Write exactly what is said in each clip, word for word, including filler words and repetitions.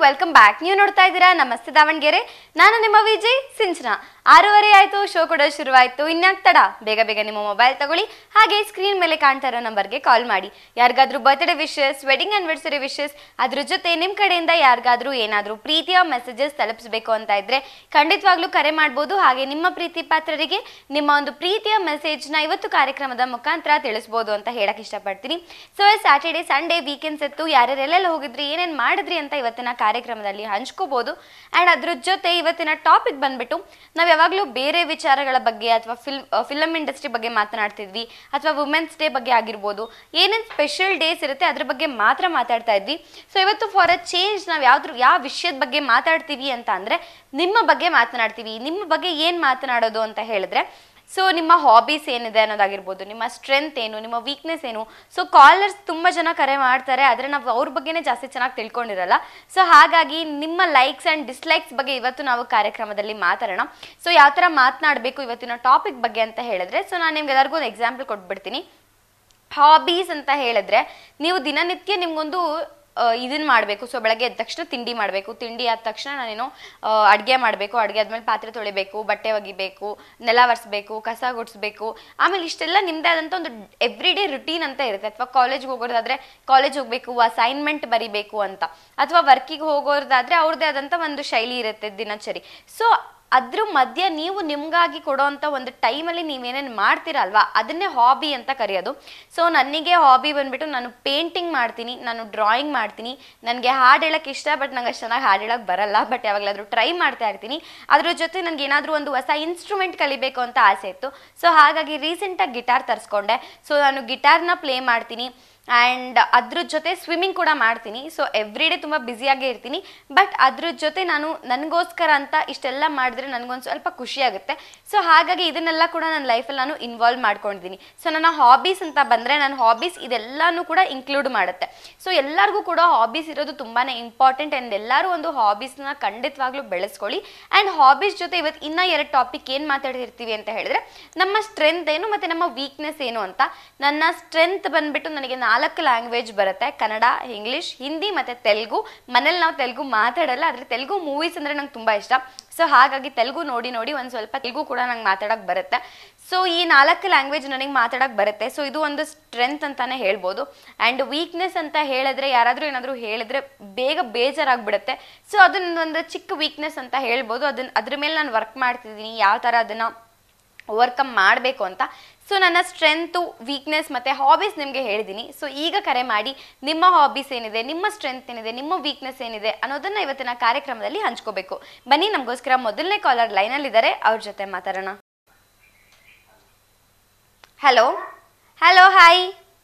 Welcome back. ನೀವು ನೋಡ್ತಾ ಇದ್ದೀರಾ ನಮಸ್ತೆ ದಾವಣಗೆರೆ. ನಾನು ನಿಮ್ಮ ವಿಜಯ್ ಸಿಂಚನಾ. ಆರೂವರೆ ಆಯ್ತು, ಶೋ ಕೊಡೋದು ಶುರುವಾಯ್ತು. ಇನ್ಯಾಕ್ ತಡ, ಬೇಗ ಬೇಗ ನಿಮ್ಮ ಮೊಬೈಲ್ ತಗೊಳ್ಳಿ, ಹಾಗೆ ಸ್ಕ್ರೀನ್ ಮೇಲೆ ಕಾಣ್ತಾ ಇರೋ ನಂಬರ್ಗೆ ಕಾಲ್ ಮಾಡಿ. ಯಾರಿಗಾದ್ರೂ birthday wishes, wedding anniversary wishes, ಅದ್ರ ಜೊತೆ ನಿಮ್ಮ ಕಡೆಯಿಂದ ಯಾರಿಗಾದ್ರೂ ಏನಾದ್ರೂ ಪ್ರೀತಿಯ ಮೆಸೇಜಸ್ ತಲುಪಿಸಬೇಕು ಅಂತ ಇದ್ರೆ ಖಂಡಿತವಾಗ್ಲೂ ಕರೆ ಮಾಡ್ಬೋದು. ಹಾಗೆ ನಿಮ್ಮ ಪ್ರೀತಿ ಪಾತ್ರರಿಗೆ ನಿಮ್ಮ ಒಂದು ಪ್ರೀತಿಯ ಮೆಸೇಜ್ನ ಇವತ್ತು ಕಾರ್ಯಕ್ರಮದ ಮುಖಾಂತರ ತಿಳಿಸ್ಬೋದು ಅಂತ ಹೇಳಕ್ ಇಷ್ಟಪಡ್ತೀನಿ. ಸೊ ಸ್ಯಾಟರ್ಡೆ ಸಂಡೇ ವೀಕೆಂಡ್ಸ್ ಇತ್ತು, ಯಾರ್ಯಾರೆಲ್ಲೆಲ್ಲ ಹೋಗಿದ್ರಿ, ಏನೇನ್ ಮಾಡಿದ್ರಿ ಅಂತ ಇವತ್ತಿನ ಕಾರ್ಯಕ್ರಮದಲ್ಲಿ ಹಂಚ್ಕೋಬಹುದು. ಅಂಡ್ ಅದ್ರ ಜೊತೆ ಇವತ್ತಿನ ಟಾಪಿಕ್ ಬಂದ್ಬಿಟ್ಟು ನಾವ್ ಯಾವಾಗ್ಲೂ ಬೇರೆ ವಿಚಾರಗಳ ಬಗ್ಗೆ ಅಥವಾ ಫಿಲ್ಮ್ ಫಿಲಮ್ ಇಂಡಸ್ಟ್ರಿ ಬಗ್ಗೆ ಮಾತನಾಡ್ತಿದ್ವಿ, ಅಥವಾ ವುಮೆನ್ಸ್ ಡೇ ಬಗ್ಗೆ ಆಗಿರ್ಬೋದು, ಏನೇನ್ ಸ್ಪೆಷಲ್ ಡೇಸ್ ಇರುತ್ತೆ ಅದ್ರ ಬಗ್ಗೆ ಮಾತ್ರ ಮಾತಾಡ್ತಾ ಇದ್ವಿ. ಸೊ ಇವತ್ತು ಫಾರ್ ಅ ಚೇಂಜ್ ನಾವ್ ಯಾವ್ದ್ರ ಯಾವ ವಿಷಯದ ಬಗ್ಗೆ ಮಾತಾಡ್ತೀವಿ ಅಂತ ಅಂದ್ರೆ ನಿಮ್ಮ ಬಗ್ಗೆ ಮಾತನಾಡ್ತೀವಿ. ನಿಮ್ಮ ಬಗ್ಗೆ ಏನ್ ಮಾತನಾಡೋದು ಅಂತ ಹೇಳಿದ್ರೆ, ಸೊ ನಿಮ್ಮ ಹಾಬೀಸ್ ಏನಿದೆ ಅನ್ನೋದಾಗಿರ್ಬೋದು, ನಿಮ್ಮ ಸ್ಟ್ರೆಂತ್ ಏನು, ನಿಮ್ಮ ವೀಕ್ನೆಸ್ ಏನು. ಸೊ ಕಾಲರ್ಸ್ ತುಂಬ ಜನ ಕರೆ ಮಾಡ್ತಾರೆ, ಆದರೆ ನಾವು ಅವ್ರ ಬಗ್ಗೆನೇ ಜಾಸ್ತಿ ಚೆನ್ನಾಗಿ ತಿಳ್ಕೊಂಡಿರಲ್ಲ. ಸೊ ಹಾಗಾಗಿ ನಿಮ್ಮ ಲೈಕ್ಸ್ ಆ್ಯಂಡ್ ಡಿಸ್ಲೈಕ್ಸ್ ಬಗ್ಗೆ ಇವತ್ತು ನಾವು ಕಾರ್ಯಕ್ರಮದಲ್ಲಿ ಮಾತಾಡೋಣ. ಸೊ ಯಾವ ಥರ ಮಾತನಾಡಬೇಕು ಇವತ್ತಿನ ಟಾಪಿಕ್ ಬಗ್ಗೆ ಅಂತ ಹೇಳಿದ್ರೆ, ಸೊ ನಾನು ನಿಮ್ಗೆ ಎಲ್ಲರಿಗೂ ಒಂದು ಎಕ್ಸಾಂಪಲ್ ಕೊಟ್ಬಿಡ್ತೀನಿ. ಹಾಬೀಸ್ ಅಂತ ಹೇಳಿದ್ರೆ, ನೀವು ದಿನನಿತ್ಯ ನಿಮ್ಗೊಂದು ಇದನ್ನ ಮಾಡಬೇಕು. ಸೊ ಬೆಳಗ್ಗೆ ಎದ್ದ ತಕ್ಷಣ ತಿಂಡಿ ಮಾಡಬೇಕು, ತಿಂಡಿ ಆದ ತಕ್ಷಣ ನಾನೇನೋ ಅಡುಗೆ ಮಾಡಬೇಕು, ಅಡುಗೆ ಆದ್ಮೇಲೆ ಪಾತ್ರೆ ತೊಳಿಬೇಕು, ಬಟ್ಟೆ ಒಗಿಬೇಕು, ನೆಲ ಒರೆಸ್ಬೇಕು, ಕಸ ಗುಡಿಸ್ಬೇಕು. ಆಮೇಲೆ ಇಷ್ಟೆಲ್ಲ ನಿಮ್ಮದೇ ಆದಂಥ ಒಂದು ಎವ್ರಿ ಡೇ ರುಟೀನ್ ಅಂತ ಇರುತ್ತೆ. ಅಥವಾ ಕಾಲೇಜ್ಗೆ ಹೋಗೋದಾದ್ರೆ ಕಾಲೇಜ್ ಹೋಗ್ಬೇಕು, ಅಸೈನ್ಮೆಂಟ್ ಬರಿಬೇಕು ಅಂತ, ಅಥವಾ ವರ್ಕಿಗೆ ಹೋಗೋದಾದ್ರೆ ಅವ್ರದ್ದೇ ಆದಂಥ ಒಂದು ಶೈಲಿ ಇರುತ್ತೆ ದಿನಚರಿ. ಸೊ ಅದ್ರ ಮಧ್ಯ ನೀವು ನಿಮ್ಗಾಗಿ ಕೊಡೋಂಥ ಒಂದು ಟೈಮಲ್ಲಿ ನೀವೇನೇನು ಮಾಡ್ತೀರಾ ಅಲ್ವಾ, ಅದನ್ನೇ ಹಾಬಿ ಅಂತ ಕರೆಯೋದು. ಸೊ ನನಗೆ ಹಾಬಿ ಬಂದ್ಬಿಟ್ಟು ನಾನು ಪೇಂಟಿಂಗ್ ಮಾಡ್ತೀನಿ, ನಾನು ಡ್ರಾಯಿಂಗ್ ಮಾಡ್ತೀನಿ. ನನಗೆ ಹಾಡು ಹೇಳೋಕ್ಕೆ ಇಷ್ಟ, ಬಟ್ ನಂಗೆ ಅಷ್ಟು ಚೆನ್ನಾಗಿ ಹಾಡು ಹೇಳೋಕ್ಕೆ ಬರಲ್ಲ, ಬಟ್ ಯಾವಾಗಲಾದರೂ ಟ್ರೈ ಮಾಡ್ತಾ ಇರ್ತೀನಿ. ಅದ್ರ ಜೊತೆ ನನಗೆ ಏನಾದರೂ ಒಂದು ಹೊಸ ಇನ್ಸ್ಟ್ರೂಮೆಂಟ್ ಕಲಿಬೇಕು ಅಂತ ಆಸೆ ಇತ್ತು. ಸೊ ಹಾಗಾಗಿ ರೀಸೆಂಟಾಗಿ ಗಿಟಾರ್ ತರಿಸ್ಕೊಂಡೆ. ಸೊ ನಾನು ಗಿಟಾರ್ನ ಪ್ಲೇ ಮಾಡ್ತೀನಿ, ಆ್ಯಂಡ್ ಅದ್ರ ಜೊತೆ ಸ್ವಿಮ್ಮಿಂಗ್ ಕೂಡ ಮಾಡ್ತೀನಿ. ಸೊ ಎವ್ರಿ ಡೇ ತುಂಬ ಬ್ಯುಸಿಯಾಗೇ ಇರ್ತೀನಿ, ಬಟ್ ಅದ್ರ ಜೊತೆ ನಾನು ನನಗೋಸ್ಕರ ಅಂತ ಇಷ್ಟೆಲ್ಲ ಮಾಡಿದ್ರೆ ನನಗೊಂದು ಸ್ವಲ್ಪ ಖುಷಿ ಆಗುತ್ತೆ. ಸೊ ಹಾಗಾಗಿ ಇದನ್ನೆಲ್ಲ ಕೂಡ ನನ್ನ ಲೈಫಲ್ಲಿ ನಾನು ಇನ್ವಾಲ್ವ್ ಮಾಡ್ಕೊಂಡಿದ್ದೀನಿ. ಸೊ ನನ್ನ ಹಾಬೀಸ್ ಅಂತ ಬಂದರೆ, ನನ್ನ ಹಾಬೀಸ್ ಇದೆಲ್ಲನೂ ಕೂಡ ಇನ್ಕ್ಲೂಡ್ ಮಾಡುತ್ತೆ. ಸೊ ಎಲ್ಲರಿಗೂ ಕೂಡ ಹಾಬೀಸ್ ಇರೋದು ತುಂಬಾ ಇಂಪಾರ್ಟೆಂಟ್. ಆ್ಯಂಡ್ ಎಲ್ಲರೂ ಒಂದು ಹಾಬೀಸ್ನ ಖಂಡಿತವಾಗ್ಲೂ ಬೆಳೆಸ್ಕೊಳ್ಳಿ. ಆ್ಯಂಡ್ ಹಾಬೀಸ್ ಜೊತೆ ಇವತ್ತು ಇನ್ನೂ ಎರಡು ಟಾಪಿಕ್ ಏನು ಮಾತಾಡ್ತಿರ್ತೀವಿ ಅಂತ ಹೇಳಿದ್ರೆ, ನಮ್ಮ ಸ್ಟ್ರೆಂತ್ ಏನು ಮತ್ತು ನಮ್ಮ ವೀಕ್ನೆಸ್ ಏನು ಅಂತ. ನನ್ನ ಸ್ಟ್ರೆಂತ್ ಬಂದ್ಬಿಟ್ಟು ನನಗೆ ನಾಲ್ಕು ಲ್ಯಾಂಗ್ವೇಜ್ ಬರುತ್ತೆ: ಕನ್ನಡ, ಇಂಗ್ಲಿಷ್, ಹಿಂದಿ ಮತ್ತು ತೆಲುಗು. ಮನೇಲಿ ನಾವು ತೆಲುಗು ಮಾತಾಡಲ್ಲ, ಆದರೆ ತೆಲುಗು ಮೂವೀಸ್ ಅಂದರೆ ನಂಗೆ ತುಂಬ ಇಷ್ಟ. ಸೊ ಹಾಗಾಗಿ ತೆಲುಗು ನೋಡಿ ನೋಡಿ ಒಂದು ಸ್ವಲ್ಪ ತೆಲುಗು ಕೂಡ ನಂಗೆ ಮಾತಾಡೋಕ್ಕೆ ಬರುತ್ತೆ. ಸೊ ಈ ನಾಲ್ಕು ಲ್ಯಾಂಗ್ವೇಜ್ ನನಗೆ ಮಾತಾಡೋಕ್ಕೆ ಬರುತ್ತೆ. ಸೊ ಇದು ಒಂದು ಸ್ಟ್ರೆಂತ್ ಅಂತಲೇ ಹೇಳ್ಬೋದು. ಆ್ಯಂಡ್ ವೀಕ್ನೆಸ್ ಅಂತ ಹೇಳಿದ್ರೆ, ಯಾರಾದರೂ ಏನಾದರೂ ಹೇಳಿದ್ರೆ ಬೇಗ ಬೇಜಾರಾಗ್ಬಿಡುತ್ತೆ. ಸೊ ಅದನ್ನ ಒಂದು ಚಿಕ್ಕ ವೀಕ್ನೆಸ್ ಅಂತ ಹೇಳ್ಬೋದು. ಅದನ್ನ ಅದ್ರ ಮೇಲೆ ನಾನು ವರ್ಕ್ ಮಾಡ್ತಿದ್ದೀನಿ, ಯಾವ ಥರ ಅದನ್ನು ಓವರ್ಕಮ್ ಮಾಡಬೇಕು ಅಂತ. ಸೊ ನನ್ನ ಸ್ಟ್ರೆಂತು, ವೀಕ್ನೆಸ್ ಮತ್ತು ಹಾಬೀಸ್ ನಿಮಗೆ ಹೇಳಿದ್ದೀನಿ. ಸೊ ಈಗ ಕರೆ ಮಾಡಿ ನಿಮ್ಮ ಹಾಬೀಸ್ ಏನಿದೆ, ನಿಮ್ಮ ಸ್ಟ್ರೆಂತ್ ಏನಿದೆ, ನಿಮ್ಮ ವೀಕ್ನೆಸ್ ಏನಿದೆ ಅನ್ನೋದನ್ನು ಇವತ್ತಿನ ಕಾರ್ಯಕ್ರಮದಲ್ಲಿ ಹಂಚ್ಕೋಬೇಕು. ಬನ್ನಿ, ನಮಗೋಸ್ಕರ ಮೊದಲನೇ ಕಾಲರ್ ಲೈನಲ್ಲಿದ್ದಾರೆ, ಅವ್ರ ಜೊತೆ ಮಾತಾಡೋಣ. Hello hello hi.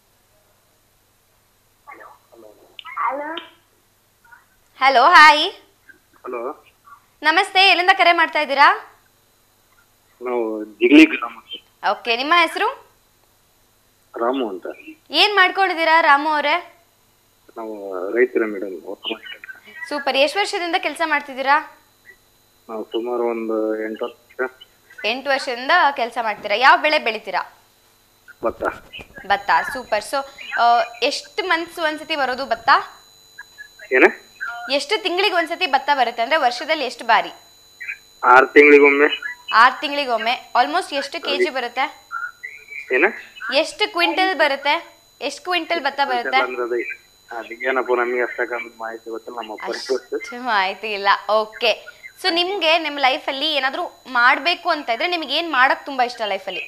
Hello hi. Hello ನಮಸ್ತೆ, ಎಲ್ಲಿಂದ ಕರೆ ಮಾಡ್ತಾ ಇದ್ದೀರಾ? ನಾವು ಜಿಗ್ಲಿ ಗ್ರಾಮ. ಓಕೆ, ನಿಮ್ಮ ಹೆಸರು? ರಾಮು ಅಂತ. ಏನ್ ಮಾಡ್ಕೊಂಡಿದ್ದೀರಾ ರಾಮು ಅವರೇ? ನಾವು ರೈತರ ಮೇಡಮ್. ಸೂಪರ್. ಎಷ್ಟು ವರ್ಷದಿಂದ ಕೆಲಸ ಮಾಡ್ತಿದ್ದೀರಾ? ನಾವು ಸುಮಾರು ಒಂದು ಎಂಟು ವರ್ಷ. ಎಂಟು ವರ್ಷದಿಂದ ಕೆಲಸ ಮಾಡ್ತೀರಾ. ಯಾವ ಬೆಳೆ ಬೆಳಿತೀರಾ? ಭತ್ತ. ಭತ್ತ, ಸೂಪರ್. ಸೊ ಎಷ್ಟು ಮಂತ್ಸ್ ಒಂದ್ಸತಿ ಬರೋದು ಭತ್ತ? ಏನ? ಎಷ್ಟು ತಿಂಗಳಿಗೆ ಒಂದ್ಸತಿ ಭತ್ತ ಬರುತ್ತೆ? ಅಂದ್ರೆ ವರ್ಷದಲ್ಲಿ ಎಷ್ಟು ಬಾರಿ? ಆರು ತಿಂಗಳಿಗೊಮ್ಮೆ. ಆರು ತಿಂಗಳಿಗೊಮ್ಮೆ. ಆಲ್ಮೋಸ್ಟ್ ಎಷ್ಟು ಕೆಜಿ ಬರುತ್ತೆ? ಏನ? ಎಷ್ಟು ಕ್ವಿಂಟಲ್ ಬರುತ್ತೆ? ಎಷ್ಟು ಕ್ವಿಂಟಲ್ ಭತ್ತ ಬರುತ್ತೆ? ಅದಕ್ಕೇನಪ್ಪ ನಮಗೆ ಅಷ್ಟಕ್ಕೊಂದು ಮಾಹಿತಿ ಗೊತ್ತಿಲ್ಲ, ನಮ್ಮ ಅಷ್ಟು ಮಾಹಿತಿ ಇಲ್ಲ. ಓಕೆ. ಸೊ ನಿಮ್ಗೆ ನಿಮ್ಮ ಲೈಫಲ್ಲಿ ಏನಾದರೂ ಮಾಡಬೇಕು ಅಂತ ಇದ್ರೆ ನಿಮ್ಗೆ ಏನು ಮಾಡಕ್ ತುಂಬಾ ಇಷ್ಟ ಲೈಫಲ್ಲಿ?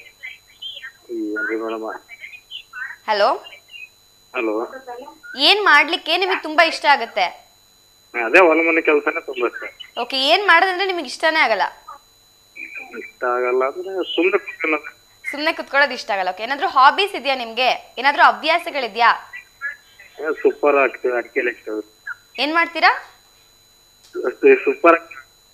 ಹಲೋ ಹಲೋ ಏನ್ ಮಾಡ್ಲಿಕ್ಕೆ ನಿಮಗೆ ತುಂಬಾ ಇಷ್ಟ ಆಗುತ್ತೆ? ಅದೇ ಹೊಲ ಮನೆ ಕೆಲಸನೇ ತುಂಬಾ ಇಷ್ಟ. ಓಕೆ. ಏನ್ ಮಾಡೋದಂದ್ರೆ ನಿಮಗೆ ಇಷ್ಟನೇ ಆಗಲ್ಲ? ಇಷ್ಟ ಆಗಲ್ಲ ಅಂದ್ರೆ ಸುಮ್ಮನೆ ಕೂತ್ಕೊಳ್ಳೋದು. ಸುಮ್ಮನೆ ಕುತ್ಕೊಳ್ಳೋದು ಇಷ್ಟ ಆಗಲ್ಲ. ಓಕೆ. ಏನಾದ್ರೂ ಹಾಬೀಸ್ ಇದೆಯಾ ನಿಮ್ಗೆ? ಏನಾದ್ರೂ ಹವ್ಯಾಸಗಳಿದ್ಯಾ? ಸೂಪರ್ ಆಗ್ತದೆ ಅಡಿಕೆ. ಏನ್ ಮಾಡ್ತೀರಾ? ಸೂಪರ್.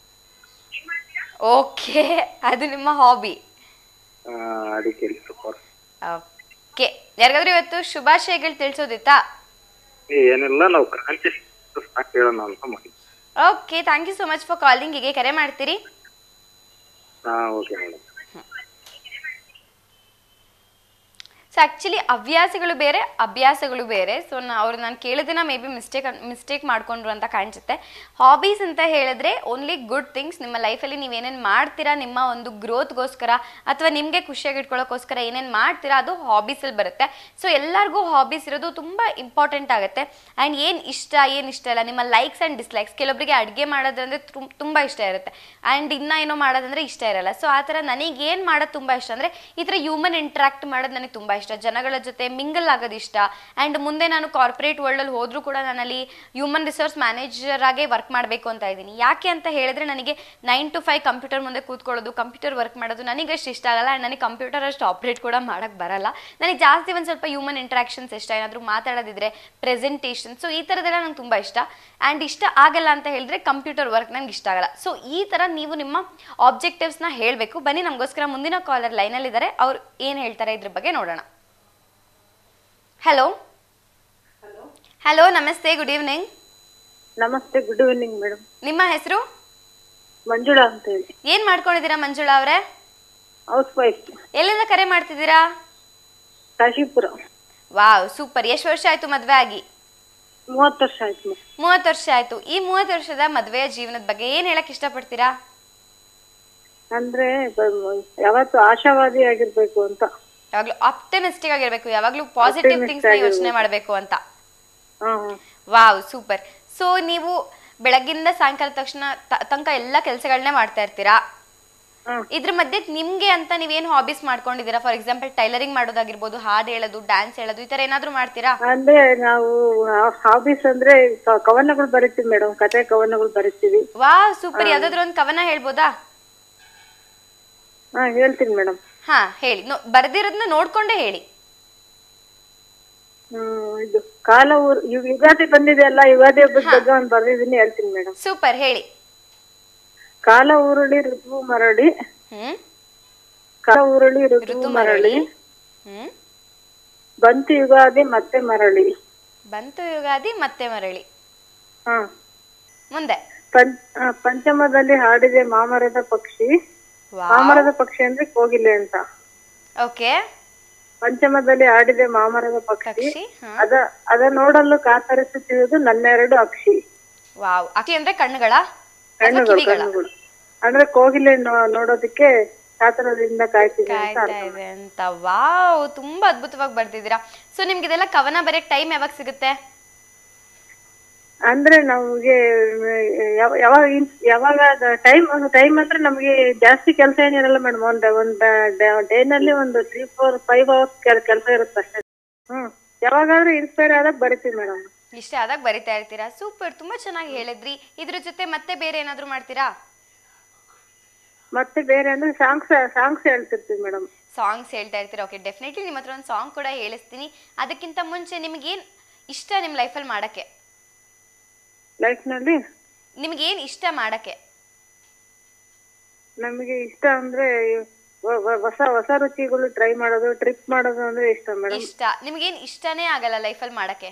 ಓಕೆ, ಅದು ನಿಮ್ಮ ಹಾಬಿ. ಅಡಿಕೆ ಸೂಪರ್. ಓಕೆ. ಯಾರಿಗಾದ್ರೂ ಇವತ್ತು ಶುಭಾಶಯಗಳು ತಿಳಿಸೋದಿತ್ತಾ? ಏನಿಲ್ಲ, ನಾವು ಕ್ರಾಂತಿ ಹೇಳೋಣ ಅಂತ ಮಾಡಿ. Okay, thank you so much for calling. ಹೀಗೆ ಕರೆ ಮಾಡ್ತೀರಿ. ಹಾ, ಓಕೆ ಮೇಡಮ್. ಸೊ ಆಕ್ಚುಲಿ ಹವ್ಯಾಸಗಳು ಬೇರೆ ಅಭ್ಯಾಸಗಳು ಬೇರೆ. ಸೊ ಅವ್ರು ನಾನು ಕೇಳಿದಿನ ಮೇ ಬಿ ಮಿಸ್ಟೇಕ್ ಮಿಸ್ಟೇಕ್ ಮಾಡ್ಕೊಂಡ್ರು ಅಂತ ಕಾಣಿಸುತ್ತೆ. ಹಾಬೀಸ್ ಅಂತ ಹೇಳಿದ್ರೆ ಓನ್ಲಿ ಗುಡ್ ಥಿಂಗ್ಸ್. ನಿಮ್ಮ ಲೈಫಲ್ಲಿ ನೀವೇನೇನು ಮಾಡ್ತೀರಾ, ನಿಮ್ಮ ಒಂದು ಗ್ರೋತ್ಗೋಸ್ಕರ ಅಥವಾ ನಿಮಗೆ ಖುಷಿಯಾಗಿ ಇಟ್ಕೊಳ್ಳೋಕ್ಕೋಸ್ಕರ ಏನೇನು ಮಾಡ್ತೀರಾ ಅದು ಹಾಬೀಸಲ್ಲಿ ಬರುತ್ತೆ. ಸೊ ಎಲ್ಲರಿಗೂ ಹಾಬೀಸ್ ಇರೋದು ತುಂಬ ಇಂಪಾರ್ಟೆಂಟ್ ಆಗುತ್ತೆ. ಆ್ಯಂಡ್ ಏನು ಇಷ್ಟ ಏನು ಇಷ್ಟ ಇಲ್ಲ, ನಿಮ್ಮ ಲೈಕ್ಸ್ ಆ್ಯಂಡ್ ಡಿಸ್ಲೈಕ್ಸ್. ಕೆಲವೊಬ್ಬರಿಗೆ ಅಡುಗೆ ಮಾಡೋದಂದರೆ ತುಂಬ ಇಷ್ಟ ಇರುತ್ತೆ, ಆ್ಯಂಡ್ ಇನ್ನೂ ಏನೋ ಮಾಡೋದಂದರೆ ಇಷ್ಟ ಇರಲ್ಲ. ಸೊ ಆ ಥರ ನನಗೆ ಏನು ಮಾಡೋದು ತುಂಬ ಇಷ್ಟ ಅಂದರೆ ಈ ಥರ ಹ್ಯೂಮನ್ ಇಂಟ್ರಾಕ್ಟ್ ಮಾಡೋದು ನನಗೆ ತುಂಬ ಇಷ್ಟ. ಜನಗಳ ಜೊತೆ ಮಿಂಗಲ್ ಆಗೋದು ಇಷ್ಟ. ಆ್ಯಂಡ್ ಮುಂದೆ ನಾನು ಕಾರ್ಪೊರೇಟ್ ವರ್ಲ್ಡಲ್ಲಿ ಹೋದರೂ ಕೂಡ ನಾನಲ್ಲಿ ಹ್ಯೂಮನ್ ರಿಸೋರ್ಸ್ ಮ್ಯಾನೇಜರ್ ಆಗೇ ವರ್ಕ್ ಮಾಡಬೇಕು ಅಂತ ಇದ್ದೀನಿ. ಯಾಕೆ ಅಂತ ಹೇಳಿದ್ರೆ ನನಗೆ ನೈನ್ ಟು ಫೈವ್ ಕಂಪ್ಯೂಟರ್ ಮುಂದೆ ಕೂತ್ಕೊಳ್ಳೋದು, ಕಂಪ್ಯೂಟರ್ ವರ್ಕ್ ಮಾಡೋದು ನನಗೆ ಅಷ್ಟು ಇಷ್ಟ ಆಗಲ್ಲ. ಆ್ಯಂಡ್ ನನಗೆ ಕಂಪ್ಯೂಟರ್ ಅಷ್ಟು ಆಪ್ರೇಟ್ ಕೂಡ ಮಾಡೋಕ್ಕೆ ಬರಲ್ಲ. ನನಗೆ ಜಾಸ್ತಿ ಒಂದು ಸ್ವಲ್ಪ ಹ್ಯೂಮನ್ ಇಂಟ್ರಾಕ್ಷನ್ಸ್ ಇಷ್ಟ, ಏನಾದರೂ ಮಾತಾಡೋದಿದ್ರೆ ಪ್ರೆಸೆಂಟೇಷನ್. ಸೊ ಈ ಥರದ್ದೆಲ್ಲ ನಂಗೆ ತುಂಬ ಇಷ್ಟ. ಆ್ಯಂಡ್ ಇಷ್ಟ ಆಗಲ್ಲ ಅಂತ ಹೇಳಿದ್ರೆ ಕಂಪ್ಯೂಟರ್ ವರ್ಕ್ ನಂಗೆ ಇಷ್ಟ ಆಗಲ್ಲ. ಸೊ ಈ ಥರ ನೀವು ನಿಮ್ಮ ಆಬ್ಜೆಕ್ಟಿವ್ಸ್ನ ಹೇಳಬೇಕು. ಬನ್ನಿ, ನಮಗೋಸ್ಕರ ಮುಂದಿನ ಕಾಲರ್ ಲೈನಲ್ಲಿದ್ದಾರೆ, ಅವ್ರು ಏನು ಹೇಳ್ತಾರೆ ಇದ್ರ ಬಗ್ಗೆ ನೋಡೋಣ. ಹಲೋ ಹಲೋ ನಮಸ್ತೆ, ಗುಡ್ ಈವ್ನಿಂಗ್. ನಮಸ್ತೆ, ಗುಡ್ ಈವ್ನಿಂಗ್ ಮೇಡಮ್. ನಿಮ್ಮ ಹೆಸರು? ಮಂಜುಳಾ ಅಂತ ಹೇಳಿ. ಏನ್ ಮಾಡ್ಕೊಂಡಿದ್ದೀರಾ ಮಂಜುಳಾ ಅವರೇ? Housewife. ಎಲ್ಲಿಂದ ಕರೆ ಮಾಡ್ತಿದ್ದೀರಾ? ಕಾಶಿಪುರ. Wow, super. ಎಷ್ಟು ವರ್ಷ ಆಯ್ತು ಮದ್ವೆ ಆಗಿ? ಮೂವತ್ತು ವರ್ಷ ಆಯ್ತು. ಮೂವತ್ತು ವರ್ಷ ಆಯ್ತು. ಈ ಮೂವತ್ತು ವರ್ಷದ ಮದ್ವೆಯ ಜೀವನದ ಬಗ್ಗೆ ಏನ್ ಹೇಳಕ್ ಇಷ್ಟಪಡ್ತೀರಾ? ಅಂದ್ರೆ ಯಾವತ್ತು ಆಶಾವಾದಿ ಆಗಿರ್ಬೇಕು ಅಂತ. ಯಾವಾಗ್ಲೂ ಆಪ್ಟಿಮಿಸ್ಟಿಕ್ ಆಗಿರ್ಬೇಕು, ಯಾವಾಗ್ಲೂ ಪಾಸಿಟಿವ್ ಥಿಂಗ್ಸ್ ಯೋಚನೆ ಮಾಡ್ಬೇಕು ಅಂತ. Wow, super. ಸೊ ನೀವು ಬೆಳಗ್ಗಿಂದ ಸಾಯಂಕಾಲ ತಕ್ಷಣ ತನಕ ಎಲ್ಲ ಕೆಲಸಗಳನ್ನೇ ಮಾಡ್ತಾ ಇರ್ತೀರಾ. ಇದ್ರ ಮಧ್ಯೆ ನಿಮ್ಗೆ ಅಂತ ನೀವೇನ್ ಹಾಬೀಸ್ ಮಾಡ್ಕೊಂಡಿದ್ದೀರಾ? ಫಾರ್ ಎಕ್ಸಾಂಪಲ್ ಟೈಲರಿಂಗ್ ಮಾಡೋದಾಗಿರ್ಬೋದು, ಹಾಡು ಹೇಳೋದು, ಡ್ಯಾನ್ಸ್ ಹೇಳೋದು, ಈ ತರ ಏನಾದ್ರು ಮಾಡ್ತೀರಾ? ಅಂದ್ರೆ ನಾವು ಹಾಬೀಸ್ ಅಂದ್ರೆ ಕವನಗಳು ಬರೀತೀವಿ ಮೇಡಮ್, ಕತೆ ಕವನಗಳು ಬರೀತೀವಿ. Wow, super. ಯಾವ್ದಾದ್ರು ಒಂದು ಕವನ ಹೇಳ್ಬೋದಾ? ಹಾ, ಹೇಳ್ತೀನಿ ಮೇಡಮ್. ಹಾ ಹೇಳಿ. ಬರ್ದಿರೋದನ್ನ ನೋಡ್ಕೊಂಡೇ ಹೇಳಿ. ಹ್ಮ್ ಇದು ಕಾಲ ಊರ್ ಯುಗಾದಿ ಬಂದಿದೆ ಅಲ್ಲ, ಯುಗಾದಿ ಹಬ್ಬದ ಬಗ್ಗೆ ಒಂದು ಬರ್ದಿದ್ದೀನಿ, ಹೇಳ್ತೀನಿ ಮೇಡಮ್. ಸೂಪರ್, ಹೇಳಿ. ಕಾಲ ಉರುಳಿ ಋತು ಮರಳಿ. ಹ್ಮ್ ಕಾಲ ಉರುಳಿ ಋತು ಮರಳಿ. ಹ್ಮ್ ಬಂತು ಯುಗಾದಿ ಮತ್ತೆ ಮರಳಿ. ಬಂತು ಯುಗಾದಿ ಮತ್ತೆ ಮರಳಿ. ಹಾ, ಮುಂದೆ. ಪಂಚಮದಲ್ಲಿ ಹಾಡಿದೆ ಮಾಮರದ ಪಕ್ಷಿ. ಮಾಮರದ ಪಕ್ಷಿ ಅಂದ್ರೆ ಕೋಗಿಲೆ ಅಂತ. ಓಕೆ. ಪಂಚಮದಲ್ಲಿ ಹಾಡಿದೆ ಮಾಮರದ ಪಕ್ಷಿ, ಅದ ಅದ ನೋಡಲು ಕಾತರಿಸುತ್ತಿರುವುದು ನನ್ನೆರಡು ಅಕ್ಷಿ. ವಾವ್. ಅಕ್ಷಿ ಅಂದ್ರೆ ಕಣ್ಣುಗಳ? ಕಣ್ಣುಗಳು, ಕಣ್ಣುಗಳು. ಅಂದ್ರೆ ಕೋಗಿಲೆ ನೋಡೋದಕ್ಕೆ ಕಾತರದಿಂದ ಕಾಯ್ತಿದೆ ಅಂತ. ವಾವ್, ತುಂಬಾ ಅದ್ಭುತವಾಗಿ ಬರ್ತಿದ್ದೀರಾ. ಸೊ ನಿಮ್ಗೆ ಇದೆಲ್ಲ ಕವನ ಬರೆಯಕ್ ಟೈಮ್ ಯಾವಾಗ ಸಿಗುತ್ತೆ? ಅಂದ್ರೆ ನಮ್ಗೆ ಯಾವಾಗ ಯಾವಾಗ ಟೈಮ್ ಟೈಮ್ ಅಂದ್ರೆ ನಮ್ಗೆ ಜಾಸ್ತಿ ಕೆಲಸ ಏನಿರಲ್ಲ ಮೇಡಮ್. ಒಂದ್ ಒಂದ್ ಡೇ ನಲ್ಲಿ ಒಂದು ತ್ರೀ ಫೋರ್ ಫೈವ್ ಅವರ್ಸ್ ಕೆಲಸ ಇರುತ್ತೆ ಅಷ್ಟೇ. ಹ್ಮ್ ಯಾವಾಗಾದ್ರೂ ಇನ್ಸ್ಪೈರ್ ಆದಾಗ ಬರಿತೀವಿ ಮೇಡಮ್. ಇಷ್ಟ ಆದಾಗ ಬರಿತಾ ಇರ್ತೀರಾ. ಸೂಪರ್, ತುಂಬಾ ಚೆನ್ನಾಗಿ ಹೇಳಿದ್ರಿ. ಇದ್ರ ಜೊತೆ ಮತ್ತೆ ಬೇರೆ ಏನಾದ್ರು ಮಾಡ್ತೀರಾ? ಮತ್ತೆ ಬೇರೆ ಅಂದ್ರೆ ಸಾಂಗ್ಸ್ ಸಾಂಗ್ಸ್ ಹೇಳ್ತಿರ್ತೀವಿ ಮೇಡಮ್. ಸಾಂಗ್ಸ್ ಹೇಳ್ತಾ ಇರ್ತೀರಾ. ಓಕೆ, ಡೆಫಿನೆಟ್ಲಿ ನಿಮ್ಮ ಹತ್ರ ಒಂದು ಸಾಂಗ್ ಕೂಡ ಹೇಳಿಸ್ತೀನಿ. ಅದಕ್ಕಿಂತ ಮುಂಚೆ ನಿಮ್ಗೇನ್ ಇಷ್ಟ ನಿಮ್ ಲೈಫಲ್ಲಿ ಮಾಡಕ್ಕೆ? ಲೈಫ್ ನಲ್ಲಿ ನಿಮ್ಗೆ ಏನ್ ಇಷ್ಟ ಮಾಡಕ್ಕೆ? ನಮಗೆ ಇಷ್ಟ ಅಂದ್ರೆ ಹೊಸ ಹೊಸ ರುಚಿಗಳು ಟ್ರೈ ಮಾಡೋದು, ಟ್ರಿಪ್ ಮಾಡೋದು ಅಂದ್ರೆ ಇಷ್ಟ ಮೇಡಮ್. ಇಷ್ಟ. ನಿಮ್ಗೇನ್ ಇಷ್ಟನೇ ಆಗಲ್ಲ ಲೈಫಲ್ಲಿ ಮಾಡಕ್ಕೆ?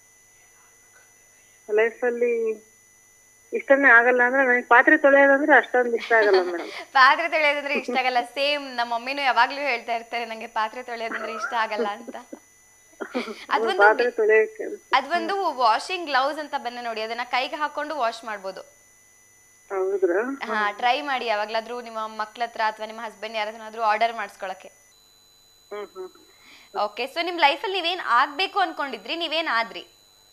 ಲೈಫ್ ಅಲ್ಲಿ ಇಷ್ಟನೇ ಆಗಲ್ಲ ಅಂದ್ರೆ ನನಗೆ ಪಾತ್ರೆ ತೊಳೆಯೋದಂದ್ರೆ ಅಷ್ಟೊಂದು ಇಷ್ಟ ಆಗಲ್ಲ ಮೇಡಮ್. ಪಾತ್ರೆ ತೊಳೆಯೋದಂದ್ರೆ ಇಷ್ಟ ಆಗಲ್ಲ. ಸೇಮ್ ನಮ್ಮ ಮಮ್ಮಿನೂ ಯಾವಾಗ್ಲೂ ಹೇಳ್ತಾ ಇರ್ತಾರೆ ನಂಗೆ ಪಾತ್ರೆ ತೊಳೆಯೋದಂದ್ರೆ ಇಷ್ಟ ಆಗಲ್ಲ ಅಂತ. ಅದೊಂದು ಅದೊಂದು ವಾಷಿಂಗ್ ಗ್ಲೌಸ್ ಅಂತ ಬಂದ ನೋಡಿ, ಅದನ್ನ ಕೈಗೆ ಹಾಕೊಂಡು ವಾಶ್ ಮಾಡ್ಬೋದು. ಹಾ, ಟ್ರೈ ಮಾಡಿ ಯಾವಾಗ್ಲಾದ್ರೂ ನಿಮ್ಮ ಮಕ್ಳ ಹತ್ರ ಅಥವಾ ನಿಮ್ಮ ಹಸ್ಬೆಂಡ್ ಯಾರಾದ್ರೂ ಆರ್ಡರ್ ಮಾಡಿಸ್ಕೊಳಕ್ಕೆ. ಓಕೆ. ಸೊ ನಿಮ್ ಲೈಫಲ್ಲಿ ನೀವೇನ್ ಆಗ್ಬೇಕು ಅನ್ಕೊಂಡಿದ್ರಿ, ನೀವೇನ್ ಆದ್ರಿ?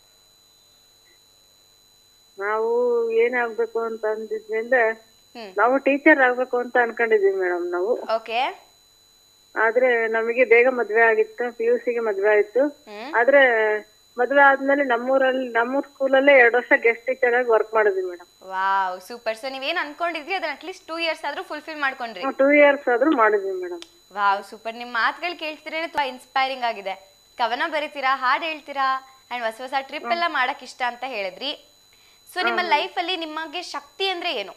ನಾವು ಏನಾಗ್ಬೇಕು ಅಂತ ಅಂದಿದ್ವಿ ಅಂದ್ರೆ ನಾವು ಟೀಚರ್ ಆಗ್ಬೇಕು ಅಂತ ಅನ್ಕೊಂಡಿದ್ವಿ ಮೇಡಮ್ ನಾವು. ಓಕೆ. ಆದ್ರೆ ನಮಗೆ ಬೇಗ ಮದ್ವೆ ಆಗಿತ್ತು, ಪಿ ಯು ಸಿಗೆ ಮದ್ವೆ ಆಯ್ತು. ಆದ್ರೆ ಮದ್ವೆ ಆದ್ಮೇಲೆ ನಮ್ಮೂರಲ್ಲಿ ನಮ್ಮೂರ್ ಸ್ಕೂಲಲ್ಲೇ ಎರಡು ವರ್ಷ ಗೆಸ್ಟ್ ಟೀಚರ್ ಆಗಿ ವರ್ಕ್ ಮಾಡಿದ್ವಿ ಮೇಡಮ್. Wow, super. ಸೊ ನೀವೇನ್ ಅನ್ಕೊಂಡಿದ್ರಿ ಅದನ್ನ ಅಟ್ಲೀಸ್ಟ್ ಟೂ ಇಯರ್ಸ್ ಆದ್ರೂ ಫುಲ್ಫಿಲ್ ಮಾಡ್ಕೊಂಡ್ರಿ? ಟೂ ಇಯರ್ಸ್ ಆದ್ರೂ ಮಾಡಿದ್ವಿ ಮೇಡಮ್. Wow, super. ನಿಮ್ ಮಾತುಗಳು ಕೇಳ್ತಿರೇನೆ ತುಂಬಾ ಇನ್ಸ್ಪೈರಿಂಗ್ ಆಗಿದೆ. ಕವನ ಬರೀತೀರಾ, ಹಾಡು ಹೇಳ್ತೀರಾ, ಅಂಡ್ ಹೊಸ ಹೊಸ ಟ್ರಿಪ್ ಎಲ್ಲ ಮಾಡಕ್ ಇಷ್ಟ ಅಂತ ಹೇಳಿದ್ರಿ. ಸೊ ನಿಮ್ಮ ಲೈಫ್ ಅಲ್ಲಿ ನಿಮಗೆ ಶಕ್ತಿ ಅಂದ್ರೆ ಏನು?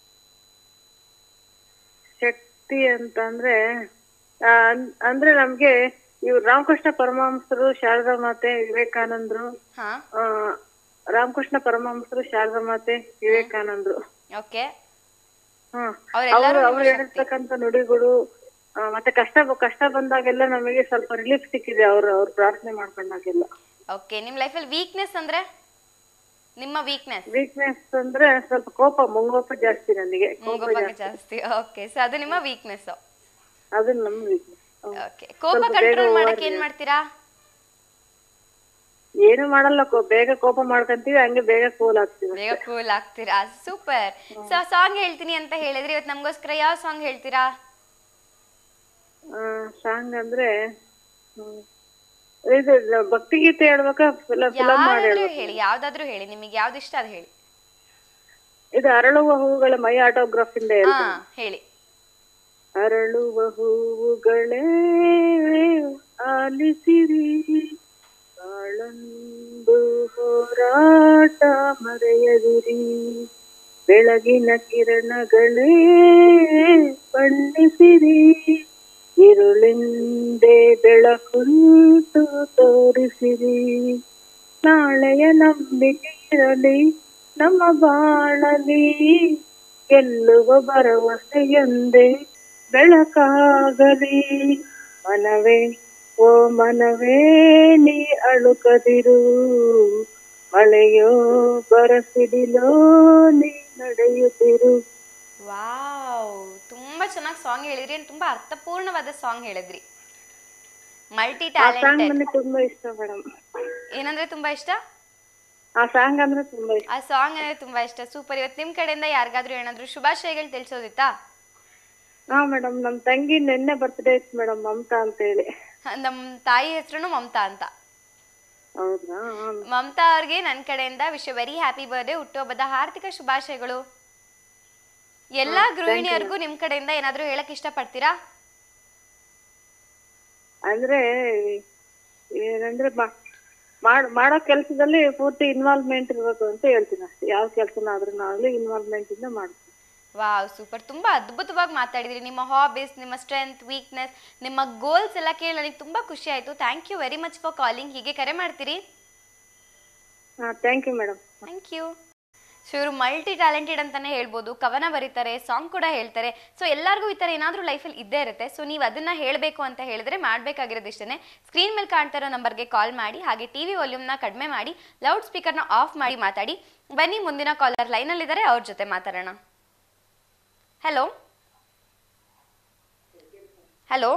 ಶಕ್ತಿ ಅಂತಂದ್ರೆ ಅಂದ್ರೆ ನಮ್ಗೆ ಇವ್ರು ರಾಮಕೃಷ್ಣ ಪರಮಹಂಸರು, ಶಾರದಾ ಮಾತೆ, ವಿವೇಕಾನಂದರು. ರಾಮಕೃಷ್ಣ ಪರಮಹಂಸರು, ಶಾರದಾ ಮಾತೆ, ವಿವೇಕಾನಂದರು. ಓಕೆ. ಹ್ಮ್ ಅವ್ರು ಅವ್ರು ಹೇಳಿರ್ತಕ್ಕಂಥ ನುಡಿಗಳು ಆ, ಮತ್ತೆ ಕಷ್ಟ ಬ- ಕಷ್ಟ ಬಂದಾಗೆಲ್ಲ ನಮಗೆ ಸ್ವಲ್ಪ ರಿಲೀಫ್ ಸಿಕ್ಕಿದೆ ಅವ್ರು ಅವ್ರು ಪ್ರಾರ್ಥನೆ ಮಾಡ್ಕೊಂಡಾಗೆಲ್ಲ. ಓಕೆ, ನಿಮ್ಮ ಲೈಫಲ್ಲಿ ವೀಕ್ನೆಸ್ ಅಂದ್ರೆ ನಿಮ್ಮ ವೀಕ್ನೆಸ್? ವೀಕ್ನೆಸ್ ಅಂದ್ರೆ ಸ್ವಲ್ಪ ಕೋಪ, ಮುಂಗೋಪ ಜಾಸ್ತಿ ನನಗೆ, ಕೋಪ ಮುಂಗೋಪಕ್ಕೆ ಜಾಸ್ತಿ. ಜಾಸ್ತಿ. ಓಕೆ, ಸೊ ಅದು ನಿಮ್ಮ ವೀಕ್ನೆಸ್. ಅದು ನಮ್ಮ ವೀಕ್ನೆಸ್. ಓಕೆ, ಕೋಪ ಕಂಟ್ರೋಲ್ ಮಾಡಕ್ಕೆ ಏನ್ ಮಾಡ್ತೀರಾ? ಏನು ಮಾಡಲ್ಲ, ಕೋ- ಬೇಗ ಕೋಪ ಮಾಡ್ಕೊಂತೀವಿ, ಹಂಗೆ ಬೇಗ ಕೂಲ್ ಆಗ್ತೀವಿ. ಬೇಗ ಕೂಲ್ ಆಗ್ತೀರಾ, ಸೂಪರ್. ಸೊ ಸಾಂಗ್ ಹೇಳ್ತೀನಿ ಅಂತ ಹೇಳಿದ್ರಿ, ಇವತ್ತು ನಮಗೋಸ್ಕರ ಯಾವ ಸಾಂಗ್ ಹೇಳ್ತೀರಾ? ಸಾಂಗ್ ಅಂದ್ರೆ ಹ್ಮ್, ಇದು ಭಕ್ತಿಗೀತೆ ಹೇಳ್ಬೇಕಾ, ಫಿಲಂ ಫಿಲಂ ಮಾಡಿ ಯಾವ್ದಾದ್ರು ಹೇಳ್ಬೇಕಾ? ಹೇಳಿ, ಯಾವ್ದಾದ್ರು ಹೇಳಿ, ನಿಮಗೆ ಯಾವ್ದು ಇಷ್ಟ ಅದು ಹೇಳಿ. ಇದು ಅರಳುವ ಹೂವುಗಳ ಮೈ ಆಟೋಗ್ರಾಫ್ ಇಂದ ಹಾ ಹೇಳ್ತೀನಿ. ಹೇಳಿ. ಅರಳುವ ಹೂವುಗಳೇ ಆಲಿಸಿರಿ, ಬಾಳೊಂದು ಹೋರಾಟ ಮರೆಯದಿರಿ, ಬೆಳಗಿನ ಕಿರಣಗಳೇ ಬಣ್ಣಿಸಿರಿ, ഇരുളിന്റെ ಬೆಳಕುಂಟು ತೋರಿಸಿರಿ, ನಾಳೆಯ ನಂಬಿಕೆ ಇರಲಿ ನಮ್ಮ ಬಾಳಲಿ, ಗೆಲ್ಲುವ ಭರವಸೆಯೊಂದೇ ಬೆಳಕಾಗಲಿ, ಮನವೇ ಓ ಮನವೇ ನೀ ಅಳುಕದಿರು, ಮಳೆಯೋ ಬರಸಿಡಿಲೋ ನೀ ನಡೆಯುತ್ತಿರು. ವಾವ್, ತುಂಬಾ ಚೆನ್ನಾಗಿ ಸಾಂಗ್ ಹೇಳಿದ್ರಿ, and ತುಂಬಾ ಅರ್ಥಪೂರ್ಣವಾದ ಸಾಂಗ್ ಹೇಳಿದ್ರಿ. ಮಲ್ಟಿ ಆ ಸಾಂಗ್ ಟ್ಯಾಲೆಂಟೆಡ್. ನನಗೆ ತುಂಬಾ ಇಷ್ಟ ಮೇಡಮ್. ಏನಂದ್ರೆ ತುಂಬಾ ಇಷ್ಟ? ಆ ಸಾಂಗ್ ಅಂದ್ರೆ ತುಂಬಾ ಇಷ್ಟ. ಆ ಸಾಂಗ್ ಅಂದ್ರೆ ತುಂಬಾ ಇಷ್ಟ. ಸೂಪರ್. ಇವತ್ತು ನಿಮ್ ಕಡೆಯಿಂದ ಯಾರಿಗಾದ್ರೂ ಏನಾದ್ರು ಶುಭಾಶಯಗಳು ತಿಳಿಸೋದಿತ್ತಾ? ಹಾ ಮೇಡಮ್, ನಮ್ ತಂಗಿ ನಿನ್ನೆ ಬರ್ತ್ಡೇ ಇತ್ತು ಮೇಡಮ್, ಮಮತಾ ಅಂತ ಹೇಳಿ. ನಮ್ ತಾಯಿ ಹೆಸರು ಮಮತಾ ಅಂತ. ಹೌದಾ? ಮಮತಾ ಅವ್ರಿಗೆ ನನ್ನ ಕಡೆಯಿಂದ ವಿಶ್ ವೆರಿ ಹ್ಯಾಪಿ ಬರ್ಡೇ, ಹುಟ್ಟುಹಬ್ಬದ ಹಾರ್ದಿಕ ಶುಭಾಶಯಗಳು. ಎಲ್ಲಾ ಗೃಹಿಣಿಯರಿಗೂ ನಿಮ್ ಕಡೆಯಿಂದ ಏನಾದ್ರೂ ಹೇಳಕ್ ಇಷ್ಟ ಪಡ್ತೀರಾ? ಅಂದ್ರೆ ಏನಂದ್ರೆ ಮಾ- ಮಾಡ್- ಮಾಡೋ ಕೆಲಸದಲ್ಲಿ ಪೂರ್ತಿ ಇನ್ವಾಲ್ವ್ಮೆಂಟ್ ಇರ್ಬೇಕು ಅಂತ ಹೇಳ್ತೀನಿ ಅಷ್ಟೇ. ಯಾವ ಕೆಲಸನಾದ್ರೂ ನಾವಲ್ಲಿ ಇನ್ವಾಲ್ವ್ಮೆಂಟ್ ಇಂದ ಮಾಡ್ತೀವಿ. Wow, super. ತುಂಬಾ ಅದ್ಭುತವಾಗಿ ಮಾತಾಡಿದ್ರಿ. ನಿಮ್ಮ ಹಾಬೀಸ್, ನಿಮ್ಮ ಸ್ಟ್ರೆಂತ್, ವೀಕ್ನೆಸ್, ನಿಮ್ಮ ಗೋಲ್ಸ್ ಎಲ್ಲ ಕೇಳಿ ನನಗೆ ತುಂಬಾ ಖುಷಿ ಆಯ್ತು. Thank you very much for calling. ಹೀಗೆ ಕರೆ ಮಾಡ್ತೀರಿ? ಹಾ, thank you madam. Thank you. So ಇವರು ಮಲ್ಟಿ ಟ್ಯಾಲೆಂಟೆಡ್ ಅಂತಾನೆ ಹೇಳ್ಬೋದು. ಕವನ ಬರೀತಾರೆ, ಸಾಂಗ್ ಕೂಡ ಹೇಳ್ತಾರೆ. ಸೊ ಎಲ್ಲರಿಗೂ ಈ ಥರ ಏನಾದರೂ ಲೈಫಲ್ಲಿ ಇದ್ದೇ ಇರುತ್ತೆ. ಸೊ ನೀವು ಅದನ್ನ ಹೇಳಬೇಕು ಅಂತ ಹೇಳಿದ್ರೆ ಮಾಡಬೇಕಾಗಿರೋದು ಇಷ್ಟೇ. ಸ್ಕ್ರೀನ್ ಮೇಲೆ ಕಾಣ್ತಾ ಇರೋ ನಂಬರ್ಗೆ ಕಾಲ್ ಮಾಡಿ, ಹಾಗೆ ಟಿವಿ ವಾಲ್ಯೂಮ್ನ ಕಡಿಮೆ ಮಾಡಿ, ಲೌಡ್ ಸ್ಪೀಕರ್ನ ಆಫ್ ಮಾಡಿ ಮಾತಾಡಿ. ಬನ್ನಿ, ಮುಂದಿನ ಕಾಲರ್ ಲೈನಲ್ಲಿದ್ದಾರೆ, ಅವ್ರ ಜೊತೆ ಮಾತಾಡೋಣ. ಹಲೋ ಹಲೋ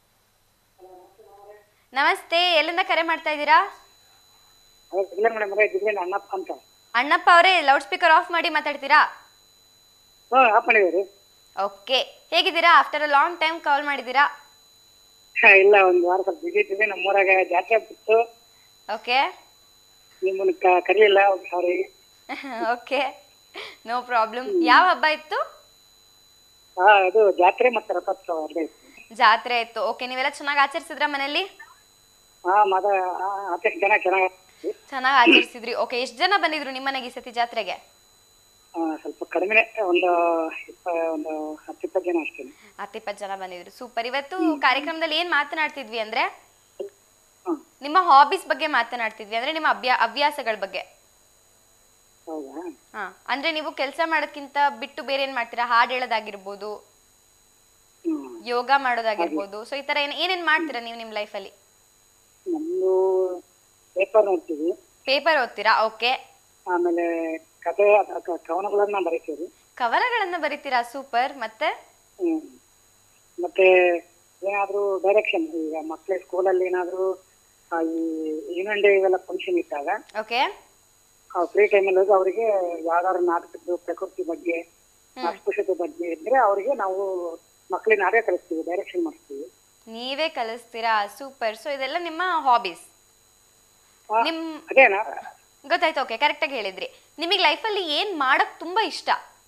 ನಮಸ್ತೆ, ಎಲ್ಲಿಂದ ಕರೆ ಮಾಡ್ತಾ ಇದ್ದೀರಾ? ಇಲ್ಲ ಮೇಡಮ್, ಅಣ್ಣಪ್ಪ ಅಂತ. ಅಣ್ಣಪ್ಪ ಅವರೇ, ಲೌಡ್ ಸ್ಪೀಕರ್ ಆಫ್ ಮಾಡಿ ಮಾತಾಡ್ತೀರಾ? ಹಾ, ಆಫ್ ಮಾಡಿದ್ದೀರಿ. ಓಕೆ, ಹೇಗಿದ್ದೀರಾ? After a long time call ಮಾಡಿದ್ದೀರಾ. ಇಲ್ಲ, ಒಂದು ವಾರ ಸ್ವಲ್ಪ ಬಿಸಿ ಇದ್ದೀವಿ. ನಮ್ಮೂರಾಗ ಜಾತ್ರೆ ಬಿತ್ತು, ಓಕೆ ನಿಮ್ಮನ್ನ ಕರೀಲಿಲ್ಲ, ಸಾರಿ. Okay, no problem. ಯಾವ ಹಬ್ಬ ಇತ್ತು? ಹಾ, ಅದು ಜಾತ್ರೆ ಮತ್ತೆ ರಥೋತ್ಸವ ಅಲ್ಲೇ ಇತ್ತು. ಜಾತ್ರೆ ಇತ್ತು. ಓಕೆ, ನೀವೆಲ್ಲ ಚೆನ್ನಾಗಿ ಆಚರಿಸಿದ್ರ ಮನೇಲಿ? ಹಾ, ಮದ ಹತ್ತು ಜನ ಚೆನ್ನಾಗಿ ಚೆನ್ನಾಗಿ ಆಚರಿಸಿದ್ರಿ. ಓಕೆ, ಎಷ್ಟು ಜನ ಬಂದಿದ್ರು ನಿಮ್ಮ ಮನೆಗೆ ಈ ಸತಿ ಜಾತ್ರೆಗೆ? ಸ್ವಲ್ಪ ಕಡಿಮೆ, ಒಂದು ಇಪ್ಪ ಒಂದು ಹತ್ತು ಇಪ್ಪತ್ತು ಜನ ಅಷ್ಟೇ. ಹತ್ತಿಪ್ಪತ್ತು ಜನ ಬಂದಿದ್ರು. ಸೂಪರ್. ಇವತ್ತು ಕಾರ್ಯಕ್ರಮದಲ್ಲಿ ಏನ್ ಮಾತನಾಡ್ತಿದ್ವಿ ಅಂದ್ರೆ ಹ್ಮ್. ನಿಮ್ಮ ಹಾಬೀಸ್ ಬಗ್ಗೆ ಮಾತನಾಡ್ತಿದ್ವಿ, ಅಂದ್ರೆ ನಿಮ್ಮ ಅಭ್ಯಾ ಹವ್ಯಾಸಗಳ ಬಗ್ಗೆ. ಹೌದಾ? ಹಾ, ಅಂದ್ರೆ ನೀವು ಕೆಲಸ ಮಾಡೋದಕ್ಕಿಂತ ಬಿಟ್ಟು ಬೇರೆ ಏನ್ ಮಾಡ್ತೀರಾ? ಹಾಡು ಹೇಳೋದಾಗಿರ್ಬೋದು, ಹ್ಮ್. ಯೋಗ ಮಾಡೋದಾಗಿರ್ಬೋದು. ಸೊ ಈ ತರ ಏನ್ ಏನೇನ್ ಮಾಡ್ತೀರಾ ನೀವು ನಿಮ್ ಲೈಫಲ್ಲಿ? ನಮ್ದು ಪೇಪರ್ ನೋಡ್ತೀವಿ, ಪೇಪರ್ ಓದ್ತೀರಾ? ಓಕೆ. ಆಮೇಲೆ ಕಥೆ ಅಥವಾ ಕವನಗಳನ್ನ ಬರೀತೀವಿ. ಕವನಗಳನ್ನ ಬರೀತೀರಾ? ಸೂಪರ್. ಮತ್ತೆ ಹ್ಮ್. ಮತ್ತೆ ಏನಾದ್ರೂ ಡೈರೆಕ್ಷನ್, ಈಗ ಮಕ್ಕಳ ಸ್ಕೂಲಲ್ಲಿ ಏನಾದ್ರೂ ಆ, ಈ ಯೂನಿಯನ್ ಡೇ ಇವೆಲ್ಲ ಫಂಕ್ಷನ್ ಇದ್ದಾಗ ಓಕೆ, ಫ್ರೀ ಟೈಮಲ್ಲಿ ಹೋಗಿ ಅವರಿಗೆ ಯಾವ್ದಾದ್ರು ನಾಟಕದ್ದು ಪ್ರಕೃತಿ ಬಗ್ಗೆ, ಅಸ್ಪೃಶ್ಯತೆ ಬಗ್ಗೆ ಇದ್ರೆ ಅವರಿಗೆ ನಾವು ಮಕ್ಕಳಿಗೆ ನಾಟಕ ಕಲಿಸ್ತೀವಿ, ಡೈರೆಕ್ಷನ್ ಮಾಡಿಸ್ತೀವಿ. ನೀವೇ ಕಲಿಸ್ತೀರಾ? ಸೂಪರ್. ಸೊ ಇದೆಲ್ಲ ನಿಮ್ಮ ಹಾಬೀಸ್. ನಿಮ್ ಅದೇನಾ? ಗೊತ್ತಾಯ್ತು. ಓಕೆ, ಕರೆಕ್ಟ್ ಆಗಿ ಹೇಳಿದ್ರಿ. ನಿಮಗೆ ಲೈಫಲ್ಲಿ ಏನ್ ಮಾಡಕ್ ತುಂಬಾ ಇಷ್ಟ?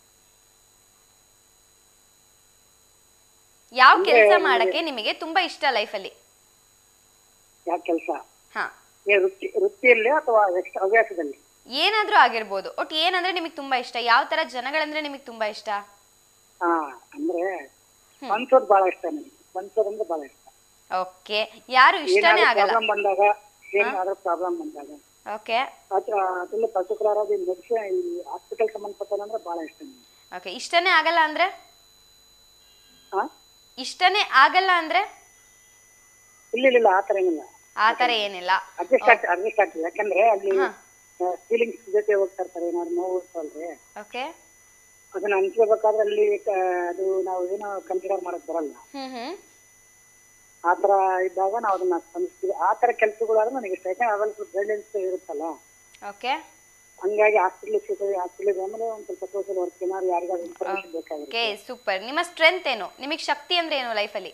ಯಾವ ಕೆಲಸ ಮಾಡಕ್ಕೆ ನಿಮಗೆ ತುಂಬಾ ಇಷ್ಟ ಲೈಫಲ್ಲಿ? ಯಾವ ಕೆಲಸ? ಹಾ, ವೃತ್ತಿ ವೃತ್ತಿಯಲ್ಲಿ ಅಥವಾ ಹವ್ಯಾಸದಲ್ಲಿ? ಏನಾದ್ರೂ ಆಗಿರ್ಬೋದು. ಒಟ್ಟು ಏನಂದ್ರೆ ನಿಮಗೆ ತುಂಬಾ ಇಷ್ಟ? ಯಾವ ತರ ಜನಗಳಂದ್ರೆ ನಿಮಗೆ ತುಂಬಾ ಇಷ್ಟ? ಹಾ, ಅಂದ್ರೆ ಸ್ಪಂದಿಸೋದು ಬಹಳ ಇಷ್ಟ ನನಗೆ. ಸ್ಪಂದಿಸೋದು ಅಂದ್ರೆ ಬಹಳ ಇಷ್ಟ. ಓಕೆ, ಯಾರು ಇಷ್ಟನೇ ಆಗಲ್ಲ? ಪ್ರಾಬ್ಲಮ್ ಬಂದಾಗ, ಏನಾದ್ರೂ ಪ್ರಾಬ್ಲಮ್ ಬಂದಾಗ, ಓಕೆ ಅದನ್ನ ಪರ್ಟಿಕ್ಯುಲರ್ ಆಗಿ ಮೆಡಿಸಿನ್, ಈ ಹಾಸ್ಪಿಟಲ್ ಸಂಬಂಧಪಟ್ಟ ಅಂದ್ರೆ ಬಹಳ ಇಷ್ಟ ನನಗೆ. ಓಕೆ, ಇಷ್ಟನೇ ಆಗಲ್ಲ ಅಂದ್ರೆ? ಹಾ, ಇಷ್ಟನೇ ಆಗಲ್ಲ ಅಂದ್ರೆ ಇಲ್ಲ ಇಲ್ಲ ಇಲ್ಲ ಆತರ ಏನಿಲ್ಲ, ಆತರ ಏನಿಲ್ಲ. ಅಡ್ಜಸ್ಟ್ ಆಗ್ತದೆ ಅಡ್ಜಸ್ಟ್ ಆಗ್ತದೆ. ಯಾಕಂದ್ರೆ ಅಲ್ಲಿ ಫೀಲಿಂಗ್ಸ್ ಜೊತೆ ಹೋಗ್ತಾ ಇರ್ತಾರೆ, ಏನಾದ್ರು ನೋವು ಇರ್ತಲ್ರಿ, ಓಕೆ ಅದನ್ನ ಹಂಚ್ಕೋಬೇಕಾದ್ರೆ ಅಲ್ಲಿ ಅದು ನಾವು ಏನೋ ಕನ್ಸಿಡರ್ ಮಾಡಕ್ ಬರಲ್ಲ. ಹ್ಮ್ ಹ್ಮ್ ಆತರ ಇದ್ದಾಗ ನಾವು ಅದನ್ನ ಸ್ಪಂದಿಸ್ತೀವಿ. ಆತರ ಕೆಲಸಗಳಾದ್ರೆ ನನಗೆ ಇಷ್ಟ, ಯಾಕಂದ್ರೆ ಅದ್ರಲ್ಲಿ ಸ್ವಲ್ಪ ಗೈಡೆನ್ಸ್ ಇರುತ್ತಲ್ಲ. ಓಕೆ ಹಂಗಾಗಿ ಹಾಸ್ಪಿಟಲ್ ಸಿಗ್ತದೆ, ಹಾಸ್ಪಿಟಲ್ ಆಮೇಲೆ ಒಂದ್ ಸ್ವಲ್ಪ ಸೋಷಿಯಲ್ ವರ್ಕ್ ಏನಾದ್ರು ಯಾರಿಗಾದ್ರು ಇನ್ಫಾರ್ಮೇಶನ್ ಬೇಕಾಗುತ್ತೆ. Okay super. ನಿಮ್ಮ ಸ್ಟ್ರೆಂತ್ ಏನು, ನಿಮಗೆ ಶಕ್ತಿ ಅಂದ್ರೆ ಏನು ಲೈಫಲ್ಲಿ?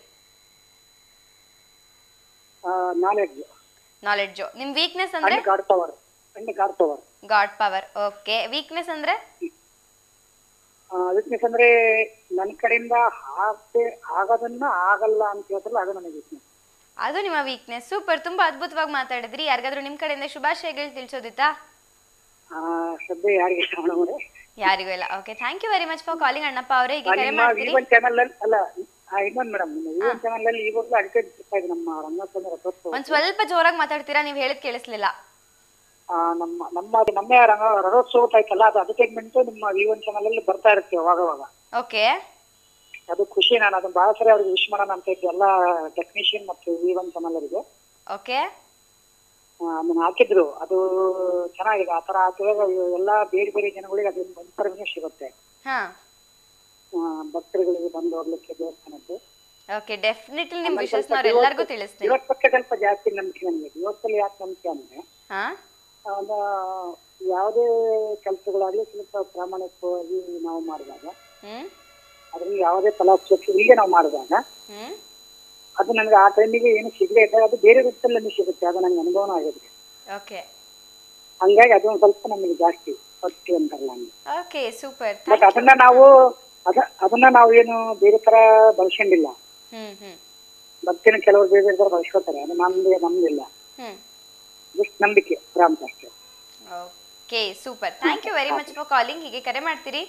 Knowledge knowledge. ನಿಮ್ ವೀಕ್ನೆಸ್ ಅಂದ್ರೆ? And God power. And God power God power. Okay. Weakness ಅಂದ್ರೆ? ವೀಕ್ನೆಸ್ ಅಂದ್ರೆ ನನ್ನ ಕಡೆಯಿಂದ ಆಗದೆ ಆಗೋದನ್ನ ಆಗಲ್ಲ ಅಂತ ಹೇಳ್ತಾರಲ್ಲ, ಅದು ನನಗೆ ವೀಕ್ನೆಸ್. ಅದು ನಿಮ್ಮ ವೀಕ್ನೆಸ್. ಸೂಪರ್, ತುಂಬಾ ಅದ್ಭುತವಾಗಿ ಮಾತಾಡಿದ್ರಿ. ಯಾರಿಗಾದ್ರೂ ನಿಮ್ ಕಡೆಯಿಂದ ಶುಭಾಶಯಗಳು ತಿಳಿಸೋದಿತ್ತಾ? ಶ್ರದ್ಧೆ ಯಾರಿಗೆ ಮೇಡಮ್? ಯಾರಿಗೂ ಇಲ್ಲ. Okay, thank you very much for calling Annappa ಅವರೇ. ಹೀಗೆ ಕರೆ ಮಾಡ್ತೀರಿ. ಚಾನಲ್ ಅಲ್ಲಿ ಅಲ್ಲ, ಇನ್ನೊಂದು ಮೇಡಮ್, ನಿಮ್ಮ ಚಾನಲ್ ಅಲ್ಲಿ ಇವಾಗಲೂ ಅಡಿಕೆ ಇದೆ ನಮ್ಮ ರಂಗಸ್ವಾಮಿ ರಥೋತ್ಸವ. ಒಂದ್ ಸ್ವಲ್ಪ ಜೋರಾಗಿ ಮಾತಾಡ್ತೀರಾ? ನೀವ್ ಹೇಳಿದ್ ಕೇಳಿಸ್ಲಿಲ್ಲ. ನಮ್ಮ ನಮ್ಮ ನಮ್ಮ ರಂಗ ರಥೋತ್ಸವ ಆಯ್ತಲ್ಲ, ಅದು ಅಡ್ವರ್ಟೈಸ್ಮೆಂಟ್ ನಿಮ್ಮ ವಿವನ್ ಚಾನಲ್ ಅಲ್ಲಿ ಬರ್ತಾ ಇರುತ್ತೆ ಅವಾಗ ಅವಾಗ. ಓಕೆ. ಅದು ಖುಷಿ. ನಾನು ಅದನ್ನ ಬಹಳ ಸರಿ ಅವ್ರಿಗೆ ವಿಶ್ ಮಾಡೋಣ ಅಂತ ಇದ್ದೆ, ಎಲ್ಲ ಟೆಕ್ನಿಷಿಯನ್ ಮತ್ತು ವಿವನ್ ಚಾನಲ್ ಅವರಿಗೆ. ಓಕೆ. ಅದನ್ನ ಹಾಕಿದ್ರು, ಅದು ಚೆನ್ನಾಗಿದೆ. ಆತರ ಹಾಕಿದಾಗ ಎಲ್ಲಾ ಬೇರೆ ಬೇರೆ ಜನಗಳಿಗೆ ಅದು ಇನ್ಫಾರ್ಮೇಶನ್ ಸಿಗುತ್ತೆ, ಭಕ್ತರುಗಳಿಗೆ ಬಂದು ಹೋಗ್ಲಿಕ್ಕೆ ದೇವಸ್ಥಾನಕ್ಕೆ. ಓಕೆ, ಡೆಫಿನೆಟ್ಲಿ ನಿಮ್ ವಿಶಸ್ ನಾನು ಎಲ್ಲರಿಗೂ ತಿಳಿಸ್ತೀನಿ. ಇವತ್ತು ಬಗ್ಗೆ ಸ್ವಲ್ಪ ಜಾಸ್ತಿ ನಂಬಿಕೆ ನನಗೆ. ಇವತ್ತಲ್ಲಿ ಯಾಕೆ ನಂಬಿಕೆ ಅಂದ್ರೆ ಯಾವುದೇ ಕೆಲಸಗಳಾಗ್ಲಿ ಸ್ವಲ್ಪ ಪ್ರಾಮಾಣಿಕವಾಗಿ ನಾವು ಮಾಡಿದಾಗ, ಅದ್ರಲ್ಲಿ ಯಾವುದೇ ಫಲಾಪೇಕ್ಷೆ ಇಲ್ಲದೆ ನಾವು ಮಾಡಿದಾಗ ಅದು ನನಗೆ ಆ ಟೈಮಿಗೆ ಏನು ಸಿಗದೆ ಇದ್ದಾಗ ಅದು ಬೇರೆ ರೂಪದಲ್ಲಿ ನಮಗೆ ಸಿಗುತ್ತೆ. ಅದು ನನಗೆ ಅನುಭವ ಆಗಿದೆ. ಓಕೆ. ಹಂಗಾಗಿ ಅದು ಒಂದ್ ಸ್ವಲ್ಪ ನಮಗೆ ಜಾಸ್ತಿ ಭಕ್ತಿ ಅಂತಾರಲ್ಲ ಹಂಗೆ. Okay, super. ಬಟ್ ಅದನ್ನ ನಾವು ಅದ ಅದನ್ನ ನಾವು ಏನು ಬೇರೆ ತರ ಬಳಸ್ಕೊಂಡಿಲ್ಲ. ಹ್ಮ್ ಹ್ಮ್ ಭಕ್ತಿನ ಕೆಲವರು ಬೇರೆ ಬೇರೆ ತರ ಬಳಸ್ಕೊತಾರೆ, ಅದು ನಮ್ದು ನಮ್ದಿಲ್ಲ. ಹ್ಮ್ ಜಸ್ಟ್ ನಂಬಿಕೆ ಪ್ರಾರಂಭ ಅಷ್ಟೇ. Okay, super. Thank you very much for calling. ಹೀಗೆ ಕರೆ ಮಾಡ್ತೀರಿ.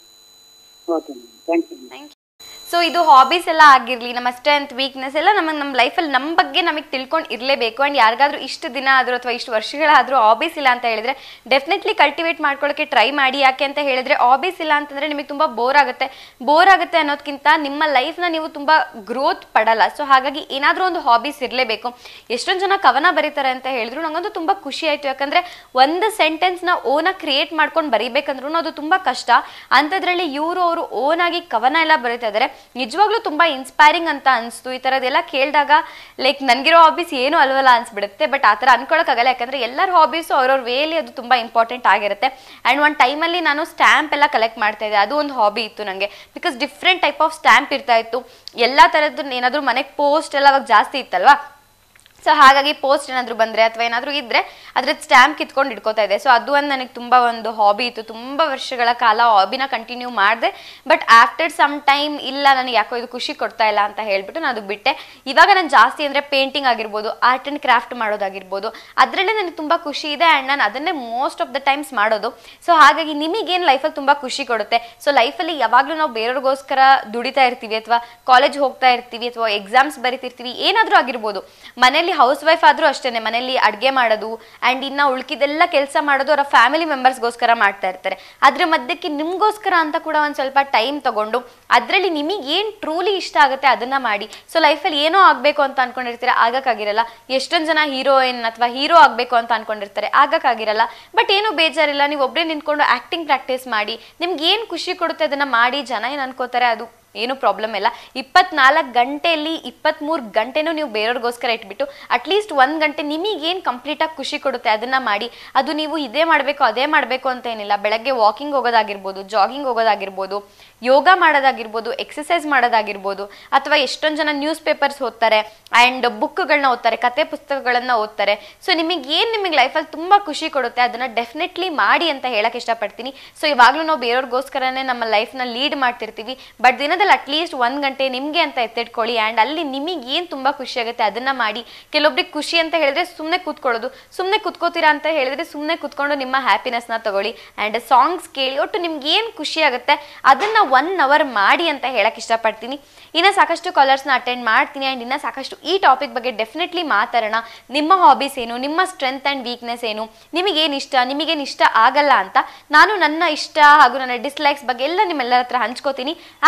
Okay, thank you. Thank you. So ಇದು ಹಾಬೀಸ್ ಎಲ್ಲ ಆಗಿರಲಿ, ನಮ್ಮ ಸ್ಟ್ರೆಂತ್ ವೀಕ್ನೆಸ್ ಎಲ್ಲ ನಮಗೆ ನಮ್ಮ ಲೈಫಲ್ಲಿ ನಮ್ಮ ಬಗ್ಗೆ ನಮಗೆ ತಿಳ್ಕೊಂಡು ಇರಲೇಬೇಕು. ಆ್ಯಂಡ್ ಯಾರಿಗಾದ್ರೂ ಇಷ್ಟು ದಿನ ಆದರೂ ಅಥವಾ ಇಷ್ಟು ವರ್ಷಗಳಾದರೂ ಹಾಬೀಸ್ ಇಲ್ಲ ಅಂತ ಹೇಳಿದ್ರೆ ಡೆಫಿನೆಟ್ಲಿ ಕಲ್ಟಿವೇಟ್ ಮಾಡ್ಕೊಳ್ಳೋಕ್ಕೆ ಟ್ರೈ ಮಾಡಿ. ಯಾಕೆ ಅಂತ ಹೇಳಿದ್ರೆ ಹಾಬೀಸ್ ಇಲ್ಲ ಅಂತಂದರೆ ನಿಮಗೆ ತುಂಬ ಬೋರ್ ಆಗುತ್ತೆ. ಬೋರ್ ಆಗುತ್ತೆ ಅನ್ನೋದಕ್ಕಿಂತ ನಿಮ್ಮ ಲೈಫ್ನ ನೀವು ತುಂಬ ಗ್ರೋತ್ ಪಡಲ್ಲ. ಸೊ ಹಾಗಾಗಿ ಏನಾದರೂ ಒಂದು ಹಾಬೀಸ್ ಇರಲೇಬೇಕು. ಎಷ್ಟೊಂದು ಜನ ಕವನ ಬರೀತಾರೆ ಅಂತ ಹೇಳಿದ್ರು, ನನಗಂತೂ ತುಂಬ ಖುಷಿ ಆಯಿತು. ಯಾಕಂದರೆ ಒಂದು ಸೆಂಟೆನ್ಸ್ನ ಓನಾಗಿ ಕ್ರಿಯೇಟ್ ಮಾಡ್ಕೊಂಡು ಬರೀಬೇಕಂದ್ರೂ ಅದು ತುಂಬ ಕಷ್ಟ. ಅಂಥದ್ರಲ್ಲಿ ಇವರು ಅವರು ಓನಾಗಿ ಕವನ ಎಲ್ಲ ಬರೀತಾ ಇದ್ದಾರೆ. ನಿಜವಾಗ್ಲೂ ತುಂಬಾ ಇನ್ಸ್ಪೈರಿಂಗ್ ಅಂತ ಅನಿಸ್ತು. ಈ ಥರದ್ದೆಲ್ಲ ಕೇಳಿದಾಗ ಲೈಕ್ ನನಗಿರೋ ಹಾಬೀಸ್ ಏನು ಅಲ್ವಲ್ಲ ಅನ್ಸ್ಬಿಡುತ್ತೆ. ಬಟ್ ಆ ಥರ ಅನ್ಕೊಳಕ್ಕಾಗಲ್ಲ, ಯಾಕಂದರೆ ಎಲ್ಲರ ಹಾಬೀಸು ಅವ್ರವ್ರ ವೇಲಿ ಅದು ತುಂಬ ಇಂಪಾರ್ಟೆಂಟ್ ಆಗಿರುತ್ತೆ. ಆ್ಯಂಡ್ ಒಂದು ಟೈಮಲ್ಲಿ ನಾನು ಸ್ಟ್ಯಾಂಪ್ ಎಲ್ಲ ಕಲೆಕ್ಟ್ ಮಾಡ್ತಾ ಇದ್ದೆ, ಅದು ಒಂದು ಹಾಬಿ ಇತ್ತು ನನಗೆ. Because different type of stamp ಇರ್ತಾ ಇತ್ತು. ಎಲ್ಲ ಥರದ್ದು ಏನಾದರೂ ಮನೆಗೆ ಪೋಸ್ಟ್ ಎಲ್ಲ ಅವಾಗ ಜಾಸ್ತಿ ಇತ್ತಲ್ವಾ. ಸೊ ಹಾಗಾಗಿ ಪೋಸ್ಟ್ ಏನಾದರೂ ಬಂದರೆ ಅಥವಾ ಏನಾದರೂ ಇದ್ದರೆ ಅದ್ರದ್ದು ಸ್ಟ್ಯಾಂಪ್ ಕಿತ್ಕೊಂಡು ಇಟ್ಕೋತಾ ಇದೆ. ಸೊ ಅದು ಒಂದು ನನಗೆ ತುಂಬ ಒಂದು ಹಾಬಿ ಇತ್ತು. ತುಂಬ ವರ್ಷಗಳ ಕಾಲ ಹಾಬಿನ ಕಂಟಿನ್ಯೂ ಮಾಡಿದೆ. ಬಟ್ ಆಫ್ಟರ್ ಸಮ್ ಟೈಮ್ ಇಲ್ಲ, ನನಗೆ ಯಾಕೋ ಇದು ಖುಷಿ ಕೊಡ್ತಾ ಇಲ್ಲ ಅಂತ ಹೇಳ್ಬಿಟ್ಟು ನಾನು ಅದು ಬಿಟ್ಟೆ. ಇವಾಗ ನಾನು ಜಾಸ್ತಿ ಅಂದರೆ ಪೇಂಟಿಂಗ್ ಆಗಿರ್ಬೋದು, ಆರ್ಟ್ ಆ್ಯಂಡ್ ಕ್ರಾಫ್ಟ್ ಮಾಡೋದಾಗಿರ್ಬೋದು, ಅದರಲ್ಲೇ ನನಗೆ ತುಂಬ ಖುಷಿ ಇದೆ. ಆ್ಯಂಡ್ ನಾನು ಅದನ್ನೇ ಮೋಸ್ಟ್ ಆಫ್ ದ ಟೈಮ್ಸ್ ಮಾಡೋದು. ಸೊ ಹಾಗಾಗಿ ನಿಮಗೇನು ಲೈಫಲ್ಲಿ ತುಂಬ ಖುಷಿ ಕೊಡುತ್ತೆ? ಸೊ ಲೈಫಲ್ಲಿ ಯಾವಾಗಲೂ ನಾವು ಬೇರೆಯವ್ರಿಗೋಸ್ಕರ ದುಡಿತಾ ಇರ್ತೀವಿ, ಅಥವಾ ಕಾಲೇಜ್ ಹೋಗ್ತಾ ಇರ್ತೀವಿ, ಅಥವಾ ಎಕ್ಸಾಮ್ಸ್ ಬರಿತಿರ್ತೀವಿ, ಏನಾದರೂ ಆಗಿರ್ಬೋದು. ಮನೇಲಿ ಹೌಸ್ ವೈಫ್ ಆದ್ರೂ ಅಷ್ಟೇನೆ, ಮನೇಲಿ ಅಡುಗೆ ಮಾಡೋದು ಆ್ಯಂಡ್ ಇನ್ನು ಉಳ್ಕಿದೆಲ್ಲ ಕೆಲಸ ಮಾಡೋದು ಅವರ ಫ್ಯಾಮಿಲಿ ಮೆಂಬರ್ಸ್ಗೋಸ್ಕರ ಮಾಡ್ತಾ ಇರ್ತಾರೆ. ಅದ್ರ ಮಧ್ಯಕ್ಕೆ ನಿಮಗೋಸ್ಕರ ಅಂತ ಕೂಡ ಒಂದು ಸ್ವಲ್ಪ ಟೈಮ್ ತಗೊಂಡು ಅದರಲ್ಲಿ ನಿಮಗೆ ಏನು ಟ್ರೂಲಿ ಇಷ್ಟ ಆಗುತ್ತೆ ಅದನ್ನ ಮಾಡಿ. ಸೊ ಲೈಫಲ್ಲಿ ಏನೋ ಆಗಬೇಕು ಅಂತ ಅನ್ಕೊಂಡಿರ್ತೀರ, ಆಗಕ್ಕಾಗಿರಲ್ಲ. ಎಷ್ಟೊಂದು ಜನ ಹೀರೋಯಿನ್ ಅಥವಾ ಹೀರೋ ಆಗಬೇಕು ಅಂತ ಅನ್ಕೊಂಡಿರ್ತಾರೆ, ಆಗಕ್ಕಾಗಿರಲ್ಲ. ಬಟ್ ಏನು ಬೇಜಾರಿಲ್ಲ, ನೀವು ಒಬ್ಬರೇ ನಿಂತ್ಕೊಂಡು ಆ್ಯಕ್ಟಿಂಗ್ ಪ್ರಾಕ್ಟೀಸ್ ಮಾಡಿ. ನಿಮ್ಗೆ ಏನು ಖುಷಿ ಕೊಡುತ್ತೆ ಅದನ್ನು ಮಾಡಿ. ಜನ ಏನು ಅನ್ಕೋತಾರೆ ಅದು ಏನು ಪ್ರಾಬ್ಲಮ್ ಇಲ್ಲ. ಇಪ್ಪತ್ನಾಲ್ಕು ಗಂಟೆಯಲ್ಲಿ ಇಪ್ಪತ್ತ್ಮೂರು ಗಂಟೆನೂ ನೀವು ಬೇರೆಯವ್ರಿಗೋಸ್ಕರ ಇಟ್ಬಿಟ್ಟು ಅಟ್ಲೀಸ್ಟ್ ಒಂದು ಗಂಟೆ ನಿಮಗೇನು ಕಂಪ್ಲೀಟಾಗಿ ಖುಷಿ ಕೊಡುತ್ತೆ ಅದನ್ನು ಮಾಡಿ. ಅದು ನೀವು ಇದೇ ಮಾಡಬೇಕು ಅದೇ ಮಾಡಬೇಕು ಅಂತ ಏನಿಲ್ಲ. ಬೆಳಗ್ಗೆ ವಾಕಿಂಗ್ ಹೋಗೋದಾಗಿರ್ಬೋದು, ಜಾಗಿಂಗ್ ಹೋಗೋದಾಗಿರ್ಬೋದು, ಯೋಗ ಮಾಡೋದಾಗಿರ್ಬೋದು, ಎಕ್ಸಸೈಸ್ ಮಾಡೋದಾಗಿರ್ಬೋದು, ಅಥವಾ ಎಷ್ಟೊಂದು ಜನ ನ್ಯೂಸ್ ಪೇಪರ್ಸ್ ಓದ್ತಾರೆ ಆ್ಯಂಡ್ ಬುಕ್ಗಳನ್ನ ಓದ್ತಾರೆ, ಕತೆ ಪುಸ್ತಕಗಳನ್ನು ಓದ್ತಾರೆ. ಸೊ ನಿಮಗೆ ಏನು ನಿಮಗೆ ಲೈಫಲ್ಲಿ ತುಂಬ ಖುಷಿ ಕೊಡುತ್ತೆ ಅದನ್ನು ಡೆಫಿನೆಟ್ಲಿ ಮಾಡಿ ಅಂತ ಹೇಳಕ್ಕೆ ಇಷ್ಟಪಡ್ತೀನಿ. ಸೊ ಇವಾಗಲೂ ನಾವು ಬೇರೆಯವ್ರಿಗೋಸ್ಕರನೇ ನಮ್ಮ ಲೈಫ್ನ ಲೀಡ್ ಮಾಡ್ತಿರ್ತೀವಿ. ಬಟ್ ದಿನದಲ್ಲಿ ಅಟ್ಲೀಸ್ಟ್ ಒಂದು ಗಂಟೆ ನಿಮಗೆ ಅಂತ ಎತ್ತಿಟ್ಕೊಳ್ಳಿ. ಆ್ಯಂಡ್ ಅಲ್ಲಿ ನಿಮಗೆ ಏನು ತುಂಬ ಖುಷಿ ಆಗುತ್ತೆ ಅದನ್ನು ಮಾಡಿ. ಕೆಲವೊಬ್ರಿಗೆ ಖುಷಿ ಅಂತ ಹೇಳಿದ್ರೆ ಸುಮ್ಮನೆ ಕೂತ್ಕೊಳ್ಳೋದು, ಸುಮ್ಮನೆ ಕೂತ್ಕೋತೀರಾ ಅಂತ ಹೇಳಿದ್ರೆ ಸುಮ್ಮನೆ ಕೂತ್ಕೊಂಡು ನಿಮ್ಮ ಹ್ಯಾಪಿನೆಸ್ನ ತಗೊಳ್ಳಿ. ಆ್ಯಂಡ್ ಸಾಂಗ್ಸ್ ಕೇಳಿ, ಒಟ್ಟು ನಿಮ್ಗೆ ಏನು ಖುಷಿ ಆಗುತ್ತೆ ಅದನ್ನು ಒನ್ ಅವರ್ ಮಾಡಿ ಅಂತ ಹೇಳಕ್ಕೆ ಇಷ್ಟಪಡ್ತೀನಿ. ಇನ್ನು ಸಾಕಷ್ಟು ಕಾಲರ್ಸ್ನ ಅಟೆಂಡ್ ಮಾಡ್ತೀನಿ ಆ್ಯಂಡ್ ಇನ್ನು ಸಾಕಷ್ಟು ಈ ಟಾಪಿಕ್ ಬಗ್ಗೆ ಡೆಫಿನೆಟ್ಲಿ ಮಾತಾಡೋಣ. ನಿಮ್ಮ ಹಾಬೀಸ್ ಏನು, ನಿಮ್ಮ ಸ್ಟ್ರೆಂತ್ ಆ್ಯಂಡ್ ವೀಕ್ನೆಸ್ ಏನು, ನಿಮಗೇನು ಇಷ್ಟ, ನಿಮಗೇನು ಇಷ್ಟ ಆಗಲ್ಲ ಅಂತ ನಾನು ನನ್ನ ಇಷ್ಟ ಹಾಗೂ ನನ್ನ ಡಿಸ್ಲೈಕ್ಸ್ ಬಗ್ಗೆ ಎಲ್ಲ ನಿಮ್ಮೆಲ್ಲರ ಹತ್ರ ಹಂಚ್ಕೋತೀನಿ. ಆದರೆ ಅದಕ್ಕಿಂತ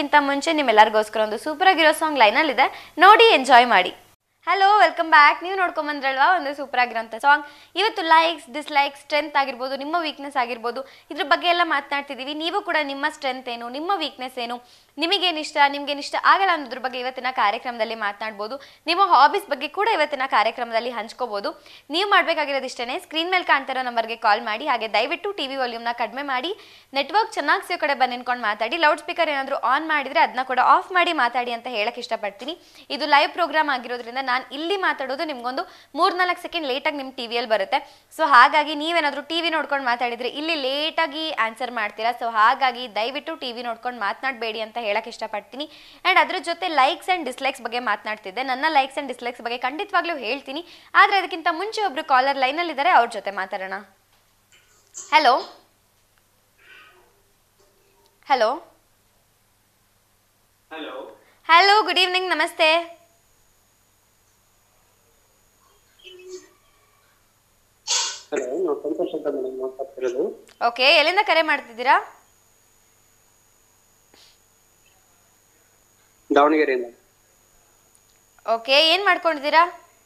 ಮಾಡೋದಕ್ಕಿಂತ ಮುಂಚೆ ನಿಮ್ಮೆಲ್ಲರಿಗೋಸ್ಕರ ಒಂದು ಸೂಪರ್ ಆಗಿರೋ ಸಾಂಗ್ ಲೈನಲ್ಲಿ ಇದೆ, ನೋಡಿ ಎಂಜಾಯ್ ಮಾಡಿ. Hello, welcome back. ನೀವು ನೋಡ್ಕೊಂಬಂದ್ರಲ್ವಾ ಒಂದು ಸೂಪರ್ ಆಗಿರೋಂಥ ಸಾಂಗ್. ಇವತ್ತು ಲೈಕ್ಸ್, ಡಿಸ್ಲೈಕ್ಸ್, ಸ್ಟ್ರೆಂತ್ ಆಗಿರ್ಬೋದು, ನಿಮ್ಮ ವೀಕ್ನೆಸ್ ಆಗಿರ್ಬೋದು, ಇದ್ರ ಬಗ್ಗೆ ಎಲ್ಲ ಮಾತನಾಡ್ತಿದ್ದೀವಿ. ನೀವು ಕೂಡ ನಿಮ್ಮ ಸ್ಟ್ರೆಂತ್ ಏನು, ನಿಮ್ಮ ವೀಕ್ನೆಸ್ ಏನು, ನಿಮಗೇನಿಷ್ಟ, ನಿಮ್ಗೇನಿಷ್ಟ ಆಗಲ್ಲ ಅನ್ನೋದ್ರ ಬಗ್ಗೆ ಇವತ್ತಿನ ಕಾರ್ಯಕ್ರಮದಲ್ಲಿ ಮಾತನಾಡ್ಬೋದು. ನಿಮ್ಮ ಹಾಬೀಸ್ ಬಗ್ಗೆ ಕೂಡ ಇವತ್ತಿನ ಕಾರ್ಯಕ್ರಮದಲ್ಲಿ ಹಂಚ್ಕೋಬೋದು. ನೀವು ಮಾಡಬೇಕಾಗಿರೋದು ಇಷ್ಟೇ, ಸ್ಕ್ರೀನ್ ಮೇಲೆ ಕಾಣ್ತಿರೋ ನಂಬರ್ಗೆ ಕಾಲ್ ಮಾಡಿ. ಹಾಗೆ ದಯವಿಟ್ಟು ಟಿ ವಿ ವಾಲ್ಯೂಮ್ನ ಕಡಿಮೆ ಮಾಡಿ, ನೆಟ್ವರ್ಕ್ ಚೆನ್ನಾಗಿ ಸಿಗೋ ಕಡೆ ಬಂದು ನಿಂತ್ಕೊಂಡು ಮಾತಾಡಿ. ಲೌಡ್ ಸ್ಪೀಕರ್ ಏನಾದರೂ ಆನ್ ಮಾಡಿದರೆ ಅದನ್ನ ಕೂಡ ಆಫ್ ಮಾಡಿ ಮಾತಾಡಿ ಅಂತ ಹೇಳಕ್ಕೆ ಇಷ್ಟಪಡ್ತೀನಿ. ಇದು ಲೈವ್ ಪ್ರೋಗ್ರಾಮ್ ಆಗಿರೋದ್ರಿಂದ ನಾನು ಇಲ್ಲಿ ಮಾತಾಡೋದು ನಿಮ್ಗೊಂದು ಮೂರ್ನಾಲ್ಕು ಸೆಕೆಂಡ್ ಲೇಟಾಗಿ ನಿಮ್ಮ ಟಿ ವಿಯಲ್ಲಿ ಬರುತ್ತೆ. ಸೊ ಹಾಗಾಗಿ ನೀವೇನಾದರೂ ಟಿ ವಿ ನೋಡ್ಕೊಂಡು ಮಾತಾಡಿದರೆ ಇಲ್ಲಿ ಲೇಟಾಗಿ ಆನ್ಸರ್ ಮಾಡ್ತೀರಾ. ಸೊ ಹಾಗಾಗಿ ದಯವಿಟ್ಟು ಟಿ ವಿ ನೋಡ್ಕೊಂಡು ಮಾತನಾಡಬೇಡಿ ಅಂತ ಹೇಳಕ್ಕೆ ಇಷ್ಟಪಡ್ತೀನಿ. ಆ್ಯಂಡ್ ಅದ್ರ ಜೊತೆ ಲೈಕ್ಸ್ ಆ್ಯಂಡ್ ಡಿಸ್ಲೈಕ್ಸ್ ಬಗ್ಗೆ ಮಾತನಾಡ್ತಿದ್ದೆ. ನನ್ನ ಲೈಕ್ಸ್ ಆ್ಯಂಡ್ ಡಿಸ್ಲೈಕ್ಸ್ ಬಗ್ಗೆ ಖಂಡಿತವಾಗ್ಲೂ ಹೇಳ್ತೀನಿ. ಆದರೆ ಅದಕ್ಕಿಂತ ಮುಂಚೆ ಒಬ್ರು ಕಾಲರ್ ಲೈನಲ್ಲಿದ್ದಾರೆ, ಅವ್ರ ಜೊತೆ ಮಾತಾಡೋಣ. Hello hello hello good evening, ನಮಸ್ತೆ. ಓಕೆ, ಎಲ್ಲಿಂದ ಕರೆ ಮಾಡ್ತಿದ್ದೀರಾ? ದಾವಣಗೆರೆಯಿಂದ. ಓಕೆ, ಏನ್ ಮಾಡ್ಕೊಂಡಿದ್ದೀರಾ?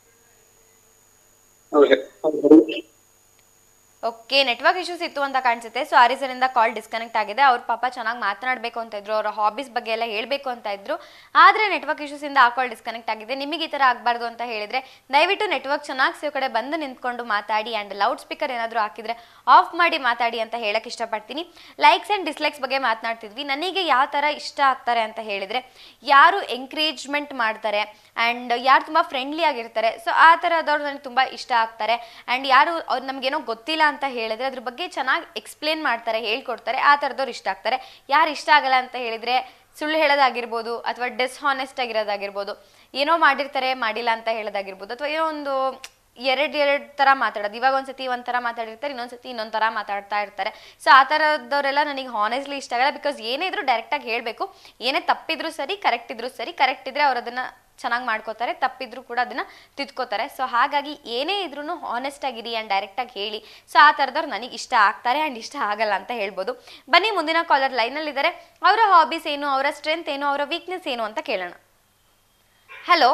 ಓಕೆ, ನೆಟ್ವರ್ಕ್ ಇಶ್ಯೂಸ್ ಇತ್ತು ಅಂತ ಕಾಣಿಸುತ್ತೆ. ಸೊ ಆ ರೀಸನಿಂದ ಕಾಲ್ ಡಿಸ್ಕನೆಕ್ಟ್ ಆಗಿದೆ. ಅವ್ರ ಪಾಪ ಚೆನ್ನಾಗಿ ಮಾತನಾಡಬೇಕು ಅಂತ ಇದ್ರು, ಅವರ ಹಾಬೀಸ್ ಬಗ್ಗೆ ಎಲ್ಲ ಹೇಳಬೇಕು ಅಂತ ಇದ್ರು. ಆದರೆ ನೆಟ್ವರ್ಕ್ ಇಶ್ಯೂಸಿಂದ ಆ ಕಾಲ್ ಡಿಸ್ಕನೆಕ್ಟ್ ಆಗಿದೆ. ನಿಮಗೆ ಈ ಥರ ಆಗಬಾರ್ದು ಅಂತ ಹೇಳಿದರೆ ದಯವಿಟ್ಟು ನೆಟ್ವರ್ಕ್ ಚೆನ್ನಾಗಿ ಸಿಗೋ ಕಡೆ ಬಂದು ನಿಂತ್ಕೊಂಡು ಮಾತಾಡಿ. ಆ್ಯಂಡ್ ಲೌಡ್ ಸ್ಪೀಕರ್ ಏನಾದರೂ ಹಾಕಿದರೆ ಆಫ್ ಮಾಡಿ ಮಾತಾಡಿ ಅಂತ ಹೇಳಕ್ಕೆ ಇಷ್ಟಪಡ್ತೀನಿ. ಲೈಕ್ಸ್ ಆ್ಯಂಡ್ ಡಿಸ್ಲೈಕ್ಸ್ ಬಗ್ಗೆ ಮಾತನಾಡ್ತಿದ್ವಿ. ನನಗೆ ಯಾವ ಥರ ಇಷ್ಟ ಆಗ್ತಾರೆ ಅಂತ ಹೇಳಿದರೆ, ಯಾರು ಎಂಕರೇಜ್ಮೆಂಟ್ ಮಾಡ್ತಾರೆ ಆ್ಯಂಡ್ ಯಾರು ತುಂಬ ಫ್ರೆಂಡ್ಲಿ ಆಗಿರ್ತಾರೆ. ಸೊ ಆ ಥರದವ್ರು ನನಗೆ ತುಂಬ ಇಷ್ಟ ಆಗ್ತಾರೆ. ಆ್ಯಂಡ್ ಯಾರು ಅವ್ರು ನಮಗೇನೋ ಗೊತ್ತಿಲ್ಲ ಅಂತ ಹೇಳಿದ್ರೆ ಅದ್ರ ಬಗ್ಗೆ ಚೆನ್ನಾಗಿ ಎಕ್ಸ್ಪ್ಲೇನ್ ಮಾಡ್ತಾರೆ, ಹೇಳ್ಕೊಡ್ತಾರೆ, ಆ ಥರದವ್ರು ಇಷ್ಟ ಆಗ್ತಾರೆ. ಯಾರು ಇಷ್ಟ ಆಗಲ್ಲ ಅಂತ ಹೇಳಿದರೆ ಸುಳ್ಳು ಹೇಳೋದಾಗಿರ್ಬೋದು, ಅಥವಾ ಡಿಸ್ಹಾನೆಸ್ಟ್ ಆಗಿರೋದಾಗಿರ್ಬೋದು, ಏನೋ ಮಾಡಿರ್ತಾರೆ ಮಾಡಿಲ್ಲ ಅಂತ ಹೇಳೋದಾಗಿರ್ಬೋದು, ಅಥವಾ ಏನೋ ಒಂದು ಎರಡು ಎರಡು ಥರ ಮಾತಾಡೋದು. ಇವಾಗ ಒಂದ್ಸತಿ ಒಂಥರ ಮಾತಾಡಿರ್ತಾರೆ, ಇನ್ನೊಂದ್ಸತಿ ಇನ್ನೊಂದು ಥರ ಮಾತಾಡ್ತಾ ಇರ್ತಾರೆ. ಸೊ ಆ ಥರದವರೆಲ್ಲ ನನಗೆ ಹಾನೆಸ್ಟ್ಲಿ ಇಷ್ಟ ಆಗಲ್ಲ. ಬಿಕಾಸ್ ಏನೇ ಇದ್ರೂ ಡೈರೆಕ್ಟಾಗಿ ಹೇಳಬೇಕು. ಏನೇ ತಪ್ಪಿದ್ರು ಸರಿ, ಕರೆಕ್ಟ್ ಇದ್ರೂ ಸರಿ. ಕರೆಕ್ಟ್ ಇದ್ದರೆ ಅವ್ರು ಅದನ್ನು ಚೆನ್ನಾಗಿ ಮಾಡ್ಕೋತಾರೆ, ತಪ್ಪಿದ್ರು ಕೂಡ ಅದನ್ನು ತಿದ್ಕೋತಾರೆ. ಸೊ ಹಾಗಾಗಿ ಏನೇ ಇದ್ರೂ ಹಾನೆಸ್ಟ್ ಆಗಿರಿ ಆ್ಯಂಡ್ ಡೈರೆಕ್ಟಾಗಿ ಹೇಳಿ. ಸೊ ಆ ಥರದವ್ರು ನನಗೆ ಇಷ್ಟ ಆಗ್ತಾರೆ ಆ್ಯಂಡ್ ಇಷ್ಟ ಆಗಲ್ಲ ಅಂತ ಹೇಳ್ಬೋದು. ಬನ್ನಿ, ಮುಂದಿನ ಕಾಲರ್ ಲೈನಲ್ಲಿದ್ದಾರೆ. ಅವರ ಹಾಬೀಸ್ ಏನು, ಅವರ ಸ್ಟ್ರೆಂತ್ ಏನು, ಅವರ ವೀಕ್ನೆಸ್ ಏನು ಅಂತ ಕೇಳೋಣ. ಹಲೋ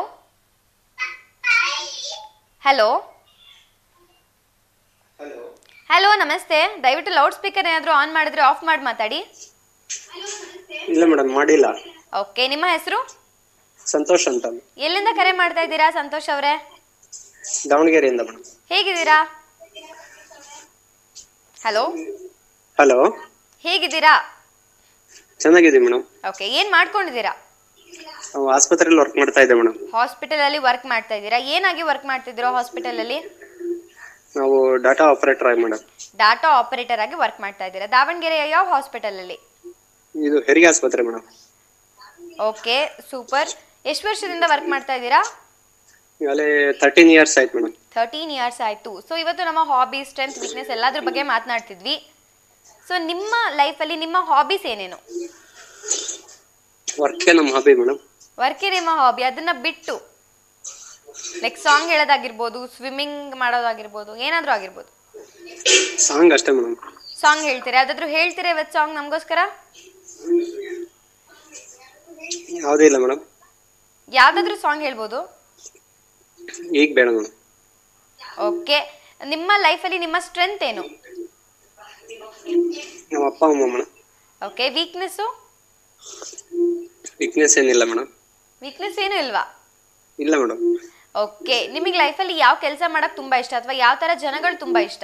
ಹಲೋ ಹಲೋ ನಮಸ್ತೆ. ದಯವಿಟ್ಟು ಲೌಡ್ ಸ್ಪೀಕರ್ ಏನಾದರೂ ಆನ್ ಮಾಡಿದ್ರೆ ಆಫ್ ಮಾಡಿ ಮಾತಾಡಿ. ಇಲ್ಲ ಮೇಡಮ್, ಮಾಡಿಲ್ಲ. ಓಕೆ, ನಿಮ್ಮ ಹೆಸರು? ಸಂತೋಷ್ ಅಂತ. ಎಲ್ಲಿಂದ ಕರೆ ಮಾಡ್ತಾ ಇದ್ದೀರಾ ಸಂತೋಷ್ ಅವರೇ? ದಾವಣಗೆರೆಯಿಂದ ಮೇಡಮ್. ಹೇಗಿದ್ದೀರಾ? ಹಲೋ ಹಲೋ, ಹೇಗಿದ್ದೀರಾ? ಚೆನ್ನಾಗಿದ್ದೀವಿ ಮೇಡಮ್. ಓಕೆ, ಏನ್ ಮಾಡ್ಕೊಂಡಿದ್ದೀರಾ? ನಾವು ಆಸ್ಪತ್ರೆಯಲ್ಲಿ ವರ್ಕ್ ಮಾಡ್ತಾ ಇದ್ದೆ ಮೇಡಮ್. ಹಾಸ್ಪಿಟಲ್ ಅಲ್ಲಿ ವರ್ಕ್ ಮಾಡ್ತಾ ಇದ್ದೀರಾ? ಏನಾಗಿ ವರ್ಕ್ ಮಾಡ್ತಿದ್ದೀರಾ ಹಾಸ್ಪಿಟಲ್ ಅಲ್ಲಿ? ನಾವು ಡಾಟಾ ಆಪರೇಟರ್ ಆಗಿ ಮೇಡಮ್. ಡಾಟಾ ಆಪರೇಟರ್ ಆಗಿ ವರ್ಕ್ ಮಾಡ್ತಾ ಇದ್ದೀರಾ. ದಾವಣಗೆರೆಯ ಯಾವ ಹಾಸ್ಪಿಟಲ್ ಅಲ್ಲಿ? ಇದು ಹೆರಿಗೆ ಆಸ್ಪತ್ರೆ ಮೇಡಮ್. Okay, super. ಎಷ್ಟು ವರ್ಷದಿಂದ ವರ್ಕ್ ಮಾಡ್ತಾ ಇದ್ದೀರಾ? ಈಗಲೇ ತರ್ಟೀನ್ ಇಯರ್ಸ್ ಆಯ್ತು ಮೇಡಮ್. ತರ್ಟೀನ್ ಇಯರ್ಸ್ ಆಯ್ತು. ಸೊ ಇವತ್ತು ನಮ್ಮ ಹಾಬಿ, ಸ್ಟ್ರೆಂತ್, ವೀಕ್ನೆಸ್ ಎಲ್ಲದ್ರ ಬಗ್ಗೆ ಮಾತನಾಡ್ತಿದ್ವಿ. ಸೊ ನಿಮ್ಮ ಲೈಫಲ್ಲಿ ನಿಮ್ಮ ಹಾಬೀಸ್ ಏನೇನು? ವರ್ಕೇ ನಮ್ಮ ಹಾಬಿ ಮೇಡಮ್. ವರ್ಕೇ ನಿಮ್ಮ ಹಾಬಿ. ಅದನ್ನ ಬಿಟ್ಟು ಲೈಕ್ ಸಾಂಗ್ ಹೇಳೋದಾಗಿರ್ಬೋದು, ಸ್ವಿಮ್ಮಿಂಗ್ ಮಾಡೋದಾಗಿರ್ಬೋದು, ಏನಾದರೂ ಆಗಿರ್ಬೋದು. ಸಾಂಗ್ ಅಷ್ಟೇ ಮೇಡಮ್. ಸಾಂಗ್ ಹೇಳ್ತೀರಾ? ಯಾವ್ದಾದ್ರು ಹೇಳ್ತೀರಾ ಇವತ್ತು ಸಾಂಗ್ ನಮಗೋಸ್ಕರ? ಯಾವುದೂ ಇಲ್ಲ ಮೇಡಮ್. ಯಾವ್ದಾದ್ರು ಸಾಂಗ್ ಹೇಳ್ಬೋದು? ಈಗ ಬೇಡ ಮೇಡಮ್. ಓಕೆ, ನಿಮ್ಮ ಲೈಫಲ್ಲಿ ನಿಮ್ಮ ಸ್ಟ್ರೆಂತ್ ಏನು? ನಮ್ಮ ಅಪ್ಪ ಅಮ್ಮ ಮೇಡಮ್. Okay, weakness? ವೀಕ್ನೆಸ್ ಏನಿಲ್ಲ ಮೇಡಮ್. ವೀಕ್ನೆಸ್ ಏನು ಇಲ್ವಾ? ಇಲ್ಲ ಮೇಡಮ್. ಓಕೆ, ನಿಮಗೆ ಲೈಫಲ್ಲಿ ಯಾವ ಕೆಲಸ ಮಾಡಕ್ ತುಂಬಾ ಇಷ್ಟ, ಅಥವಾ ಯಾವ ತರ ಜನಗಳು ತುಂಬಾ ಇಷ್ಟ?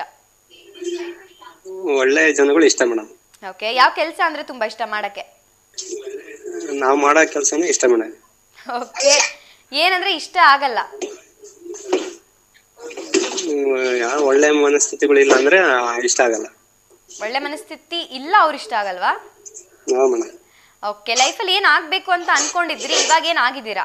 ಒಳ್ಳೆ ಜನಗಳು ಇಷ್ಟ ಮೇಡಮ್. ಓಕೆ, ಯಾವ ಕೆಲಸ ಅಂದ್ರೆ ತುಂಬಾ ಇಷ್ಟ ಮಾಡಕ್ಕೆ? ನಾವು ಮಾಡೋ ಕೆಲಸನೇ ಇಷ್ಟ ಮೇಡಮ್. ಓಕೆ, ಏನಂದ್ರೆ ಇಷ್ಟ ಆಗಲ್ಲ? ಯಾವ ಒಳ್ಳೆ ಮನಸ್ಥಿತಿಗಳು ಇಲ್ಲ ಅಂದ್ರೆ ಇಷ್ಟ ಆಗಲ್ಲ. ಒಳ್ಳೆ ಮನಸ್ಥಿತಿ ಇಲ್ಲ ಅವ್ರು ಇಷ್ಟ ಆಗಲ್ವಾ? ಹಾ ಮೇಡಮ್. ಓಕೆ, ಲೈಫಲ್ಲಿ ಏನ್ ಆಗ್ಬೇಕು ಅಂತ ಅನ್ಕೊಂಡಿದ್ರಿ, ಇವಾಗ ಏನ್ ಆಗಿದ್ದೀರಾ?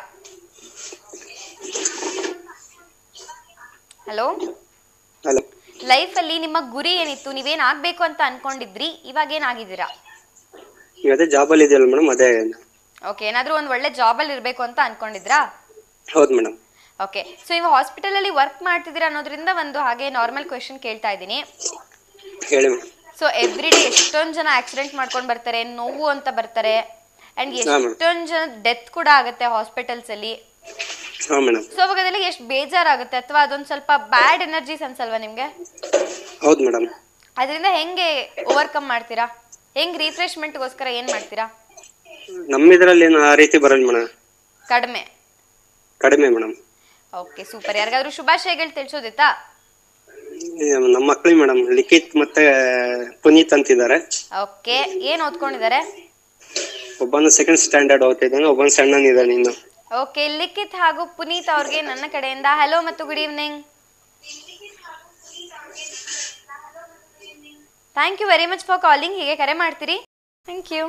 ಹಲೋ ಹಲೋ, ಲೈಫಲ್ಲಿ ನಿಮ್ಮ ಗುರಿ ಏನಿತ್ತು, ನೀವೇನ್ ಆಗ್ಬೇಕು ಅಂತ ಅನ್ಕೊಂಡಿದ್ರಿ, ಇವಾಗ ಏನ್ ಆಗಿದ್ದೀರಾ? ಈಗ ಅದೇ ಜಾಬಲ್ಲಿ ಇದೆಯಲ್ಲ ಮೇಡಮ್, ಅದೇ. ಓಕೆ, ಏನಾದ್ರೂ ಒಂದ್ ಒಳ್ಳೆ ಜಾಬಲ್ಲಿ ಇರ್ಬೇಕು ಅಂತ ಅನ್ಕೊಂಡಿದ್ರಾ? ಹೌದು ಮೇಡಮ್. ಓಕೆ, ಸೊ ಇವಾಗ ಹಾಸ್ಪಿಟಲ್ ಅಲ್ಲಿ ವರ್ಕ್ ಮಾಡ್ತಿದ್ದೀರಾ ಅನ್ನೋದ್ರಿಂದ ಒಂದು ಹಾಗೆ ನಾರ್ಮಲ್ ಕ್ವೆಶನ್ ಕೇಳ್ತಾ ಇದ್ದೀನಿ. ಹೇಳಿ ಮೇಡಮ್. ಸೊ ಎವ್ರಿ ಡೇ ಎಷ್ಟೊಂದು ಜನ ಆಕ್ಸಿಡೆಂಟ್ ಮಾಡ್ಕೊಂಡು ಬರ್ತಾರೆ, ನೋವು ಅಂತ ಬರ್ತಾರೆ, ಅಂಡ್ ಎಷ್ಟೊಂದು ಜನ ಡೆತ್ ಕೂಡ ಆಗುತ್ತೆ ಹಾಸ್ಪಿಟಲ್ಸ್ ಅಲ್ಲಿ. ಹಾ ಮೇಡಮ್. ಸೊ ಅವಾಗ ಅದೆಲ್ಲ ಎಷ್ಟು ಬೇಜಾರಾಗುತ್ತೆ, ಅಥವಾ ಅದೊಂದ್ ಸ್ವಲ್ಪ ಬ್ಯಾಡ್ ಎನರ್ಜೀಸ್ ಅನ್ಸಲ್ವಾ ನಿಮ್ಗೆ? ಹೌದು ಮೇಡಮ್. ಅದರಿಂದ ಹೆಂಗೆ ಓವರ್ಕಮ್ ಮಾಡ್ತೀರಾ? ಹೆಂಗ್ ರಿಫ್ರೆಶ್ಮೆಂಟ್ಗೋಸ್ಕರ ಏನ್ ಮಾಡ್ತೀರಾ? ನಮ್ಮ ಇದ್ರಲ್ಲಿ ಏನು ಆ ರೀತಿ ಬರಲ್ಲ ಮೇಡಮ್. ಕಡಿಮೆ ಕಡಿಮೆ ಮೇಡಮ್. Okay super. ಯಾರಿಗಾದ್ರೂ ಶುಭಾಶಯಗಳು ತಿಳಿಸೋದಿತ್ತಾ? ನಮ್ಮ ಮಕ್ಕಳಿಗೆ ಮೇಡಮ್ ಲಿಖಿತ್ ಮತ್ತೆ ಪುನೀತ್ ಅಂತಿದ್ದಾರೆ. ಓಕೆ, ಏನ್ ಓದ್ಕೊಂಡಿದ್ದಾರೆ? ಒಬ್ಬನು ಸೆಕೆಂಡ್ ಸ್ಟ್ಯಾಂಡರ್ಡ್ ಓದ್ತಿದ್ದಾನೆ, ಒಬ್ಬನು ಸಣ್ಣನಿದ್ದಾನೆ ಇನ್ನು. ಓಕೆ, ಲಿಖಿತ್ ಹಾಗೂ ಪುನೀತ್ ಅವ್ರಿಗೆ ನನ್ನ ಕಡೆಯಿಂದ ಹಲೋ ಮತ್ತು good evening. Thank you very much for calling. ಹೀಗೆ ಕರೆ ಮಾಡ್ತೀರಿ. Thank you.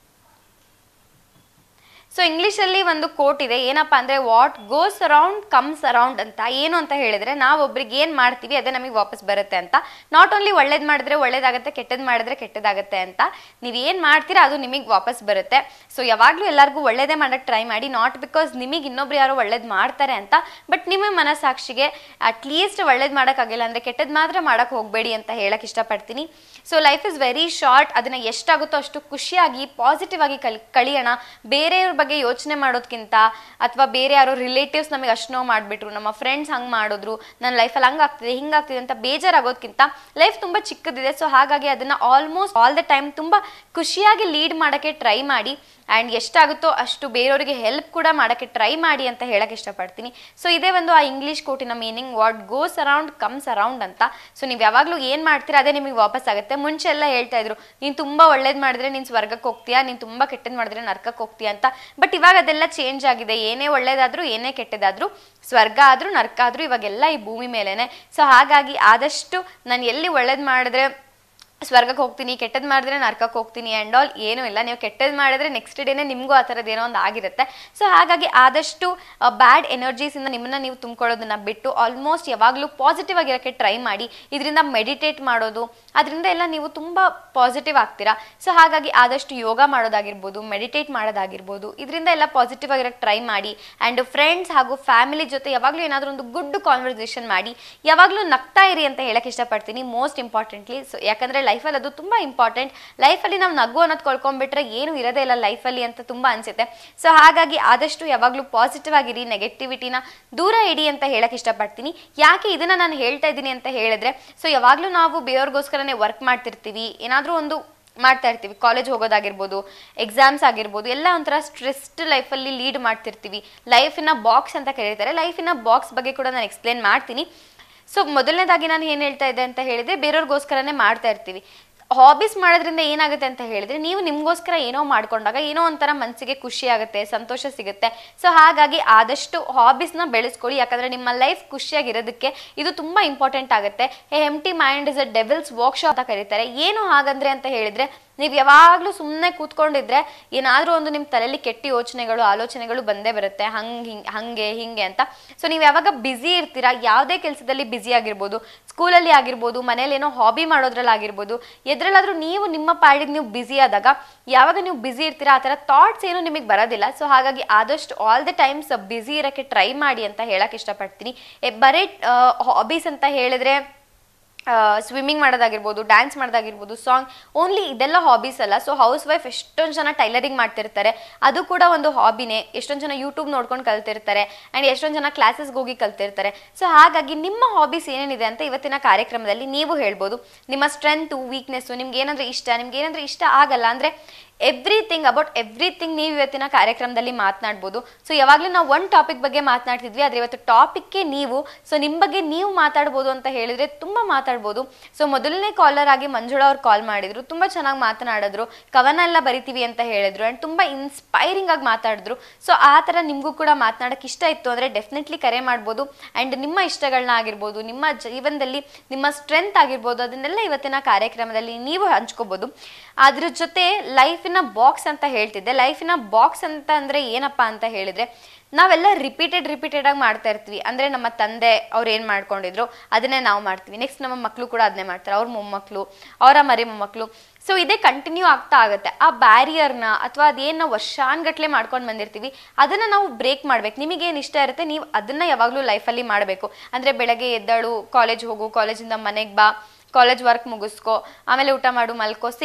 ಸೊ ಇಂಗ್ಲೀಷಲ್ಲಿ ಒಂದು ಕೋಟ್ ಇದೆ, ಏನಪ್ಪ ಅಂದರೆ what goes around comes around ಅಂತ. ಏನು ಅಂತ ಹೇಳಿದ್ರೆ ನಾವು ಒಬ್ರಿಗೆ ಏನು ಮಾಡ್ತೀವಿ ಅದೇ ನಮಗೆ ವಾಪಸ್ ಬರುತ್ತೆ ಅಂತ. ನಾಟ್ ಓನ್ಲಿ ಒಳ್ಳೇದು ಮಾಡಿದ್ರೆ ಒಳ್ಳೇದಾಗುತ್ತೆ, ಕೆಟ್ಟದ್ದು ಮಾಡಿದ್ರೆ ಕೆಟ್ಟದಾಗುತ್ತೆ ಅಂತ. ನೀವು ಏನು ಮಾಡ್ತೀರಾ ಅದು ನಿಮಗೆ ವಾಪಸ್ ಬರುತ್ತೆ. ಸೊ ಯಾವಾಗಲೂ ಎಲ್ಲರಿಗೂ ಒಳ್ಳೇದೇ ಮಾಡೋಕ್ಕೆ ಟ್ರೈ ಮಾಡಿ, ನಾಟ್ ಬಿಕಾಸ್ ನಿಮಗೆ ಇನ್ನೊಬ್ರು ಯಾರೋ ಒಳ್ಳೇದು ಮಾಡ್ತಾರೆ ಅಂತ, ಬಟ್ ನಿಮ್ಮ ಮನಸ್ಸಾಕ್ಷಿಗೆ ಅಟ್ಲೀಸ್ಟ್ ಒಳ್ಳೇದು ಮಾಡೋಕ್ಕಾಗಿಲ್ಲ ಅಂದರೆ ಕೆಟ್ಟದ್ದು ಮಾತ್ರ ಮಾಡೋಕ್ಕೆ ಹೋಗಬೇಡಿ ಅಂತ ಹೇಳಕ್ಕೆ ಇಷ್ಟಪಡ್ತೀನಿ. So life is very short, ಅದನ್ನು ಎಷ್ಟಾಗುತ್ತೋ ಅಷ್ಟು ಖುಷಿಯಾಗಿ ಪಾಸಿಟಿವ್ ಆಗಿ ಕಲ್ ಕಳಿಯೋಣ. ಬೇರೆಯವ್ರ ಬಗ್ಗೆ ಯೋಚನೆ ಮಾಡೋದಕ್ಕಿಂತ, ಅಥವಾ ಬೇರೆ ಯಾರೋ ರಿಲೇಟಿವ್ಸ್ ನಮಗೆ ಅಷ್ಟು ನೋವು ಮಾಡಿಬಿಟ್ರು, ನಮ್ಮ ಫ್ರೆಂಡ್ಸ್ ಹಂಗೆ ಮಾಡಿದ್ರು, ನನ್ನ ಲೈಫಲ್ಲಿ ಹಂಗಾಗ್ತಿದೆ ಹಿಂಗಾಗ್ತಿದೆ ಅಂತ ಬೇಜಾರಾಗೋದಕ್ಕಿಂತ ಲೈಫ್ ತುಂಬ ಚಿಕ್ಕದಿದೆ. ಸೊ ಹಾಗಾಗಿ ಅದನ್ನು ಆಲ್ಮೋಸ್ಟ್ ಆಲ್ ದ ಟೈಮ್ ತುಂಬ ಖುಷಿಯಾಗಿ ಲೀಡ್ ಮಾಡೋಕ್ಕೆ ಟ್ರೈ ಮಾಡಿ. ಆ್ಯಂಡ್ ಎಷ್ಟಾಗುತ್ತೋ ಅಷ್ಟು ಬೇರೆಯವರಿಗೆ ಹೆಲ್ಪ್ ಕೂಡ ಮಾಡೋಕ್ಕೆ ಟ್ರೈ ಮಾಡಿ ಅಂತ ಹೇಳಕ್ಕೆ ಇಷ್ಟಪಡ್ತೀನಿ. ಸೊ ಇದೇ ಒಂದು ಆ ಇಂಗ್ಲೀಷ್ ಕೋಟಿನ meaning, what goes around comes around ಅಂತ. ಸೊ ನೀವು ಯಾವಾಗಲೂ ಏನು ಮಾಡ್ತೀರಾ ಅದೇ ನಿಮಗೆ ವಾಪಸ್ ಆಗುತ್ತೆ. ಮುಂಚೆ ಎಲ್ಲ ಹೇಳ್ತಾ ಇದ್ರು, ನೀನು ತುಂಬ ಒಳ್ಳೇದು ಮಾಡಿದ್ರೆ ನೀನು ಸ್ವರ್ಗಕ್ಕೆ ಹೋಗ್ತೀಯಾ, ನೀನು ತುಂಬ ಕೆಟ್ಟದ್ದು ಮಾಡಿದ್ರೆ ನರ್ಕಕ್ಕೆ ಹೋಗ್ತೀಯಾ ಅಂತ. ಬಟ್ ಇವಾಗ ಅದೆಲ್ಲ ಚೇಂಜ್ ಆಗಿದೆ. ಏನೇ ಒಳ್ಳೇದಾದರೂ ಏನೇ ಕೆಟ್ಟದಾದರೂ, ಸ್ವರ್ಗ ಆದರೂ ನರ್ಕ ಆದರೂ ಇವಾಗೆಲ್ಲ ಈ ಭೂಮಿ ಮೇಲೇನೆ. ಸೊ ಹಾಗಾಗಿ ಆದಷ್ಟು ನಾನು ಎಲ್ಲಿ ಒಳ್ಳೇದು ಮಾಡಿದ್ರೆ ಸ್ವರ್ಗಕ್ಕೆ ಹೋಗ್ತೀನಿ, ಕೆಟ್ಟದ್ದು ಮಾಡಿದ್ರೆ ನರ್ಕಕ್ಕೆ ಹೋಗ್ತೀನಿ ಆ್ಯಂಡ್ ಆಲ್ ಏನೂ ಇಲ್ಲ. ನೀವು ಕೆಟ್ಟದ್ದು ಮಾಡಿದ್ರೆ ನೆಕ್ಸ್ಟ್ ಡೇನೇ ನಿಮಗೂ ಆ ಥರದ್ದು ಏನೋ ಒಂದು ಆಗಿರುತ್ತೆ. ಸೊ ಹಾಗಾಗಿ ಆದಷ್ಟು ಬ್ಯಾಡ್ ಎನರ್ಜೀಸಿಂದ ನಿಮ್ಮನ್ನ ನೀವು ತುಂಬ್ಕೊಳ್ಳೋದನ್ನ ಬಿಟ್ಟು ಆಲ್ಮೋಸ್ಟ್ ಯಾವಾಗಲೂ ಪಾಸಿಟಿವ್ ಆಗಿರೋಕ್ಕೆ ಟ್ರೈ ಮಾಡಿ. ಇದರಿಂದ ಮೆಡಿಟೇಟ್ ಮಾಡೋದು, ಅದರಿಂದ ಎಲ್ಲ ನೀವು ತುಂಬ ಪಾಸಿಟಿವ್ ಆಗ್ತೀರಾ. ಸೊ ಹಾಗಾಗಿ ಆದಷ್ಟು ಯೋಗ ಮಾಡೋದಾಗಿರ್ಬೋದು, ಮೆಡಿಟೇಟ್ ಮಾಡೋದಾಗಿರ್ಬೋದು, ಇದರಿಂದ ಎಲ್ಲ ಪಾಸಿಟಿವ್ ಆಗಿರೋಕ್ಕೆ ಟ್ರೈ ಮಾಡಿ. ಆ್ಯಂಡ್ ಫ್ರೆಂಡ್ಸ್ ಹಾಗೂ ಫ್ಯಾಮಿಲಿ ಜೊತೆ ಯಾವಾಗಲೂ ಏನಾದರೂ ಒಂದು ಗುಡ್ ಕಾನ್ವರ್ಸೇಷನ್ ಮಾಡಿ. ಯಾವಾಗಲೂ ನಗ್ತಾ ಇರಿ ಅಂತ ಹೇಳಕ್ಕೆ ಇಷ್ಟಪಡ್ತೀನಿ, ಮೋಸ್ಟ್ ಇಂಪಾರ್ಟೆಂಟ್ಲಿ. ಸೊ ಯಾಕಂದರೆ ಲೈಫಲ್ಲಿ ಅದು ತುಂಬ ಇಂಪಾರ್ಟೆಂಟ್. ಲೈಫಲ್ಲಿ ನಾವು ನಗು ಅನ್ನೋದು ಕಳ್ಕೊಂಡ್ಬಿಟ್ರೆ ಏನು ಇರೋದೇ ಇಲ್ಲ ಲೈಫಲ್ಲಿ ಅಂತ ತುಂಬ ಅನಿಸುತ್ತೆ. ಸೊ ಹಾಗಾಗಿ ಆದಷ್ಟು ಯಾವಾಗಲೂ ಪಾಸಿಟಿವ್ ಆಗಿರಿ, ನೆಗೆಟಿವಿಟಿನ ದೂರ ಇಡಿ ಅಂತ ಹೇಳಕ್ಕೆ ಇಷ್ಟಪಡ್ತೀನಿ. ಯಾಕೆ ಇದನ್ನು ನಾನು ಹೇಳ್ತಾ ಇದ್ದೀನಿ ಅಂತ ಹೇಳಿದ್ರೆ, ಸೊ ಯಾವಾಗಲೂ ನಾವು ಬೇರೆಯವ್ರಿಗೋಸ್ಕರನೇ ವರ್ಕ್ ಮಾಡ್ತಿರ್ತೀವಿ, ಏನಾದರೂ ಒಂದು ಮಾಡ್ತಾ ಇರ್ತೀವಿ, ಕಾಲೇಜ್ ಹೋಗೋದಾಗಿರ್ಬೋದು, ಎಕ್ಸಾಮ್ಸ್ ಆಗಿರ್ಬೋದು, ಎಲ್ಲ ಒಂಥರ ಸ್ಟ್ರೆಸ್ಡ್ ಲೈಫಲ್ಲಿ ಲೀಡ್ ಮಾಡ್ತಿರ್ತೀವಿ. ಲೈಫಿನ ಬಾಕ್ಸ್ ಅಂತ ಕರೀತಾರೆ. ಲೈಫಿನ ಬಾಕ್ಸ್ ಬಗ್ಗೆ ಕೂಡ ನಾನು ಎಕ್ಸ್ಪ್ಲೇನ್ ಮಾಡ್ತೀನಿ. ಸೊ ಮೊದಲನೇದಾಗಿ ನಾನು ಏನು ಹೇಳ್ತಾ ಇದ್ದೆ ಅಂತ ಹೇಳಿದ್ರೆ, ಬೇರೆಯವ್ರಿಗೋಸ್ಕರನೇ ಮಾಡ್ತಾ ಇರ್ತೀವಿ. ಹಾಬೀಸ್ ಮಾಡೋದ್ರಿಂದ ಏನಾಗುತ್ತೆ ಅಂತ ಹೇಳಿದ್ರೆ, ನೀವು ನಿಮಗೋಸ್ಕರ ಏನೋ ಮಾಡ್ಕೊಂಡಾಗ ಏನೋ ಒಂಥರ ಮನಸ್ಸಿಗೆ ಖುಷಿ ಆಗುತ್ತೆ, ಸಂತೋಷ ಸಿಗುತ್ತೆ. ಸೊ ಹಾಗಾಗಿ ಆದಷ್ಟು ಹಾಬೀಸ್ನ ಬೆಳೆಸ್ಕೊಳ್ಳಿ. ಯಾಕಂದರೆ ನಿಮ್ಮ ಲೈಫ್ ಖುಷಿಯಾಗಿರೋದಕ್ಕೆ ಇದು ತುಂಬ ಇಂಪಾರ್ಟೆಂಟ್ ಆಗುತ್ತೆ. A empty mind is a devil's workshop ಅಂತ ಕರೀತಾರೆ. ಏನು ಹಾಗಂದ್ರೆ ಅಂತ ಹೇಳಿದ್ರೆ, ನೀವು ಯಾವಾಗಲೂ ಸುಮ್ಮನೆ ಕೂತ್ಕೊಂಡಿದ್ರೆ ಏನಾದರೂ ಒಂದು ನಿಮ್ಮ ತಲೆಯಲ್ಲಿ ಕೆಟ್ಟ ಯೋಚನೆಗಳು, ಆಲೋಚನೆಗಳು ಬಂದೇ ಬರುತ್ತೆ, ಹಂಗೆ ಹಿಂಗೆ ಹಂಗೆ ಹಿಂಗೆ ಅಂತ. ಸೊ ನೀವು ಯಾವಾಗ ಬ್ಯುಸಿ ಇರ್ತೀರಾ, ಯಾವುದೇ ಕೆಲಸದಲ್ಲಿ ಬ್ಯುಸಿ ಆಗಿರ್ಬೋದು, ಸ್ಕೂಲಲ್ಲಿ ಆಗಿರ್ಬೋದು, ಮನೇಲಿ ಏನೋ ಹಾಬಿ ಮಾಡೋದ್ರಲ್ಲಿ ಆಗಿರ್ಬೋದು, ಎದ್ರಲ್ಲಾದರೂ ನೀವು ನಿಮ್ಮ ಪಾಡಿಗೆ ನೀವು ಬ್ಯುಸಿ ಆದಾಗ, ಯಾವಾಗ ನೀವು ಬ್ಯುಸಿ ಇರ್ತೀರಾ ಆ ಥರ ಥಾಟ್ಸ್ ಏನು ನಿಮಗೆ ಬರೋದಿಲ್ಲ. ಸೊ ಹಾಗಾಗಿ ಆದಷ್ಟು ಆಲ್ ದ ಟೈಮ್ಸ್ ಬ್ಯುಸಿ ಇರೋಕ್ಕೆ ಟ್ರೈ ಮಾಡಿ ಅಂತ ಹೇಳಕ್ಕೆ ಇಷ್ಟಪಡ್ತೀನಿ. ಬರೀ ಹಾಬೀಸ್ ಅಂತ ಹೇಳಿದ್ರೆ ಸ್ವಿಮ್ಮಿಂಗ್ ಮಾಡೋದಾಗಿರ್ಬೋದು, ಡ್ಯಾನ್ಸ್ ಮಾಡೋದಾಗಿರ್ಬೋದು, ಸಾಂಗ್, ಓನ್ಲಿ ಇದೆಲ್ಲ ಹಾಬೀಸ್ ಅಲ್ಲ. ಸೊ ಹೌಸ್ ವೈಫ್ ಎಷ್ಟೊಂದು ಜನ ಟೈಲರಿಂಗ್ ಮಾಡ್ತಿರ್ತಾರೆ, ಅದು ಕೂಡ ಒಂದು ಹಾಬಿನೇ. ಎಷ್ಟೊಂದು ಜನ ಯೂಟ್ಯೂಬ್ ನೋಡ್ಕೊಂಡು ಕಲ್ತಿರ್ತಾರೆ, ಆ್ಯಂಡ್ ಎಷ್ಟೊಂದು ಜನ ಕ್ಲಾಸಸ್ಗೆ ಹೋಗಿ ಕಲ್ತಿರ್ತಾರೆ. ಸೊ ಹಾಗಾಗಿ ನಿಮ್ಮ ಹಾಬೀಸ್ ಏನೇನಿದೆ ಅಂತ ಇವತ್ತಿನ ಕಾರ್ಯಕ್ರಮದಲ್ಲಿ ನೀವು ಹೇಳ್ಬೋದು. ನಿಮ್ಮ ಸ್ಟ್ರೆಂತು, ವೀಕ್ನೆಸ್ಸು, ನಿಮ್ಗೆ ಏನಾದರೂ ಇಷ್ಟ, ನಿಮ್ಗೆ ಏನಾದರೂ ಇಷ್ಟ ಆಗಲ್ಲ ಅಂದರೆ ಎವ್ರಿಥಿಂಗ್ ಅಬೌಟ್ ಎವ್ರಿಥಿಂಗ್ ನೀವು ಇವತ್ತಿನ ಕಾರ್ಯಕ್ರಮದಲ್ಲಿ ಮಾತನಾಡ್ಬೋದು. ಸೊ ಯಾವಾಗಲೂ ನಾವು ಒಂದು ಟಾಪಿಕ್ ಬಗ್ಗೆ ಮಾತನಾಡ್ತಿದ್ವಿ, ಆದರೆ ಇವತ್ತು ಟಾಪಿಕ್ಗೆ ನೀವು, ಸೊ ನಿಮ್ಮ ಬಗ್ಗೆ ನೀವು ಮಾತಾಡ್ಬೋದು ಅಂತ ಹೇಳಿದರೆ ತುಂಬ ಮಾತಾಡ್ಬೋದು. ಸೊ ಮೊದಲನೇ ಕಾಲರ್ ಆಗಿ ಮಂಜುಳಾ ಅವ್ರು ಕಾಲ್ ಮಾಡಿದ್ರು, ತುಂಬ ಚೆನ್ನಾಗಿ ಮಾತನಾಡಿದ್ರು, ಕವನ ಎಲ್ಲ ಬರಿತೀವಿ ಅಂತ ಹೇಳಿದ್ರು, ಆ್ಯಂಡ್ ತುಂಬ ಇನ್ಸ್ಪೈರಿಂಗ್ ಆಗಿ ಮಾತಾಡಿದ್ರು. ಸೊ ಆ ಥರ ನಿಮಗೂ ಕೂಡ ಮಾತನಾಡೋಕ್ಕೆ ಇಷ್ಟ ಇತ್ತು ಅಂದರೆ ಡೆಫಿನೆಟ್ಲಿ ಕರೆ ಮಾಡ್ಬೋದು. ಆ್ಯಂಡ್ ನಿಮ್ಮ ಇಷ್ಟಗಳನ್ನ ಆಗಿರ್ಬೋದು, ನಿಮ್ಮ ಜೀವನದಲ್ಲಿ ನಿಮ್ಮ ಸ್ಟ್ರೆಂತ್ ಆಗಿರ್ಬೋದು, ಅದನ್ನೆಲ್ಲ ಇವತ್ತಿನ ಕಾರ್ಯಕ್ರಮದಲ್ಲಿ ನೀವು ಹಂಚ್ಕೋಬೋದು. ಅದ್ರ ಜೊತೆ ಲೈಫಿನ ಬಾಕ್ಸ್ ಅಂತ ಹೇಳ್ತಿದ್ದೆ. ಲೈಫಿನ ಬಾಕ್ಸ್ ಅಂತ ಅಂದರೆ ಏನಪ್ಪ ಅಂತ ಹೇಳಿದರೆ, ನಾವೆಲ್ಲ ರಿಪೀಟೆಡ್ ರಿಪೀಟೆಡ್ ಆಗಿ ಮಾಡ್ತಾ ಇರ್ತೀವಿ. ಅಂದರೆ ನಮ್ಮ ತಂದೆ ಅವ್ರು ಏನು ಮಾಡ್ಕೊಂಡಿದ್ರು ಅದನ್ನೇ ನಾವು ಮಾಡ್ತೀವಿ. ನೆಕ್ಸ್ಟ್ ನಮ್ಮ ಮಕ್ಕಳು ಕೂಡ ಅದನ್ನೇ ಮಾಡ್ತಾರೆ, ಅವ್ರ ಮೊಮ್ಮಕ್ಕಳು, ಅವರ ಮರಿ ಮೊಮ್ಮಕ್ಕಳು. ಸೊ ಇದೇ ಕಂಟಿನ್ಯೂ ಆಗ್ತಾ ಆಗುತ್ತೆ. ಆ ಬ್ಯಾರಿಯರ್ನ ಅಥವಾ ಅದೇನು ನಾವು ವರ್ಷಾನ್ಗಟ್ಲೆ ಮಾಡ್ಕೊಂಡು ಬಂದಿರ್ತೀವಿ ಅದನ್ನು ನಾವು ಬ್ರೇಕ್ ಮಾಡ್ಬೇಕು. ನಿಮಗೇನು ಇಷ್ಟ ಇರುತ್ತೆ ನೀವು ಅದನ್ನು ಯಾವಾಗಲೂ ಲೈಫಲ್ಲಿ ಮಾಡಬೇಕು. ಅಂದರೆ ಬೆಳಗ್ಗೆ ಎದ್ದಳು, ಕಾಲೇಜ್ ಹೋಗು, ಕಾಲೇಜಿಂದ ಮನೆಗೆ ಬಾ, ಕಾಲೇಜ್ ವರ್ಕ್ ಮುಗಿಸ್ಕೊ, ಆಮೇಲೆ ಊಟ ಮಾಡು, ಮಲ್ಕೋ, ಸೇಮ್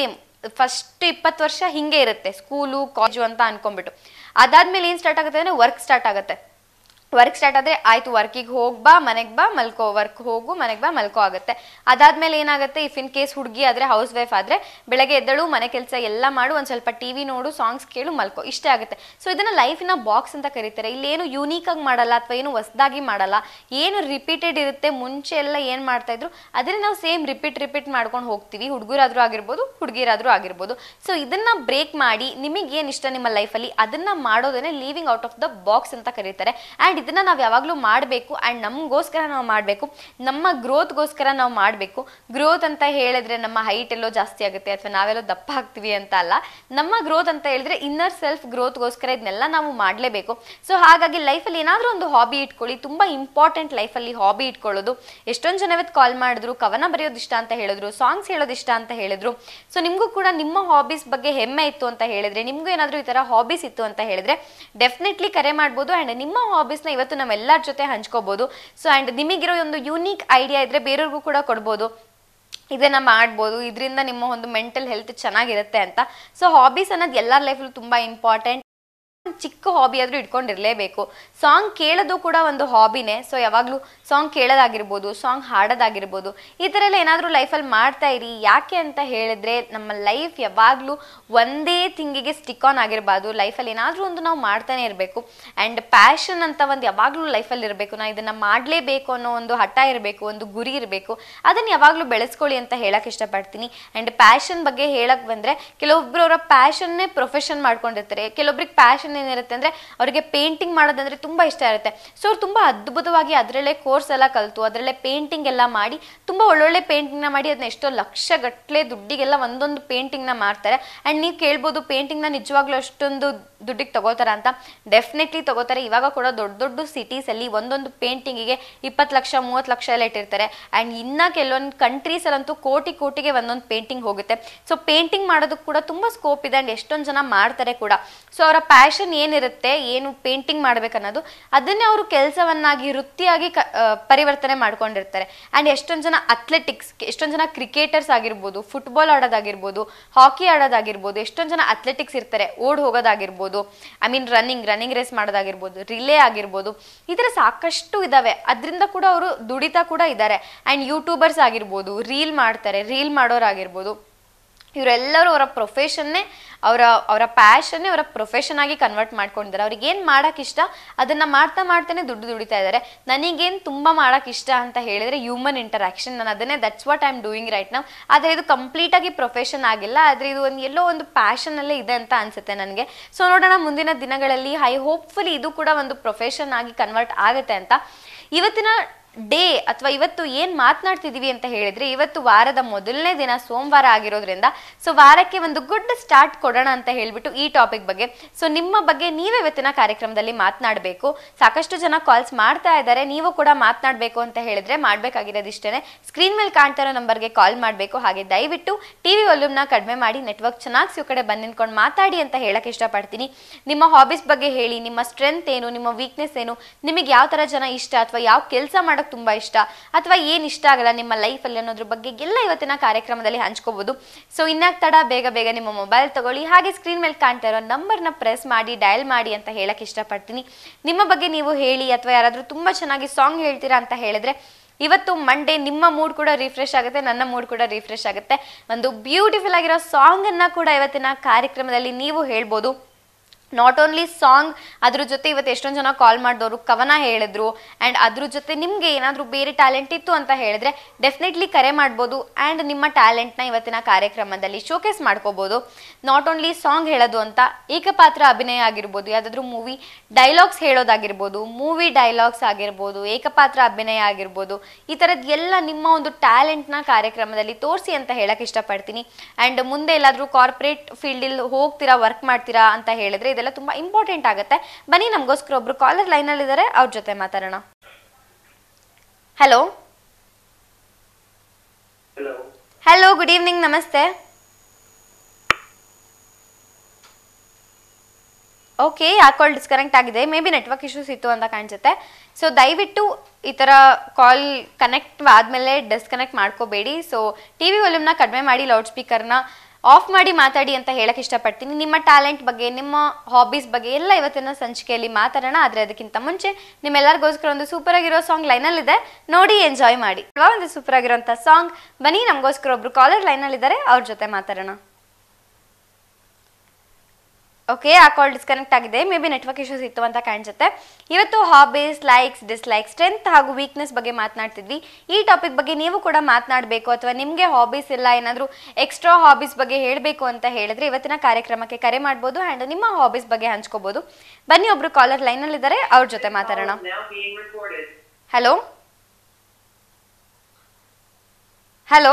ಫಸ್ಟ್ ಇಪ್ಪತ್ತು ವರ್ಷ ಹಿಂಗೆ ಇರುತ್ತೆ, ಸ್ಕೂಲು ಕಾಲೇಜು ಅಂತ ಅನ್ಕೊಂಡ್ಬಿಟ್ಟು. ಅದಾದ್ಮೇಲೆ ಏನ್ ಸ್ಟಾರ್ಟ್ ಆಗುತ್ತೆ ಅಂದ್ರೆ ವರ್ಕ್ ಸ್ಟಾರ್ಟ್ ಆಗುತ್ತೆ. ವರ್ಕ್ ಸ್ಟಾರ್ಟ್ ಆದ್ರೆ ಆಯ್ತು, ವರ್ಕಿಗೆ ಹೋಗ್ ಬಾ ಮನೆಗೆ ಬಾ ಮಲ್ಕೋ, ವರ್ಕ್ ಹೋಗು ಮನೆಗೆ ಬಾ ಮಲ್ಕೋ ಆಗುತ್ತೆ. ಅದಾದ್ಮೇಲೆ ಏನಾಗುತ್ತೆ, ಇಫ್ ಇನ್ ಕೇಸ್ ಹುಡುಗಿ ಆದ್ರೆ ಹೌಸ್ ವೈಫ್ ಆದ್ರೆ ಬೆಳಗ್ಗೆ ಎದ್ದಳು, ಮನೆ ಕೆಲಸ ಎಲ್ಲ ಮಾಡು, ಒಂದ್ ಸ್ವಲ್ಪ ಟಿವಿ ನೋಡು, ಸಾಂಗ್ಸ್ ಕೇಳು, ಮಲ್ಕೋ, ಇಷ್ಟೇ ಆಗುತ್ತೆ. ಸೊ ಇದನ್ನ ಲೈಫಿನ ಬಾಕ್ಸ್ ಅಂತ ಕರೀತಾರೆ. ಇಲ್ಲಿ ಏನು ಯೂನಿಕ್ ಆಗಿ ಮಾಡಲ್ಲ ಅಥವಾ ಏನು ಹೊಸದಾಗಿ ಮಾಡಲ್ಲ, ಏನು ರಿಪೀಟೆಡ್ ಇರುತ್ತೆ. ಮುಂಚೆ ಎಲ್ಲ ಏನ್ ಮಾಡ್ತಾ ಇದ್ರು ಅದನ್ನ ನಾವು ಸೇಮ್ ರಿಪೀಟ್ ರಿಪೀಟ್ ಮಾಡ್ಕೊಂಡು ಹೋಗ್ತೀವಿ, ಹುಡುಗರಾದ್ರೂ ಆಗಿರ್ಬೋದು ಹುಡುಗಿರಾದ್ರೂ ಆಗಿರ್ಬೋದು. ಸೊ ಇದನ್ನ ಬ್ರೇಕ್ ಮಾಡಿ ನಿಮಗೆ ಏನ್ ಇಷ್ಟ ನಿಮ್ಮ ಲೈಫಲ್ಲಿ ಅದನ್ನ ಮಾಡೋದನ್ನೇ living out of the box ಅಂತ ಕರೀತಾರೆ. ಅಂಡ್ ಇದನ್ನ ನಾವು ಯಾವಾಗಲೂ ಮಾಡಬೇಕು. ಅಂಡ್ ನಮಗೋಸ್ಕರ ನಾವು ಮಾಡಬೇಕು, ನಮ್ಮ ಗ್ರೋತ್ಗೋಸ್ಕರ ನಾವು ಮಾಡಬೇಕು. ಗ್ರೋತ್ ಅಂತ ಹೇಳಿದ್ರೆ ನಮ್ಮ ಹೈಟ್ ಎಲ್ಲೋ ಜಾಸ್ತಿ ಆಗುತ್ತೆ ಅಥವಾ ನಾವೆಲ್ಲೋ ದಪ್ಪ ಆಗ್ತೀವಿ ಅಂತ ಅಲ್ಲ. ನಮ್ಮ ಗ್ರೋತ್ ಅಂತ ಹೇಳಿದ್ರೆ ಇನ್ನರ್ ಸೆಲ್ಫ್ ಗ್ರೋತ್ಗೋಸ್ಕರ ಇದನ್ನೆಲ್ಲ ನಾವು ಮಾಡಲೇಬೇಕು. ಸೊ ಹಾಗಾಗಿ ಲೈಫಲ್ಲಿ ಏನಾದರೂ ಒಂದು ಹಾಬಿ ಇಟ್ಕೊಳ್ಳಿ, ತುಂಬಾ ಇಂಪಾರ್ಟೆಂಟ್ ಲೈಫಲ್ಲಿ ಹಾಬಿ ಇಟ್ಕೊಳ್ಳೋದು. ಎಷ್ಟೊಂದು ಜನ ಇವತ್ತು ಕಾಲ್ ಮಾಡಿದ್ರು, ಕವನ ಬರೆಯೋದು ಇಷ್ಟ ಅಂತ ಹೇಳಿದ್ರು, ಸಾಂಗ್ಸ್ ಹೇಳೋದು ಇಷ್ಟ ಅಂತ ಹೇಳಿದ್ರು. ಸೊ ನಿಮಗೂ ಕೂಡ ನಿಮ್ಮ ಹಾಬೀಸ್ ಬಗ್ಗೆ ಹೆಮ್ಮೆ ಇತ್ತು ಅಂತ ಹೇಳಿದ್ರೆ, ನಿಮಗೂ ಏನಾದರೂ ಈ ತರ ಹಾಬೀಸ್ ಇತ್ತು ಅಂತ ಹೇಳಿದ್ರೆ ಡೆಫಿನೆಟ್ಲಿ ಕರೆ ಮಾಡ್ಬೋದು. ಅಂಡ್ ನಿಮ್ಮ ಹಾಬೀಸ್ನ ಇವತ್ತು ನಾವೆಲ್ಲರ ಜೊತೆ ಹಂಚ್ಕೋಬಹುದು. ಸೊ ಅಂಡ್ ನಿಮಗಿರೋ ಒಂದು ಯೂನಿಕ್ ಐಡಿಯಾ ಇದ್ರೆ ಬೇರೆಯವ್ರಿಗೂ ಕೂಡ ಕೊಡ್ಬೋದು, ಇದನ್ನ ಮಾಡ್ಬೋದು, ಇದರಿಂದ ನಿಮ್ಮ ಒಂದು ಮೆಂಟಲ್ ಹೆಲ್ತ್ ಚೆನ್ನಾಗಿರುತ್ತೆ ಅಂತ. ಸೊ ಹಾಬೀಸ್ ಅನ್ನೋದು ಎಲ್ಲರ ಲೈಫಲ್ಲೂ ತುಂಬಾ ಇಂಪಾರ್ಟೆಂಟ್. ಚಿಕ್ಕ ಹಾಬಿ ಆದ್ರೂ ಇಟ್ಕೊಂಡಿರ್ಲೇಬೇಕು. ಸಾಂಗ್ ಕೇಳೋದು ಕೂಡ ಒಂದು ಹಾಬಿನೇ. ಸೊ ಯಾವಾಗ್ಲೂ ಸಾಂಗ್ ಕೇಳೋದಾಗಿರ್ಬೋದು, ಸಾಂಗ್ ಹಾಡೋದಾಗಿರ್ಬೋದು, ಈ ತರ ಎಲ್ಲ ಏನಾದ್ರೂ ಲೈಫಲ್ಲಿ ಮಾಡ್ತಾ ಇರಿ. ಯಾಕೆ ಅಂತ ಹೇಳಿದ್ರೆ ನಮ್ಮ ಲೈಫ್ ಯಾವಾಗ್ಲೂ ಒಂದೇ ಥಿಂಗಿಗೆ ಸ್ಟಿಕ್ ಆನ್ ಆಗಿರ್ಬಾರ್ದು. ಲೈಫಲ್ಲಿ ಏನಾದ್ರೂ ಒಂದು ನಾವು ಮಾಡ್ತಾನೆ ಇರಬೇಕು. ಅಂಡ್ ಪ್ಯಾಷನ್ ಅಂತ ಒಂದು ಯಾವಾಗ್ಲೂ ಲೈಫಲ್ಲಿ ಇರಬೇಕು. ನಾ ಇದನ್ನ ಮಾಡ್ಲೇಬೇಕು ಅನ್ನೋ ಒಂದು ಹಠ ಇರಬೇಕು, ಒಂದು ಗುರಿ ಇರಬೇಕು. ಅದನ್ನ ಯಾವಾಗ್ಲೂ ಬೆಳೆಸ್ಕೊಳ್ಳಿ ಅಂತ ಹೇಳಕ್ ಇಷ್ಟಪಡ್ತೀನಿ. ಅಂಡ್ ಪ್ಯಾಷನ್ ಬಗ್ಗೆ ಹೇಳಕ್ ಬಂದ್ರೆ, ಕೆಲವೊಬ್ರು ಅವರ ಪ್ಯಾಷನ್ನೇ ಪ್ರೊಫೆಷನ್ ಮಾಡ್ಕೊಂಡಿರ್ತಾರೆ. ಕೆಲವೊಬ್ರಿಗೆ ಪ್ಯಾಷನ್ ಏನಿರುತ್ತೆ ಅಂದ್ರೆ ಅವರಿಗೆ ಪೇಂಟಿಂಗ್ ಮಾಡೋದಂದ್ರೆ ತುಂಬಾ ಇಷ್ಟ ಇರುತ್ತೆ. ಸೊ ಅವ್ರು ತುಂಬಾ ಅದ್ಭುತವಾಗಿ ಅದರಲ್ಲೇ ಕೋರ್ಸ್ ಎಲ್ಲ ಕಲ್ತು ಅದರಲ್ಲೇ ಪೇಂಟಿಂಗ್ ಎಲ್ಲ ಮಾಡಿ ತುಂಬಾ ಒಳ್ಳೊಳ್ಳೆ ಪೇಂಟಿಂಗ್ ನ ಮಾಡಿ ಅದನ್ನ ಎಷ್ಟೋ ಲಕ್ಷ ಗಟ್ಟಲೆ ದುಡ್ಡಿಗೆಲ್ಲ ಒಂದೊಂದು ಪೇಂಟಿಂಗ್ ನ ಮಾಡ್ತಾರೆ. ಅಂಡ್ ನೀವು ಕೇಳ್ಬೋದು ಪೇಂಟಿಂಗ್ ನ ನಿಜವಾಗ್ಲೂ ಅಷ್ಟೊಂದು ದುಡ್ಡಿಗೆ ತಗೋತಾರ ಅಂತ. ಡೆಫಿನೆಟ್ಲಿ ತಗೋತಾರೆ. ಇವಾಗ ಕೂಡ ದೊಡ್ಡ ದೊಡ್ಡ ಸಿಟೀಸ್ ಅಲ್ಲಿ ಒಂದೊಂದು ಪೇಂಟಿಂಗಿಗೆ ಇಪ್ಪತ್ತು ಲಕ್ಷ ಮೂವತ್ತು ಲಕ್ಷ ಎಲ್ಲ ಇಟ್ಟಿರ್ತಾರೆ. ಅಂಡ್ ಇನ್ನ ಕೆಲವೊಂದು ಕಂಟ್ರೀಸ್ ಅಲ್ಲಂತೂ ಕೋಟಿ ಕೋಟಿಗೆ ಒಂದೊಂದು ಪೇಂಟಿಂಗ್ ಹೋಗುತ್ತೆ. ಸೊ ಪೇಂಟಿಂಗ್ ಮಾಡೋದಕ್ಕೆ ಕೂಡ ತುಂಬಾ ಸ್ಕೋಪ್ ಇದೆ. ಅಂಡ್ ಎಷ್ಟೊಂದು ಜನ ಮಾಡ್ತಾರೆ ಕೂಡ. ಸೊ ಅವರ ಪ್ಯಾಷನ್ ಏನಿರುತ್ತೆ, ಏನು ಪೇಂಟಿಂಗ್ ಮಾಡ್ಬೇಕನ್ನೋದು, ಅದನ್ನೇ ಅವರು ಕೆಲಸವನ್ನಾಗಿ ವೃತ್ತಿಯಾಗಿ ಪರಿವರ್ತನೆ ಮಾಡ್ಕೊಂಡಿರ್ತಾರೆ. ಅಂಡ್ ಎಷ್ಟೊಂದು ಜನ ಅಥ್ಲೆಟಿಕ್ಸ್, ಎಷ್ಟೊಂದು ಜನ ಕ್ರಿಕೆಟರ್ಸ್ ಆಗಿರ್ಬೋದು, ಫುಟ್ಬಾಲ್ ಆಡೋದಾಗಿರ್ಬೋದು, ಹಾಕಿ ಆಡೋದಾಗಿರ್ಬೋದು, ಎಷ್ಟೊಂದು ಜನ ಅಥ್ಲೆಟಿಕ್ಸ್ ಇರ್ತಾರೆ, ಓಡ್ ಹೋಗೋದಾಗಿರ್ಬೋದು, I mean running running race ಮಾಡೋದಾಗಿರ್ಬೋದು, ರಿಲೇ ಆಗಿರ್ಬೋದು, ಈ ತರ ಸಾಕಷ್ಟು ಇದಾವೆ. ಅದರಿಂದ ಕೂಡ ಅವರು ದುಡಿತಾ ಕೂಡ ಇದ್ದಾರೆ. ಅಂಡ್ ಯೂಟ್ಯೂಬರ್ಸ್ ಆಗಿರ್ಬೋದು, ರೀಲ್ ಮಾಡ್ತಾರೆ, ರೀಲ್ ಮಾಡೋರಾಗಿರ್ಬೋದು, ಇವರೆಲ್ಲರೂ ಅವರ ಪ್ರೊಫೆಷನ್ನೇ ಅವರ ಅವರ ಪ್ಯಾಷನ್ನೇ ಅವರ ಪ್ರೊಫೆಷನ್ ಆಗಿ ಕನ್ವರ್ಟ್ ಮಾಡ್ಕೊಂಡಿದ್ದಾರೆ. ಅವ್ರಿಗೆ ಏನ್ ಮಾಡಕ್ ಇಷ್ಟ ಅದನ್ನ ಮಾಡ್ತಾ ಮಾಡ್ತಾನೆ ದುಡ್ಡು ದುಡಿತಾ ಇದ್ದಾರೆ. ನನಗೇನ್ ತುಂಬಾ ಮಾಡಕ್ ಇಷ್ಟ ಅಂತ ಹೇಳಿದ್ರೆ ಹ್ಯೂಮನ್ ಇಂಟರಾಕ್ಷನ್. ನಾನು ಅದನ್ನೇ that's what I am doing right now. ಆದ್ರೆ ಇದು ಕಂಪ್ಲೀಟ್ ಆಗಿ ಪ್ರೊಫೆಷನ್ ಆಗಿಲ್ಲ, ಆದ್ರೆ ಇದು ಒಂದು ಎಲ್ಲೋ ಒಂದು ಪ್ಯಾಷನ್ ಅಲ್ಲೇ ಇದೆ ಅಂತ ಅನ್ಸುತ್ತೆ ನನಗೆ. ಸೊ ನೋಡೋಣ ಮುಂದಿನ ದಿನಗಳಲ್ಲಿ. ಐ ಹೋಪ್ಫುಲಿ ಇದು ಕೂಡ ಒಂದು ಪ್ರೊಫೆಷನ್ ಆಗಿ ಕನ್ವರ್ಟ್ ಆಗುತ್ತೆ ಅಂತ. ಇವತ್ತಿನ ಡೇ ಅಥವಾ ಇವತ್ತು ಏನ್ ಮಾತನಾಡ್ತಿದೀವಿ ಅಂತ ಹೇಳಿದ್ರೆ, ಇವತ್ತು ವಾರದ ಮೊದಲನೇ ದಿನ ಸೋಮವಾರ ಆಗಿರೋದ್ರಿಂದ ಸೊ ವಾರಕ್ಕೆ ಒಂದು ಗುಡ್ ಸ್ಟಾರ್ಟ್ ಕೊಡೋಣ ಅಂತ ಹೇಳ್ಬಿಟ್ಟು ಈ ಟಾಪಿಕ್ ಬಗ್ಗೆ. ಸೊ ನಿಮ್ಮ ಬಗ್ಗೆ ನೀವೇ ಇವತ್ತಿನ ಕಾರ್ಯಕ್ರಮದಲ್ಲಿ ಮಾತನಾಡಬೇಕು. ಸಾಕಷ್ಟು ಜನ ಕಾಲ್ಸ್ ಮಾಡ್ತಾ ಇದ್ದಾರೆ. ನೀವು ಕೂಡ ಮಾತನಾಡಬೇಕು ಅಂತ ಹೇಳಿದ್ರೆ ಮಾಡ್ಬೇಕಾಗಿರೋದು ಇಷ್ಟೇನೆ, ಸ್ಕ್ರೀನ್ ಮೇಲೆ ಕಾಣ್ತಾ ಇರೋ ನಂಬರ್ಗೆ ಕಾಲ್ ಮಾಡಬೇಕು. ಹಾಗೆ ದಯವಿಟ್ಟು ಟಿವಿ ವಾಲ್ಯೂಮ್ನ ಕಡಿಮೆ ಮಾಡಿ ನೆಟ್ವರ್ಕ್ ಚೆನ್ನಾಗಿ ಸಿಗೋ ಕಡೆ ಬಂದು ನಿಂತ್ಕೊಂಡು ಮಾತಾಡಿ ಅಂತ ಹೇಳಕ್ ಇಷ್ಟಪಡ್ತೀನಿ. ನಿಮ್ಮ ಹಾಬೀಸ್ ಬಗ್ಗೆ ಹೇಳಿ, ನಿಮ್ಮ ಸ್ಟ್ರೆಂತ್ ಏನು, ನಿಮ್ಮ ವೀಕ್ನೆಸ್ ಏನು, ನಿಮಗೆ ಯಾವ ತರ ಜನ ಇಷ್ಟ ಅಥವಾ ಯಾವ ಕೆಲಸ ಮಾಡಕ್ ತುಂಬಾ ಇಷ್ಟ ಅಥವಾ ಏನ್ ಇಷ್ಟ ಆಗಲ್ಲ ನಿಮ್ಮ ಲೈಫ್ ಅಲ್ಲಿ ಅನ್ನೋದ್ರ ಬಗ್ಗೆ ಎಲ್ಲ ಇವತ್ತಿನ ಕಾರ್ಯಕ್ರಮದಲ್ಲಿ ಹಂಚ್ಕೋಬಹುದು. ಸೊ ಇನ್ನಾಕ್ ತಡ, ಬೇಗ ಬೇಗ ನಿಮ್ಮ ಮೊಬೈಲ್ ತಗೊಳ್ಳಿ. ಹಾಗೆ ಸ್ಕ್ರೀನ್ ಮೇಲೆ ಕಾಣ್ತಾ ಇರೋ ನಂಬರ್ ನ ಪ್ರೆಸ್ ಮಾಡಿ ಡಯಲ್ ಮಾಡಿ ಅಂತ ಹೇಳಕ್ ಇಷ್ಟಪಡ್ತೀನಿ. ನಿಮ್ಮ ಬಗ್ಗೆ ನೀವು ಹೇಳಿ, ಅಥವಾ ಯಾರಾದ್ರೂ ತುಂಬಾ ಚೆನ್ನಾಗಿ ಸಾಂಗ್ ಹೇಳ್ತೀರಾ ಅಂತ ಹೇಳಿದ್ರೆ ಇವತ್ತು ಮಂಡೇ ನಿಮ್ಮ ಮೂಡ್ ಕೂಡ ರಿಫ್ರೆಶ್ ಆಗುತ್ತೆ, ನನ್ನ ಮೂಡ್ ಕೂಡ ರಿಫ್ರೆಶ್ ಆಗುತ್ತೆ. ಒಂದು ಬ್ಯೂಟಿಫುಲ್ ಆಗಿರೋ ಸಾಂಗ್ ಅನ್ನ ಕೂಡ ಇವತ್ತಿನ ಕಾರ್ಯಕ್ರಮದಲ್ಲಿ ನೀವು ಹೇಳ್ಬೋದು. ನಾಟ್ ಓನ್ಲಿ ಸಾಂಗ್, ಅದ್ರ ಜೊತೆ ಇವತ್ತು ಎಷ್ಟೊಂದು ಜನ ಕಾಲ್ ಮಾಡಿದವರು ಕವನ ಹೇಳಿದ್ರು. ಅಂಡ್ ಅದ್ರ ಜೊತೆ ನಿಮ್ಗೆ ಏನಾದ್ರೂ ಬೇರೆ ಟ್ಯಾಲೆಂಟ್ ಇತ್ತು ಅಂತ ಹೇಳಿದ್ರೆ ಡೆಫಿನೆಟ್ಲಿ ಕರೆ ಮಾಡ್ಬೋದು. ಅಂಡ್ ನಿಮ್ಮ ಟ್ಯಾಲೆಂಟ್ನ ಇವತ್ತಿನ ಕಾರ್ಯಕ್ರಮದಲ್ಲಿ ಶೋಕೇಸ್ ಮಾಡ್ಕೋಬಹುದು. ನಾಟ್ ಓನ್ಲಿ ಸಾಂಗ್ ಹೇಳೋದು ಅಂತ, ಏಕಪಾತ್ರ ಅಭಿನಯ ಆಗಿರ್ಬೋದು, ಯಾವ್ದಾದ್ರು ಮೂವಿ ಡೈಲಾಗ್ಸ್ ಹೇಳೋದಾಗಿರ್ಬೋದು, ಮೂವಿ ಡೈಲಾಗ್ಸ್ ಆಗಿರ್ಬೋದು, ಏಕಪಾತ್ರ ಅಭಿನಯ ಆಗಿರ್ಬೋದು, ಈ ತರದ್ ಎಲ್ಲ ನಿಮ್ಮ ಒಂದು ಟ್ಯಾಲೆಂಟ್ನ ಕಾರ್ಯಕ್ರಮದಲ್ಲಿ ತೋರಿಸಿ ಅಂತ ಹೇಳಕ್ ಇಷ್ಟಪಡ್ತೀನಿ. ಅಂಡ್ ಮುಂದೆ ಎಲ್ಲಾದ್ರೂ ಕಾರ್ಪೊರೇಟ್ ಫೀಲ್ಡ್ ಹೋಗ್ತೀರಾ, ವರ್ಕ್ ಮಾಡ್ತೀರಾ ಅಂತ ಹೇಳಿದ್ರೆ ಇದೆಲ್ಲ ತುಂಬಾ ಇಂಪಾರ್ಟೆಂಟ್ ಆಗುತ್ತೆ. ಬನ್ನಿ ನಮಗೋಸ್ಕರ ಒಬ್ರು ಕಾಲರ್ ಲೈನ್ ಅಲ್ಲಿ ಇದ್ದಾರೆ, ಅವ್ರ ಜೊತೆ ಮಾತಾಡೋಣ. ಹಲೋ ಹಲೋ ಗುಡ್ ಈವ್ನಿಂಗ್, ನಮಸ್ತೆ. ಓಕೆ, ಆ ಕಾಲ್ ಡಿಸ್ಕನೆಕ್ಟ್ ಆಗಿದೆ. ಮೇ ಬಿ ನೆಟ್ವರ್ಕ್ ಇಶ್ಯೂಸ್ ಇತ್ತು ಅಂತ ಕಾಣಿಸುತ್ತೆ. ಸೊ ದಯವಿಟ್ಟು ಈ ಥರ ಕಾಲ್ ಕನೆಕ್ಟ್ ಆದಮೇಲೆ ಡಿಸ್ಕನೆಕ್ಟ್ ಮಾಡ್ಕೋಬೇಡಿ. ಸೊ ಟಿ ವಿ ವಾಲ್ಯೂಮ್ನ ಕಡಿಮೆ ಮಾಡಿ, ಲೌಡ್ ಸ್ಪೀಕರ್ನ ಆಫ್ ಮಾಡಿ ಮಾತಾಡಿ ಅಂತ ಹೇಳಕ್ ಇಷ್ಟಪಡ್ತೀನಿ. ನಿಮ್ಮ ಟ್ಯಾಲೆಂಟ್ ಬಗ್ಗೆ, ನಿಮ್ಮ ಹಾಬೀಸ್ ಬಗ್ಗೆ ಎಲ್ಲ ಇವತ್ತಿನ ಸಂಚಿಕೆಯಲ್ಲಿ ಮಾತಾಡೋಣ. ಆದ್ರೆ ಅದಕ್ಕಿಂತ ಮುಂಚೆ ನಿಮ್ಮೆಲ್ಲರಿಗೋಸ್ಕರ ಒಂದು ಸೂಪರ್ ಆಗಿರೋ ಸಾಂಗ್ ಲೈನಲ್ಲಿ ಇದೆ, ನೋಡಿ ಎಂಜಾಯ್ ಮಾಡಿ. ಒಂದು ಸೂಪರ್ ಆಗಿರೋಂಥ ಸಾಂಗ್ ಬನ್ನಿ. ನಮಗೋಸ್ಕರ ಒಬ್ರು ಕಾಲರ್ ಲೈನಲ್ಲಿ ಇದ್ದಾರೆ, ಅವ್ರ ಜೊತೆ ಮಾತಾಡೋಣ. ಓಕೆ, ಆ ಕಾಲ್ ಡಿಸ್ಕನೆಕ್ಟ್ ಆಗಿದೆ. ಮೇ ಬಿ ನೆಟ್ವರ್ಕ್ ಇಶ್ಯೂಸ್ ಇತ್ತು ಅಂತ ಕಾಣಿಸುತ್ತೆ. ಇವತ್ತು ಹಾಬೀಸ್, ಲೈಕ್ಸ್, ಡಿಸ್ಲೈಕ್ಸ್, ಸ್ಟ್ರೆಂತ್ ಹಾಗೂ ವೀಕ್ನೆಸ್ ಬಗ್ಗೆ ಮಾತನಾಡ್ತಿದ್ವಿ. ಈ ಟಾಪಿಕ್ ಬಗ್ಗೆ ನೀವು ಕೂಡ ಮಾತನಾಡಬೇಕು ಅಥವಾ ನಿಮಗೆ ಹಾಬೀಸ್ ಇಲ್ಲ, ಏನಾದರೂ ಎಕ್ಸ್ಟ್ರಾ ಹಾಬೀಸ್ ಬಗ್ಗೆ ಹೇಳಬೇಕು ಅಂತ ಹೇಳಿದ್ರೆ ಇವತ್ತಿನ ಕಾರ್ಯಕ್ರಮಕ್ಕೆ ಕರೆ ಮಾಡ್ಬೋದು ಆ್ಯಂಡ್ ನಿಮ್ಮ ಹಾಬೀಸ್ ಬಗ್ಗೆ ಹಂಚ್ಕೋಬಹುದು. ಬನ್ನಿ, ಒಬ್ರು ಕಾಲರ್ ಲೈನಲ್ಲಿ ಇದ್ದಾರೆ, ಅವ್ರ ಜೊತೆ ಮಾತಾಡೋಣ. Hello hello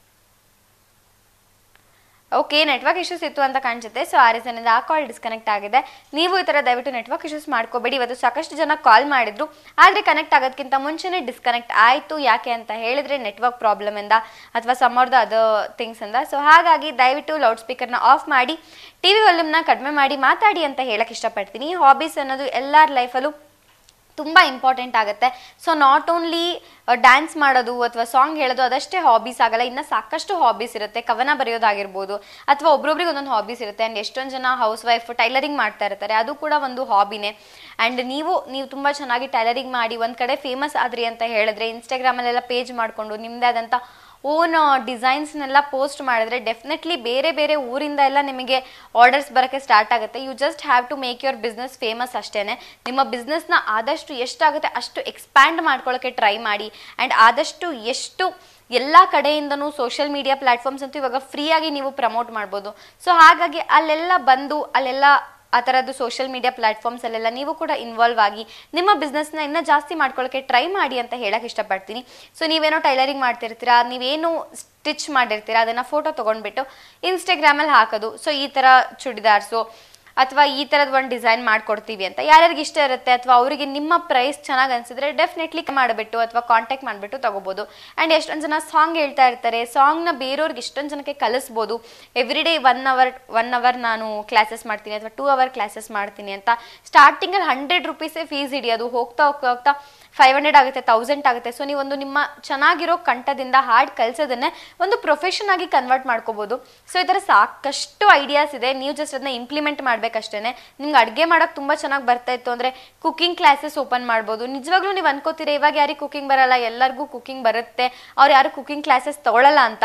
okay, network issues ಇತ್ತು ಅಂತ ಕಾಣಿಸುತ್ತೆ. ಸೊ ಆ ರೀಸನಿಂದ ಆ ಕಾಲ್ ಡಿಸ್ಕನೆಕ್ಟ್ ಆಗಿದೆ. ನೀವು ಈ ಥರ ದಯವಿಟ್ಟು ನೆಟ್ವರ್ಕ್ ಇಶ್ಯೂಸ್ ಮಾಡ್ಕೋಬೇಡಿ. ಇವತ್ತು ಸಾಕಷ್ಟು ಜನ ಕಾಲ್ ಮಾಡಿದ್ರು, ಆದರೆ ಕನೆಕ್ಟ್ ಆಗೋದಕ್ಕಿಂತ ಮುಂಚೆನೇ ಡಿಸ್ಕನೆಕ್ಟ್ ಆಯಿತು. ಯಾಕೆ ಅಂತ ಹೇಳಿದ್ರೆ ನೆಟ್ವರ್ಕ್ ಪ್ರಾಬ್ಲಮಿಂದ ಅಥವಾ ಸಮ್ ಆಫ್ ದ ಅದರ್ ಥಿಂಗ್ಸಿಂದ. ಸೊ ಹಾಗಾಗಿ ದಯವಿಟ್ಟು ಲೌಡ್ ಸ್ಪೀಕರ್ನ ಆಫ್ ಮಾಡಿ, ಟಿ ವಿ ವಾಲ್ಯೂಮ್ನ ಕಡಿಮೆ ಮಾಡಿ ಮಾತಾಡಿ ಅಂತ ಹೇಳಕ್ಕೆ ಇಷ್ಟಪಡ್ತೀನಿ. ಹಾಬೀಸ್ ಅನ್ನೋದು ಎಲ್ಲರ ಲೈಫಲ್ಲೂ ತುಂಬ ಇಂಪಾರ್ಟೆಂಟ್ ಆಗುತ್ತೆ. ಸೊ ನಾಟ್ ಓನ್ಲಿ ಡ್ಯಾನ್ಸ್ ಮಾಡೋದು ಅಥವಾ ಸಾಂಗ್ ಹೇಳೋದು ಅದಷ್ಟೇ ಹಾಬೀಸ್ ಆಗಲ್ಲ, ಇನ್ನು ಸಾಕಷ್ಟು ಹಾಬೀಸ್ ಇರುತ್ತೆ. ಕವನ ಬರೆಯೋದಾಗಿರ್ಬೋದು ಅಥವಾ ಒಬ್ರೊಬ್ರಿಗೆ ಒಂದೊಂದು ಹಾಬೀಸ್ ಇರುತ್ತೆ. ಆ್ಯಂಡ್ ಎಷ್ಟೊಂದು ಜನ ಹೌಸ್ ವೈಫ್ ಟೈಲರಿಂಗ್ ಮಾಡ್ತಾ ಇರ್ತಾರೆ, ಅದು ಕೂಡ ಒಂದು ಹಾಬಿನೇ. ಆ್ಯಂಡ್ ನೀವು ನೀವು ತುಂಬ ಚೆನ್ನಾಗಿ ಟೈಲರಿಂಗ್ ಮಾಡಿ ಒಂದು ಕಡೆ ಫೇಮಸ್ ಆದ್ರಿ ಅಂತ ಹೇಳಿದ್ರೆ ಇನ್ಸ್ಟಾಗ್ರಾಮಲ್ಲೆಲ್ಲ ಪೇಜ್ ಮಾಡಿಕೊಂಡು ನಿಮ್ಮದೇ ಆದಂಥ ಓನ್ ಡಿಸೈನ್ಸ್ನೆಲ್ಲ ಪೋಸ್ಟ್ ಮಾಡಿದ್ರೆ ಡೆಫಿನೆಟ್ಲಿ ಬೇರೆ ಬೇರೆ ಊರಿಂದ ಎಲ್ಲ ನಿಮಗೆ ಆರ್ಡರ್ಸ್ ಬರೋಕ್ಕೆ ಸ್ಟಾರ್ಟ್ ಆಗುತ್ತೆ. You just have to make your business famous ಅಷ್ಟೇ. ನಿಮ್ಮ ಬಿಸ್ನೆಸ್ನ ಆದಷ್ಟು ಎಷ್ಟಾಗುತ್ತೆ ಅಷ್ಟು ಎಕ್ಸ್ಪ್ಯಾಂಡ್ ಮಾಡ್ಕೊಳ್ಳೋಕ್ಕೆ ಟ್ರೈ ಮಾಡಿ. ಆ್ಯಂಡ್ ಆದಷ್ಟು ಎಷ್ಟು ಎಲ್ಲ ಕಡೆಯಿಂದನೂ ಸೋಷಿಯಲ್ ಮೀಡಿಯಾ ಪ್ಲ್ಯಾಟ್ಫಾರ್ಮ್ಸ್ ಅಂತೂ ಇವಾಗ ಫ್ರೀಯಾಗಿ ನೀವು ಪ್ರಮೋಟ್ ಮಾಡ್ಬೋದು. ಸೊ ಹಾಗಾಗಿ ಅಲ್ಲೆಲ್ಲ ಬಂದು ಅಲ್ಲೆಲ್ಲ ಆ ಥರದ್ದು ಸೋಷಿಯಲ್ ಮೀಡಿಯಾ ಪ್ಲ್ಯಾಟ್ಫಾರ್ಮ್ಸಲ್ಲೆಲ್ಲ ನೀವು ಕೂಡ ಇನ್ವಾಲ್ವ್ ಆಗಿ ನಿಮ್ಮ ಬಿಸ್ನೆಸ್ನ ಇನ್ನೂ ಜಾಸ್ತಿ ಮಾಡ್ಕೊಳ್ಳೋಕ್ಕೆ ಟ್ರೈ ಮಾಡಿ ಅಂತ ಹೇಳಕ್ಕೆ ಇಷ್ಟಪಡ್ತೀನಿ. ಸೊ ನೀವೇನೋ ಟೈಲರಿಂಗ್ ಮಾಡ್ತಿರ್ತೀರಾ, ನೀವೇನು ಸ್ಟಿಚ್ ಮಾಡಿರ್ತೀರಾ, ಅದನ್ನು ಫೋಟೋ ತೊಗೊಂಡ್ಬಿಟ್ಟು ಇನ್ಸ್ಟಾಗ್ರಾಮಲ್ಲಿ ಹಾಕೋದು. ಸೊ ಈ ಥರ ಚೂಡಿದಾರ್ಸು ಅಥವಾ ಈ ಥರದ್ದು ಒಂದು ಡಿಸೈನ್ ಮಾಡಿಕೊಡ್ತೀವಿ ಅಂತ ಯಾರ್ಯಾರಿಗೆ ಇಷ್ಟ ಇರುತ್ತೆ ಅಥವಾ ಅವರಿಗೆ ನಿಮ್ಮ ಪ್ರೈಸ್ ಚೆನ್ನಾಗಿ ಅನಿಸಿದ್ರೆ ಡೆಫಿನೆಟ್ಲಿ ಮಾಡಿಬಿಟ್ಟು ಅಥವಾ ಕಾಂಟ್ಯಾಕ್ಟ್ ಮಾಡಿಬಿಟ್ಟು ತೊಗೋಬೋದು. ಆ್ಯಂಡ್ ಎಷ್ಟೊಂದು ಜನ ಸಾಂಗ್ ಹೇಳ್ತಾ ಇರ್ತಾರೆ, ಸಾಂಗ್ನ ಬೇರೆಯವ್ರಿಗೆ ಇಷ್ಟೊಂದು ಜನಕ್ಕೆ ಕಲಿಸ್ಬೋದು. Every day one hour one hour ನಾನು ಕ್ಲಾಸಸ್ ಮಾಡ್ತೀನಿ ಅಥವಾ ಟೂ ಅವರ್ ಕ್ಲಾಸಸ್ ಮಾಡ್ತೀನಿ ಅಂತ ಸ್ಟಾರ್ಟಿಂಗಲ್ಲಿ ಹಂಡ್ರೆಡ್ ರುಪೀಸೇ ಫೀಸ್ ಹಿಡಿಯೋದು, ಹೋಗ್ತಾ ಹೋಗ್ತಾ ಹೋಗ್ತಾ ಫೈವ್ ಹಂಡ್ರೆಡ್ ಆಗುತ್ತೆ, ತೌಸಂಡ್ ಆಗುತ್ತೆ. ಸೊ ನೀವೊಂದು ನಿಮ್ಮ ಚೆನ್ನಾಗಿರೋ ಕಂಠದಿಂದ ಹಾಡು ಕಲಿಸೋದನ್ನೇ ಒಂದು ಪ್ರೊಫೆಷನ್ ಆಗಿ ಕನ್ವರ್ಟ್ ಮಾಡ್ಕೋಬೋದು. ಸೊ ಈ ಥರ ಸಾಕಷ್ಟು ಐಡಿಯಾಸ್ ಇದೆ, ನೀವು ಜಸ್ಟ್ ಅದನ್ನ ಇಂಪ್ಲಿಮೆಂಟ್ ಮಾಡಬೇಕಷ್ಟೇ. ನಿಮ್ಗೆ ಅಡುಗೆ ಮಾಡೋಕ್ಕೆ ತುಂಬ ಚೆನ್ನಾಗಿ ಬರ್ತಾ ಇತ್ತು ಅಂದರೆ ಕುಕಿಂಗ್ ಕ್ಲಾಸಸ್ ಓಪನ್ ಮಾಡ್ಬೋದು. ನಿಜವಾಗ್ಲೂ ನೀವು ಅನ್ಕೋತೀರಾ ಇವಾಗ ಯಾರಿಗೆ ಕುಕಿಂಗ್ ಬರಲ್ಲ, ಎಲ್ಲರಿಗೂ ಕುಕಿಂಗ್ ಬರುತ್ತೆ, ಅವ್ರು ಯಾರು ಕುಕಿಂಗ್ ಕ್ಲಾಸಸ್ ತೊಗೊಳ್ಳಲ್ಲ ಅಂತ.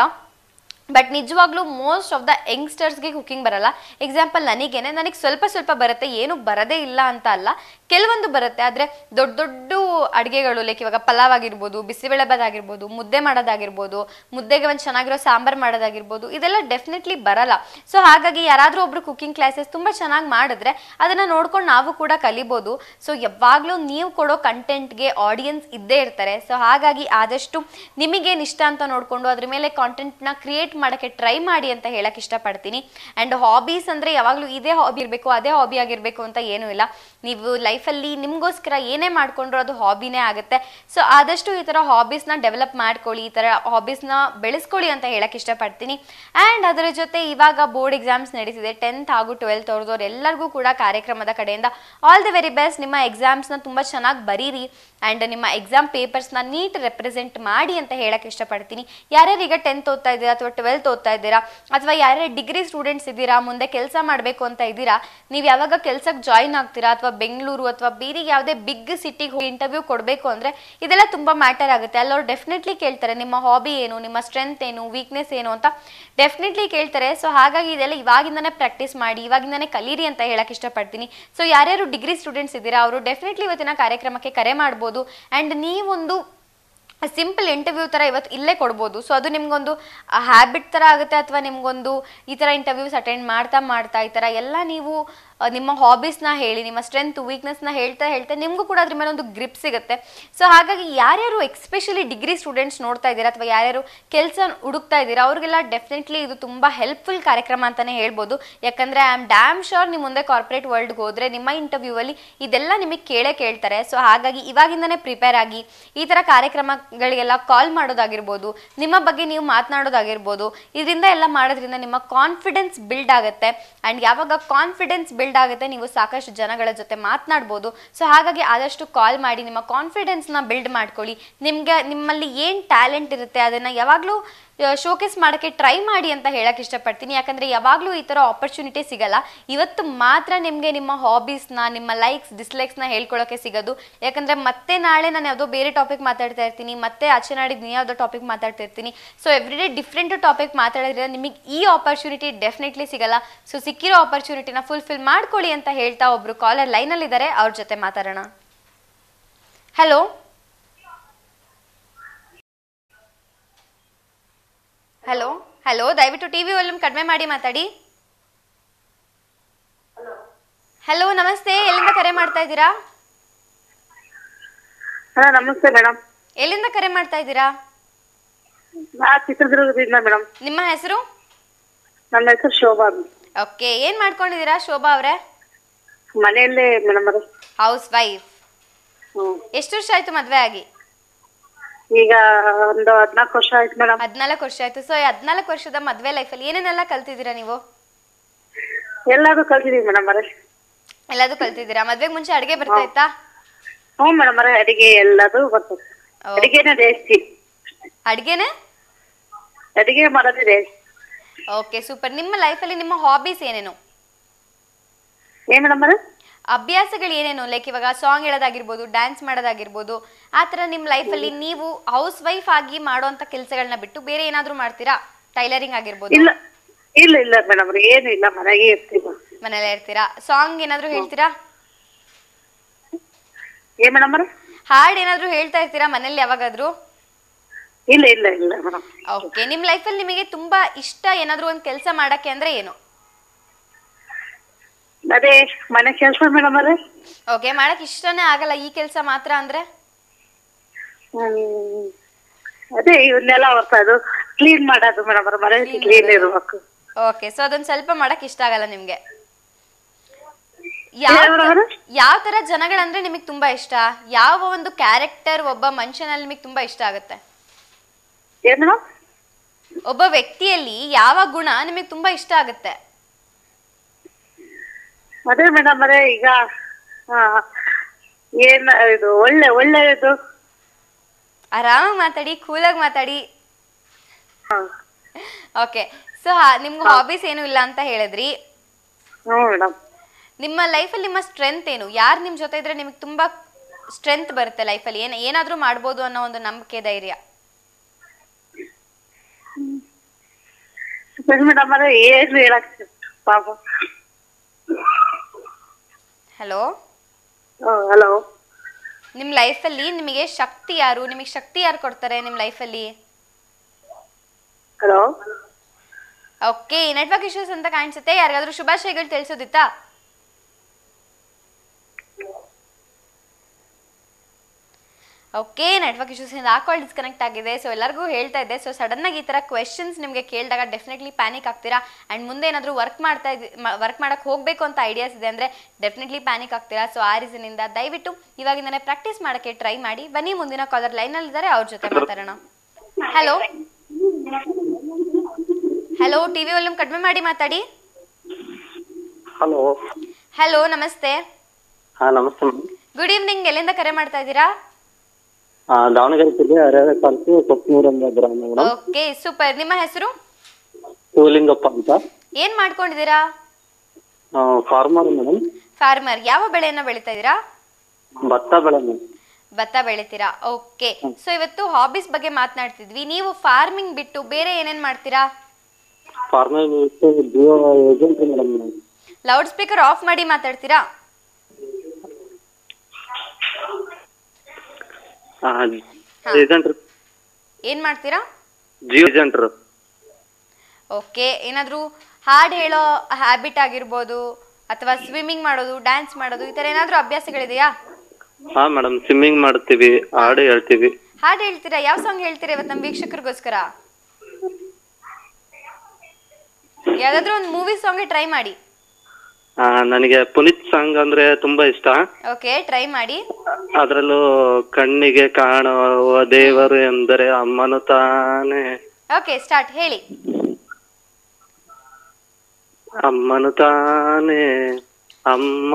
ಬಟ್ ನಿಜವಾಗ್ಲೂ ಮೋಸ್ಟ್ ಆಫ್ ದ ಯಂಗ್ಸ್ಟರ್ಸ್ಗೆ ಕುಕಿಂಗ್ ಬರಲ್ಲ. ಎಕ್ಸಾಂಪಲ್ ನನಗೇನೆ, ನನಗೆ ಸ್ವಲ್ಪ ಸ್ವಲ್ಪ ಬರುತ್ತೆ, ಏನು ಬರದೇ ಇಲ್ಲ ಅಂತ ಅಲ್ಲ, ಕೆಲವೊಂದು ಬರುತ್ತೆ. ಆದರೆ ದೊಡ್ಡ ದೊಡ್ಡ ಅಡುಗೆಗಳು ಲೈಕ್ ಇವಾಗ ಪಲಾವ್ ಆಗಿರ್ಬೋದು, ಬಿಸಿಬೇಳೆಬಾತ್ ಆಗಿರ್ಬೋದು, ಮುದ್ದೆ ಮಾಡೋದಾಗಿರ್ಬೋದು, ಮುದ್ದೆಗೆ ಒಂದು ಚೆನ್ನಾಗಿರೋ ಸಾಂಬಾರು ಮಾಡೋದಾಗಿರ್ಬೋದು, ಇದೆಲ್ಲ ಡೆಫಿನೆಟ್ಲಿ ಬರಲ್ಲ. ಸೊ ಹಾಗಾಗಿ ಯಾರಾದರೂ ಒಬ್ರು ಕುಕಿಂಗ್ ಕ್ಲಾಸಸ್ ತುಂಬ ಚೆನ್ನಾಗಿ ಮಾಡಿದ್ರೆ ಅದನ್ನು ನೋಡ್ಕೊಂಡು ನಾವು ಕೂಡ ಕಲಿಬೋದು. ಸೊ ಯಾವಾಗಲೂ ನೀವು ಕೊಡೋ ಕಂಟೆಂಟ್ಗೆ ಆಡಿಯನ್ಸ್ ಇದ್ದೇ ಇರ್ತಾರೆ. ಸೊ ಹಾಗಾಗಿ ಆದಷ್ಟು ನಿಮಗೇನು ಇಷ್ಟ ಅಂತ ನೋಡಿಕೊಂಡು ಅದ್ರ ಮೇಲೆ ಕಾಂಟೆಂಟ್ನ ಕ್ರಿಯೇಟ್ ಮಾಡೋಕ್ಕೆ ಟ್ರೈ ಮಾಡಿ ಅಂತ ಹೇಳಕ್ಕೆ ಇಷ್ಟಪಡ್ತೀನಿ. ಆ್ಯಂಡ್ ಹಾಬೀಸ್ ಅಂದರೆ ಯಾವಾಗಲೂ ಇದೇ ಹಾಬಿ ಇರಬೇಕು ಅದೇ ಹಾಬಿ ಆಗಿರಬೇಕು ಅಂತ ಏನೂ ಇಲ್ಲ. ನೀವು ಲೈಫಲ್ಲಿ ನಿಮಗೋಸ್ಕರ ಏನೇ ಮಾಡಿಕೊಂಡ್ರು ಅದು ಹಾಬಿನೇ ಆಗುತ್ತೆ. ಸೊ ಆದಷ್ಟು ಈ ಥರ ಹಾಬೀಸ್ನ ಡೆವಲಪ್ ಮಾಡ್ಕೊಳ್ಳಿ, ಈ ಥರ ಹಾಬೀಸ್ನ ಬೆಳೆಸ್ಕೊಳ್ಳಿ ಅಂತ ಹೇಳಕ್ಕೆ ಇಷ್ಟಪಡ್ತೀನಿ. ಆ್ಯಂಡ್ ಅದರ ಜೊತೆ ಇವಾಗ ಬೋರ್ಡ್ ಎಕ್ಸಾಮ್ಸ್ ನಡೀತಿದೆ, ಟೆಂತ್ ಹಾಗೂ ಟ್ವೆಲ್ತ್ ಅವ್ರದವ್ರು ಎಲ್ಲರಿಗೂ ಕೂಡ ಕಾರ್ಯಕ್ರಮದ ಕಡೆಯಿಂದ ಆಲ್ ದಿ ವೆರಿ ಬೆಸ್ಟ್. ನಿಮ್ಮ ಎಕ್ಸಾಮ್ಸ್ನ ತುಂಬ ಚೆನ್ನಾಗಿ ಬರೀರಿ ಆ್ಯಂಡ್ ನಿಮ್ಮ ಎಕ್ಸಾಮ್ ಪೇಪರ್ಸ್ನ ನೀಟ್ ರೆಪ್ರೆಸೆಂಟ್ ಮಾಡಿ ಅಂತ ಹೇಳಕ್ಕೆ ಇಷ್ಟಪಡ್ತೀನಿ. ಯಾರ್ಯಾರು ಈಗ ಟೆಂತ್ ಓದ್ತಾ ಇದ್ದೀರಾ ಅಥವಾ ಟ್ವೆಲ್ತ್ ಓದ್ತಾ ಇದ್ದೀರಾ ಅಥವಾ ಯಾರ್ಯಾರು ಡಿಗ್ರಿ ಸ್ಟೂಡೆಂಟ್ಸ್ ಇದ್ದೀರಾ, ಮುಂದೆ ಕೆಲಸ ಮಾಡಬೇಕು ಅಂತ ಇದ್ದೀರಾ, ನೀವು ಯಾವಾಗ ಕೆಲಸಕ್ಕೆ ಜಾಯಿನ್ ಆಗ್ತೀರಾ ಅಥವಾ ಬೆಂಗಳೂರು ಅಥವಾ ಬೇರೆ ಯಾವುದೇ ಬಿಗ್ ಸಿಟಿಗೆ ಹೋಗಿ ಇಂಟರ್ವ್ಯೂ ಕೊಡಬೇಕು ಅಂದರೆ ಇದೆಲ್ಲ ತುಂಬ ಮ್ಯಾಟರ್ ಆಗುತ್ತೆ. ಅಲ್ಲವ್ರು ಡೆಫಿನೆಟ್ಲಿ ಕೇಳ್ತಾರೆ ನಿಮ್ಮ ಹಾಬಿ ಏನು, ನಿಮ್ಮ ಸ್ಟ್ರೆಂತ್ ಏನು, ವೀಕ್ನೆಸ್ ಏನು ಅಂತ ಡೆಫಿನೆಟ್ಲಿ ಕೇಳ್ತಾರೆ. ಸೊ ಹಾಗಾಗಿ ಇದೆಲ್ಲ ಇವಾಗಿಂದನೇ ಪ್ರಾಕ್ಟೀಸ್ ಮಾಡಿ, ಇವಾಗಿಂದನೇ ಕಲೀರಿ ಅಂತ ಹೇಳಕ್ಕೆ ಇಷ್ಟಪಡ್ತೀನಿ. ಸೊ ಯಾರ್ಯಾರು ಡಿಗ್ರಿ ಸ್ಟೂಡೆಂಟ್ಸ್ ಇದ್ದೀರಾ ಅವರು ಡೆಫಿನೆಟ್ಲಿ ಇವತ್ತಿನ ಕಾರ್ಯಕ್ರಮಕ್ಕೆ ಕರೆ ಮಾಡ್ಬೋದು. ಆ್ಯಂಡ್ ನೀವೊಂದು ಸಿಂಪಲ್ ಇಂಟರ್ವ್ಯೂ ಥರ ಇವತ್ತು ಇಲ್ಲೇ ಕೊಡ್ಬೋದು. ಸೊ ಅದು ನಿಮ್ಗೊಂದು ಹ್ಯಾಬಿಟ್ ಥರ ಆಗುತ್ತೆ ಅಥವಾ ನಿಮ್ಗೊಂದು ಈ ಥರ ಇಂಟರ್ವ್ಯೂಸ್ ಅಟೆಂಡ್ ಮಾಡ್ತಾ ಮಾಡ್ತಾ ಈ ಥರ ಎಲ್ಲ ನೀವು ನಿಮ್ಮ ಹಾಬೀಸ್ನ ಹೇಳಿ, ನಿಮ್ಮ ಸ್ಟ್ರೆಂತ್ ವೀಕ್ನೆಸ್ನ ಹೇಳ್ತಾ ಹೇಳ್ತಾ ನಿಮಗೂ ಕೂಡ ಅದ್ರ ಮೇಲೆ ಒಂದು ಗ್ರಿಪ್ ಸಿಗುತ್ತೆ. ಸೊ ಹಾಗಾಗಿ ಯಾರ್ಯಾರು ಎಕ್ಸ್ಪೆಷಲಿ ಡಿಗ್ರಿ ಸ್ಟೂಡೆಂಟ್ಸ್ ನೋಡ್ತಾ ಇದ್ದೀರಾ ಅಥವಾ ಯಾರ್ಯಾರು ಕೆಲಸ ಹುಡುಕ್ತಾ ಇದ್ದೀರಾ ಅವ್ರಿಗೆಲ್ಲ ಡೆಫಿನೆಟ್ಲಿ ಇದು ತುಂಬ ಹೆಲ್ಪ್ಫುಲ್ ಕಾರ್ಯಕ್ರಮ ಅಂತಲೇ ಹೇಳ್ಬೋದು. ಯಾಕಂದರೆ ಐ ಆಮ್ ಡ್ಯಾಮ್ ಶೋರ್ ನೀವು ಮುಂದೆ ಕಾರ್ಪೊರೇಟ್ ವರ್ಲ್ಡ್ಗೆ ಹೋದರೆ ನಿಮ್ಮ ಇಂಟರ್ವ್ಯೂವಲ್ಲಿ ಇದೆಲ್ಲ ನಿಮಗೆ ಕೇಳೇ ಕೇಳ್ತಾರೆ. ಸೊ ಹಾಗಾಗಿ ಇವಾಗಿಂದನೇ ಪ್ರಿಪೇರ್ ಆಗಿ ಈ ಥರ ಕಾರ್ಯಕ್ರಮಗಳಿಗೆಲ್ಲ ಕಾಲ್ ಮಾಡೋದಾಗಿರ್ಬೋದು, ನಿಮ್ಮ ಬಗ್ಗೆ ನೀವು ಮಾತನಾಡೋದಾಗಿರ್ಬೋದು, ಇದರಿಂದ ಎಲ್ಲ ಮಾಡೋದ್ರಿಂದ ನಿಮ್ಮ ಕಾನ್ಫಿಡೆನ್ಸ್ ಬಿಲ್ಡ್ ಆಗುತ್ತೆ. ಆ್ಯಂಡ್ ಯಾವಾಗ ಕಾನ್ಫಿಡೆನ್ಸ್ ಬಿಲ್ಡ್ ಆಗುತ್ತೆ ನೀವು ಸಾಕಷ್ಟು ಜನಗಳ ಜೊತೆ ಮಾತನಾಡ್ಬೋದು. ಸೊ ಹಾಗಾಗಿ ಆದಷ್ಟು ಕಾಲ್ ಮಾಡಿ ನಿಮ್ಮ ಕಾನ್ಫಿಡೆನ್ಸ್ನ ಬಿಲ್ಡ್ ಮಾಡ್ಕೊಳ್ಳಿ. ನಿಮಗೆ ನಿಮ್ಮಲ್ಲಿ ಏನು ಟ್ಯಾಲೆಂಟ್ ಇರುತ್ತೆ ಅದನ್ನು ಯಾವಾಗಲೂ ಶೋಕೇಸ್ ಮಾಡೋಕ್ಕೆ ಟ್ರೈ ಮಾಡಿ ಅಂತ ಹೇಳಕ್ಕೆ ಇಷ್ಟಪಡ್ತೀನಿ. ಯಾಕಂದರೆ ಯಾವಾಗಲೂ ಈ ಥರ ಆಪರ್ಚುನಿಟಿ ಸಿಗಲ್ಲ. ಇವತ್ತು ಮಾತ್ರ ನಿಮಗೆ ನಿಮ್ಮ ಹಾಬೀಸ್ನ, ನಿಮ್ಮ ಲೈಕ್ಸ್ ಡಿಸ್ಲೈಕ್ಸ್ನ ಹೇಳ್ಕೊಳ್ಳೋಕ್ಕೆ ಸಿಗೋದು. ಯಾಕಂದರೆ ಮತ್ತೆ ನಾಳೆ ನಾನು ಯಾವುದೋ ಬೇರೆ ಟಾಪಿಕ್ ಮಾತಾಡ್ತಾ ಇರ್ತೀನಿ, ಮತ್ತೆ ಆಚೆ ನಾಡಿದ್ದು ಯಾವುದೋ ಟಾಪಿಕ್ ಮಾತಾಡ್ತಾ ಇರ್ತೀನಿ. So every day different topic ಮಾತಾಡಿದ್ರೆ ನಿಮಗೆ ಈ ಆಪರ್ಚುನಿಟಿ ಡೆಫಿನೆಟ್ಲಿ ಸಿಗಲ್ಲ. ಸೊ ಸಿಕ್ಕಿರೋ ಆಪರ್ಚುನಿಟಿನ ಫುಲ್ಫಿಲ್ ಮಾಡ್ಕೊಳ್ಳಿ ಅಂತ ಹೇಳ್ತಾ ಒಬ್ರು ಕಾಲರ್ ಲೈನಲ್ಲಿದ್ದಾರೆ, ಅವ್ರ ಜೊತೆ ಮಾತಾಡೋಣ. ಹಲೋ ಹಲೋ ಹಲೋ ದಯವಿಟ್ಟು ಟಿವಿ ವಾಲ್ಯೂಮ್ ಕಡಿಮೆ ಮಾಡಿ ಮಾತಾಡಿ. ಹಲೋ ನಮಸ್ತೆ, ಎಲ್ಲಿಂದ ಕರೆ ಮಾಡ್ತಾ ಇದ್ದೀರಾ? ಹಲೋ ನಮಸ್ತೆ ಮೇಡಮ್. ಎಲ್ಲಿಂದ ಕರೆ ಮಾಡ್ತಾ ಇದ್ದೀರಾ? ನಾ ಚಿತ್ರದುರ್ಗದಿಂದ ಮೇಡಮ್. ನಿಮ್ಮ ಹೆಸರು? ನನ್ನ ಹೆಸರು ಶೋಭಾ. ಓಕೆ, ಏನ್ ಮಾಡ್ಕೊಂಡಿದ್ದೀರಾ ಶೋಭಾ ಅವರೇ? ಮನೆಯಲ್ಲೇ ಮೇಡಮ್. House wife. ಎಷ್ಟು ವರ್ಷ ಆಯ್ತು ಮದ್ವೆ ಆಗಿ? ಈಗ ಒಂದು ಹದ್ನಾಲ್ಕು ವರ್ಷ ಆಯ್ತು ಮೇಡಮ್. ಹದ್ನಾಲ್ಕು ವರ್ಷ ಆಯ್ತು. ಸೊ ಹದ್ನಾಲ್ಕು ವರ್ಷದ ಮದ್ವೆ ಲೈಫಲ್ಲಿ ಏನೇನೆಲ್ಲ ಕಲ್ತಿದ್ದೀರಾ ನೀವು? ಎಲ್ಲಾರು ಕಲ್ತಿದೀವಿ ಮೇಡಮ್. ಎಲ್ಲದೂ ಕಲ್ತಿದ್ದೀರಾ? ಮದ್ವೆಗೆ ಮುಂಚೆ ಅಡಿಗೆ ಬರ್ತಾ ಇತ್ತಾ? ಹ್ಞೂ ಮೇಡಮ್, ಅಡಿಗೆ ಎಲ್ಲದು ಬರ್ತದೆ. ಅಡಿಗೆನೇ ಜಾಸ್ತಿ. ಅಡಿಗೆನೆ ಅಡಿಗೆ ಮಾಡೋದೇ. Okay super. ನಿಮ್ಮ ಲೈಫಲ್ಲಿ ನಿಮ್ಮ ಹಾಬೀಸ್ ಏನೇನು? ಏನ್ ಮೇಡಮ್? ಅಭ್ಯಾಸಗಳು ಏನೇನು? ಲೈಕ್ ಇವಾಗ ಸಾಂಗ್ ಹೇಳೋದಾಗಿರ್ಬೋದು, ಡ್ಯಾನ್ಸ್ ಮಾಡೋದಾಗಿರ್ಬೋದು, ಆ ಥರ ನಿಮ್ಮ ಲೈಫಲ್ಲಿ ನೀವು ಹೌಸ್ ವೈಫ್ ಆಗಿ ಮಾಡುವಂಥ ಕೆಲಸಗಳನ್ನ ಬಿಟ್ಟು ಬೇರೆ ಏನಾದರೂ ಮಾಡ್ತೀರಾ? ಟೈಲರಿಂಗ್ ಆಗಿರ್ಬೋದು? ಇಲ್ಲ ಇಲ್ಲ ಇಲ್ಲ ಮೇಡಮ್, ಏನು ಇಲ್ಲ, ಮನೆಗೆ ಇರ್ತೀವಿ. ಮನೇಲೇ ಇರ್ತೀರಾ? ಸಾಂಗ್ ಏನಾದರೂ ಹೇಳ್ತೀರಾ? ಏನ್ ಮೇಡಮ್? ಹಾಡು ಏನಾದರೂ ಹೇಳ್ತಾ ಇರ್ತೀರಾ ಮನೇಲಿ ಯಾವಾಗಾದ್ರೂ? ಇಲ್ಲ ಇಲ್ಲ ಇಲ್ಲ ಮೇಡಮ್. ಓಕೆ, ನಿಮ್ಮ ಲೈಫಲ್ಲಿ ನಿಮಗೆ ತುಂಬಾ ಇಷ್ಟ ಏನಾದರೂ ಒಂದು ಕೆಲಸ ಮಾಡಕ್ಕೆ ಅಂದ್ರೆ ಏನು? ಅದೇ ಮನೆ ಕೆಲಸ ಮೇಡಮ್. ಅದೇ ಓಕೆ, ಮಾಡಕ್ ಇಷ್ಟನೇ ಆಗಲ್ಲ ಈ ಕೆಲಸ ಮಾತ್ರ ಅಂದ್ರೆ? ಹ್ಮ್ ಅದೇ ಇವನ್ನೆಲ್ಲ ಹೊರ್ತದು ಕ್ಲೀನ್ ಮಾಡೋದು ಮೇಡಮ್. ಮನೆ ಕ್ಲೀನ್ ಇರ್ಬೇಕು. ಓಕೆ, ಸೊ ಅದೊಂದು ಸ್ವಲ್ಪ ಮಾಡಕ್ ಇಷ್ಟ ಆಗಲ್ಲ ನಿಮ್ಗೆ. ಯಾವ ಯಾವ ತರ ಜನಗಳಂದ್ರೆ ನಿಮಗೆ ತುಂಬಾ ಇಷ್ಟ? ಯಾವ ಒಂದು ಕ್ಯಾರೆಕ್ಟರ್ ಒಬ್ಬ ಮನುಷ್ಯನಲ್ಲಿ ನಿಮಗೆ ತುಂಬಾ ಇಷ್ಟ ಆಗುತ್ತೆ? ಏನ್ ಮೇಡಮ್? ಒಬ್ಬ ವ್ಯಕ್ತಿಯಲ್ಲಿ ಯಾವ ಗುಣ ನಿಮಗೆ ತುಂಬಾ ಇಷ್ಟ ಆಗುತ್ತೆ? ಅದೇ ಮೇಡಮ್, ಅದೇ ಈಗ ಏನ್ ಇದು ಒಳ್ಳೆ ಒಳ್ಳೆಯದು. ಆರಾಮಾಗಿ ಮಾತಾಡಿ, ಕೂಲಾಗಿ ಮಾತಾಡಿ. ಓಕೆ, ಸೊ ನಿಮ್ಗೆ ಹಾಬೀಸ್ ಏನು ಇಲ್ಲ ಅಂತ ಹೇಳಿದ್ರಿ. ಹ್ಞೂ ಮೇಡಮ್. ನಿಮ್ಮ ಲೈಫಲ್ಲಿ ನಿಮ್ಮ ಸ್ಟ್ರೆಂತ್ ಏನು? ಯಾರು ನಿಮ್ಮ ಜೊತೆ ಇದ್ರೆ ನಿಮಗೆ ತುಂಬಾ ಸ್ಟ್ರೆಂತ್ ಬರುತ್ತೆ ಲೈಫಲ್ಲಿ? ಏನ್ ಏನಾದ್ರೂ ಮಾಡ್ಬೋದು ಅನ್ನೋ ಒಂದು ನಂಬಿಕೆ, ಧೈರ್ಯ? ಮೇಡಮ್ ಅದೇ ಏನು ಹೇಳಕ್ ಪಾಪ. ಹಲೋ ಹಲೋ, ನಿಮ್ಮ ಲೈಫಲ್ಲಿ ನಿಮಗೆ ಶಕ್ತಿ ಯಾರು? ನಿಮಗೆ ಶಕ್ತಿ ಯಾರು ಕೊಡ್ತಾರೆ ನಿಮ್ಮ ಲೈಫಲ್ಲಿ? ಹಲೋ. ಓಕೆ, ನೆಟ್ವರ್ಕ್ ಇಶ್ಯೂಸ್ ಅಂತ ಕಾಣಿಸುತ್ತೆ. ಯಾರಿಗಾದ್ರೂ ಶುಭಾಶಯಗಳು ತಿಳಿಸೋದಿತ್ತಾ? ಓಕೆ, ನೆಟ್ವರ್ಕ್ ಇಶ್ಯೂಸ್ ಇಂದ ಆ ಕಾಲ್ ಡಿಸ್ಕನೆಕ್ಟ್ ಆಗಿದೆ. ಸೊ ಎಲ್ಲರಿಗೂ ಹೇಳ್ತಾ ಇದ್ದೆ, ಸೊ ಸಡನ್ ಆಗಿ ಈ ತರ ಕ್ವೆಶನ್ಸ್ ನಿಮಗೆ ಕೇಳಿದಾಗ ಡೆಫಿನೆಟ್ಲಿ ಪ್ಯಾನಿಕ್ ಆಗ್ತೀರಾ. ಅಂಡ್ ಮುಂದೆ ಏನಾದರೂ ವರ್ಕ್ ಮಾಡ್ತಾ ಇದ್ ವರ್ಕ್ ಮಾಡಕ್ ಹೋಗ್ಬೇಕು ಅಂತ ಐಡಿಯಾಸ್ ಇದೆ ಅಂದ್ರೆ ಡೆಫಿನೆಟ್ಲಿ ಪ್ಯಾನಿಕ್ ಆಗ್ತೀರಾ. ಸೊ ಆ ರೀಸನ್ ಇಂದ ದಯವಿಟ್ಟು ಇವಾಗಿಂದನೇ ಪ್ರಾಕ್ಟೀಸ್ ಮಾಡಕ್ಕೆ ಟ್ರೈ ಮಾಡಿ. ಬನ್ನಿ, ಮುಂದಿನ ಕಾಲರ್ ಲೈನ್ ಅಲ್ಲಿ ಇದ್ದಾರೆ, ಅವ್ರ ಜೊತೆ ಮಾತಾಡೋಣ. ಹಲೋ ಹಲೋ ಟಿವಿ ವಾಲ್ಯೂಮ್ ಕಡಿಮೆ ಮಾಡಿ ಮಾತಾಡಿ. ಹಲೋ ಹಲೋ ನಮಸ್ತೆ. ಹಾ ನಮಸ್ತೆ. Good evening. ಎಲ್ಲಿಂದ ಕರೆ ಮಾಡ್ತಾ ಇದ್ದೀರಾ? ದಾವಣಗೆರೆ ಜಿಲ್ಲೆ ಹರಿಹರ ತಾಲೂಕು ಕೊಪ್ಪನೂರಿಂದ ಗ್ರಾಮ ಮೇಡಮ್. Okay super. ನಿಮ್ಮ ಹೆಸರು? ಶಿವಲಿಂಗಪ್ಪ ಅಂತ. ಏನ್ ಮಾಡ್ಕೊಂಡಿದ್ದೀರಾ? Farmer madam. ಫಾರ್ಮರ್. ಯಾವ ಬೆಳೆಯನ್ನ ಬೆಳಿತಾ ಇದ್ದೀರಾ? ಭತ್ತ ಬೆಳೆ ಮೇಡಮ್. ಭತ್ತ ಬೆಳಿತೀರಾ? ಓಕೆ. ಸೊ ಇವತ್ತು ಹಾಬೀಸ್ ಬಗ್ಗೆ ಮಾತನಾಡ್ತಿದ್ವಿ. ನೀವು ಫಾರ್ಮಿಂಗ್ ಬಿಟ್ಟು ಬೇರೆ ಏನೇನ್ ಮಾಡ್ತೀರಾ? ಫಾರ್ಮರ್ ಬಿಟ್ಟು Jio agent madam. Loudspeaker off ಮಾಡಿ ಮಾತಾಡ್ತೀರಾ? ಏನ್ ಮಾಡ್ತೀರಾ? ಜಿಯೋ ಏಜೆಂಟ್. ಓಕೆ. ಏನಾದ್ರೂ ಹಾಡ್ ಹೇಳೋ ಹ್ಯಾಬಿಟ್ ಆಗಿರ್ಬೋದು, ಅಥವಾ ಸ್ವಿಮ್ಮಿಂಗ್ ಮಾಡೋದು, ಡ್ಯಾನ್ಸ್ ಮಾಡೋದು, ಈ ತರ ಏನಾದ್ರೂ ಅಭ್ಯಾಸಗಳಿದೆಯಾ? ಹಾ ಮೇಡಮ್, ಸ್ವಿಮ್ಮಿಂಗ್ ಮಾಡ್ತೀವಿ, ಹಾಡು ಹೇಳ್ತೀವಿ. ಹಾಡು ಹೇಳ್ತೀರಾ? ಯಾವ ಸಾಂಗ್ ಹೇಳ್ತೀರಾ ಇವತ್ತು ನಮ್ಮ ವೀಕ್ಷಕರಿಗೋಸ್ಕರ? ಯಾವ್ದಾದ್ರು ಒಂದು ಮೂವಿ ಸಾಂಗ್ ಟ್ರೈ ಮಾಡಿ. ನನಗೆ ಪುನೀತ್ ಸಾಂಗ್ ಅಂದ್ರೆ ತುಂಬಾ ಇಷ್ಟ. ಓಕೆ, ಟ್ರೈ ಮಾಡಿ. ಅದ್ರಲ್ಲೂ ಕಣ್ಣಿಗೆ ಕಾಣುವ ದೇವರು ಎಂದರೆ ಅಮ್ಮನು ತಾನೆ. ಓಕೆ, ಸ್ಟಾರ್ಟ್ ಹೇಳಿ. ಅಮ್ಮನು ತಾನೆ ಅಮ್ಮ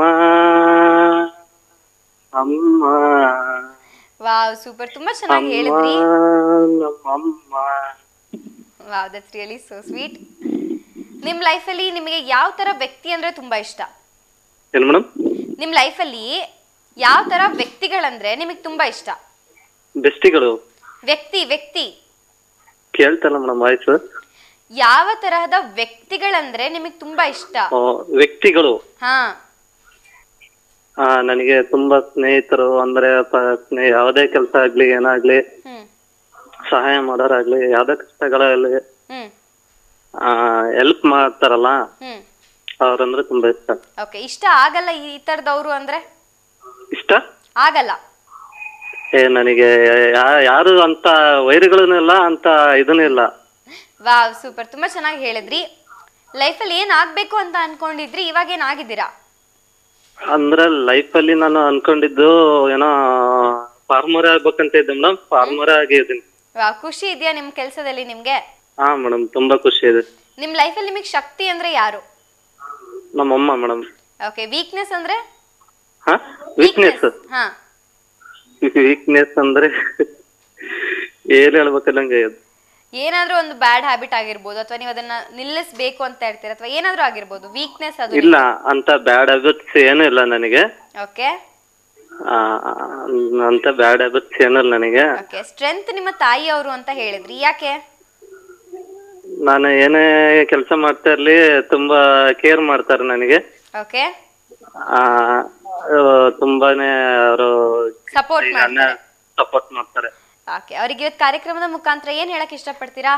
ಅಮ್ಮ. Wow, super. ತುಂಬಾ ಚೆನ್ನಾಗಿ ಹೇಳಿದ್ರಿ. ನಮ್ಮಮ್ಮ. Wow, that's really so sweet. ನಿಮ್ಮ ಲೈಫಲ್ಲಿ ನಿಮಗೆ ಯಾವ ತರ ವ್ಯಕ್ತಿ ಅಂದ್ರೆ ತುಂಬಾ ಇಷ್ಟ? ಏನು ಮೇಡಮ್? ನಿಮ್ಮ ಲೈಫಲ್ಲಿ ಯಾವ ತರ ವ್ಯಕ್ತಿಗಳಂದ್ರೆ ನಿಮಗೆ ತುಂಬಾ ಇಷ್ಟ? ಬೆಸ್ಟಿಗಳು ವ್ಯಕ್ತಿ ವ್ಯಕ್ತಿ ಕೇಳ್ತಲ್ಲ ಮೇಡಮ್ ವಾಯ್ಸ್. ಯಾವ ತರಹದ ವ್ಯಕ್ತಿಗಳಂದ್ರೆ ನಿಮಗೆ ತುಂಬಾ ಇಷ್ಟ? ವ್ಯಕ್ತಿಗಳು ಹಾ ಆ ನನಗೆ ತುಂಬಾ ಸ್ನೇಹಿತರು ಅಂದ್ರೆ ಪ- ಸ್ನೇಹ ಯಾವುದೇ ಕೆಲಸ ಆಗ್ಲಿ ಏನಾಗ್ಲಿ ಹ್ಮ್ ಸಹಾಯ ಮಾಡೋರಾಗ್ಲಿ ಯಾವ್ದೇ ಕಷ್ಟಗಳಲ್ಲಿ ಹ್ಮ್ ಆ ಹೆಲ್ಪ್ ಮಾಡ್ತಾರಲ್ಲ ಹ್ಮ್ ಅವ್ರಂದ್ರೆ ತುಂಬಾ ಇಷ್ಟ. ಓಕೆ, ಇಷ್ಟ ಆಗಲ್ಲ ಈ ತರದವ್ರು ಅಂದ್ರೆ? ಇಷ್ಟ ಆಗಲ್ಲ. ಏ ನನಗೆ ಯಾ- ಯಾರು ಅಂತ ವೈರಿಗಳೂ ಇಲ್ಲ ಅಂತ ಇದನ್ನೂ ಇಲ್ಲ. ವಾವ್, ಸೂಪರ್, ತುಂಬಾ ಚೆನ್ನಾಗಿ ಹೇಳಿದ್ರಿ. ಲೈಫಲ್ಲಿ ಏನ್ ಆಗ್ಬೇಕು ಅಂತ ಅನ್ಕೊಂಡಿದ್ರಿ, ಇವಾಗ ಏನ್ ಆಗಿದ್ದೀರಾ? ಅಂದ್ರೆ ಲೈಫ್ ಅಲ್ಲಿ ನಾನು ಅನ್ಕೊಂಡಿದ್ದು ಏನೋ ಫಾರ್ಮರ್ ಆಗ್ಬೇಕಂತ ಇದ್ದೆ ಮೇಡಮ್, ಫಾರ್ಮರ್ ಆಗಿದ್ದೀನಿ. ವಾವ್, ಖುಷಿ ಇದೆಯಾ ನಿಮ್ ಕೆಲ್ಸದಲ್ಲಿ ನಿಮ್ಗೆ? ಹಾ ಮೇಡಮ್, ತುಂಬಾ ಖುಷಿ ಇದೆ. ನಿಮ್ ಲೈಫಲ್ಲಿ ನಿಮಗೆ ಶಕ್ತಿ ಅಂದ್ರೆ ಯಾರು? ನಮ್ಮಮ್ಮ ಮೇಡಮ್. ಓಕೆ, ವೀಕ್ನೆಸ್ ಅಂದ್ರೆ? ಹಾ ವೀಕ್ನೆಸ್ ಹಾ ವೀಕ್ನೆಸ್ ಅಂದ್ರೆ ಏನ್ ಹೇಳ್ಬೇಕಲ್ಲಂಗೆ ಇದು. ಏನಾದ್ರೂ ಒಂದು ಬ್ಯಾಡ್ ಹ್ಯಾಬಿಟ್ ಆಗಿರ್ಬೋದು, ಅಥವಾ ನೀವು ಅದನ್ನ ನಿಲ್ಲಿಸಬೇಕು ಅಂತ ಹೇಳ್ತೀರಾ, ಅಥವಾ ಏನಾದ್ರೂ ಆಗಿರ್ಬೋದು. ವೀಕ್ನೆಸ್ ಅದು ಇಲ್ಲ, ಅಂತ ಬ್ಯಾಡ್ ಹ್ಯಾಬಿಟ್ಸ್ ಏನೂ ಇಲ್ಲ ನನಗೆ. ಓಕೆ ಆ, ಅಂತ ಬ್ಯಾಡ್ ಹ್ಯಾಬಿಟ್ಸ್ ಏನಿಲ್ಲ ನನಗೆ. ಓಕೆ, ಸ್ಟ್ರೆಂತ್ ನಿಮ್ಮ ತಾಯಿಯವರು ಅಂತ ಹೇಳಿದ್ರಿ, ಯಾಕೆ? ನಾನು ಏನೇ ಕೆಲಸ ಮಾಡ್ತಾ ಇರ್ಲಿ ತುಂಬಾ ಕೇರ್ ಮಾಡ್ತಾರೆ ನನಗೆ. ಓಕೆ, ಆ ತುಂಬಾನೇ ಅವರು ಸಪೋರ್ಟ್ ಮಾಡ್ತಾರೆ. ಸಪೋರ್ಟ್ ಮಾಡ್ತಾರೆ. ಓಕೆ, ಅವ್ರಿಗೆ ಇವತ್ತು ಕಾರ್ಯಕ್ರಮದ ಮುಖಾಂತರ ಏನ್ ಹೇಳಕ್ ಇಷ್ಟಪಡ್ತೀರಾ?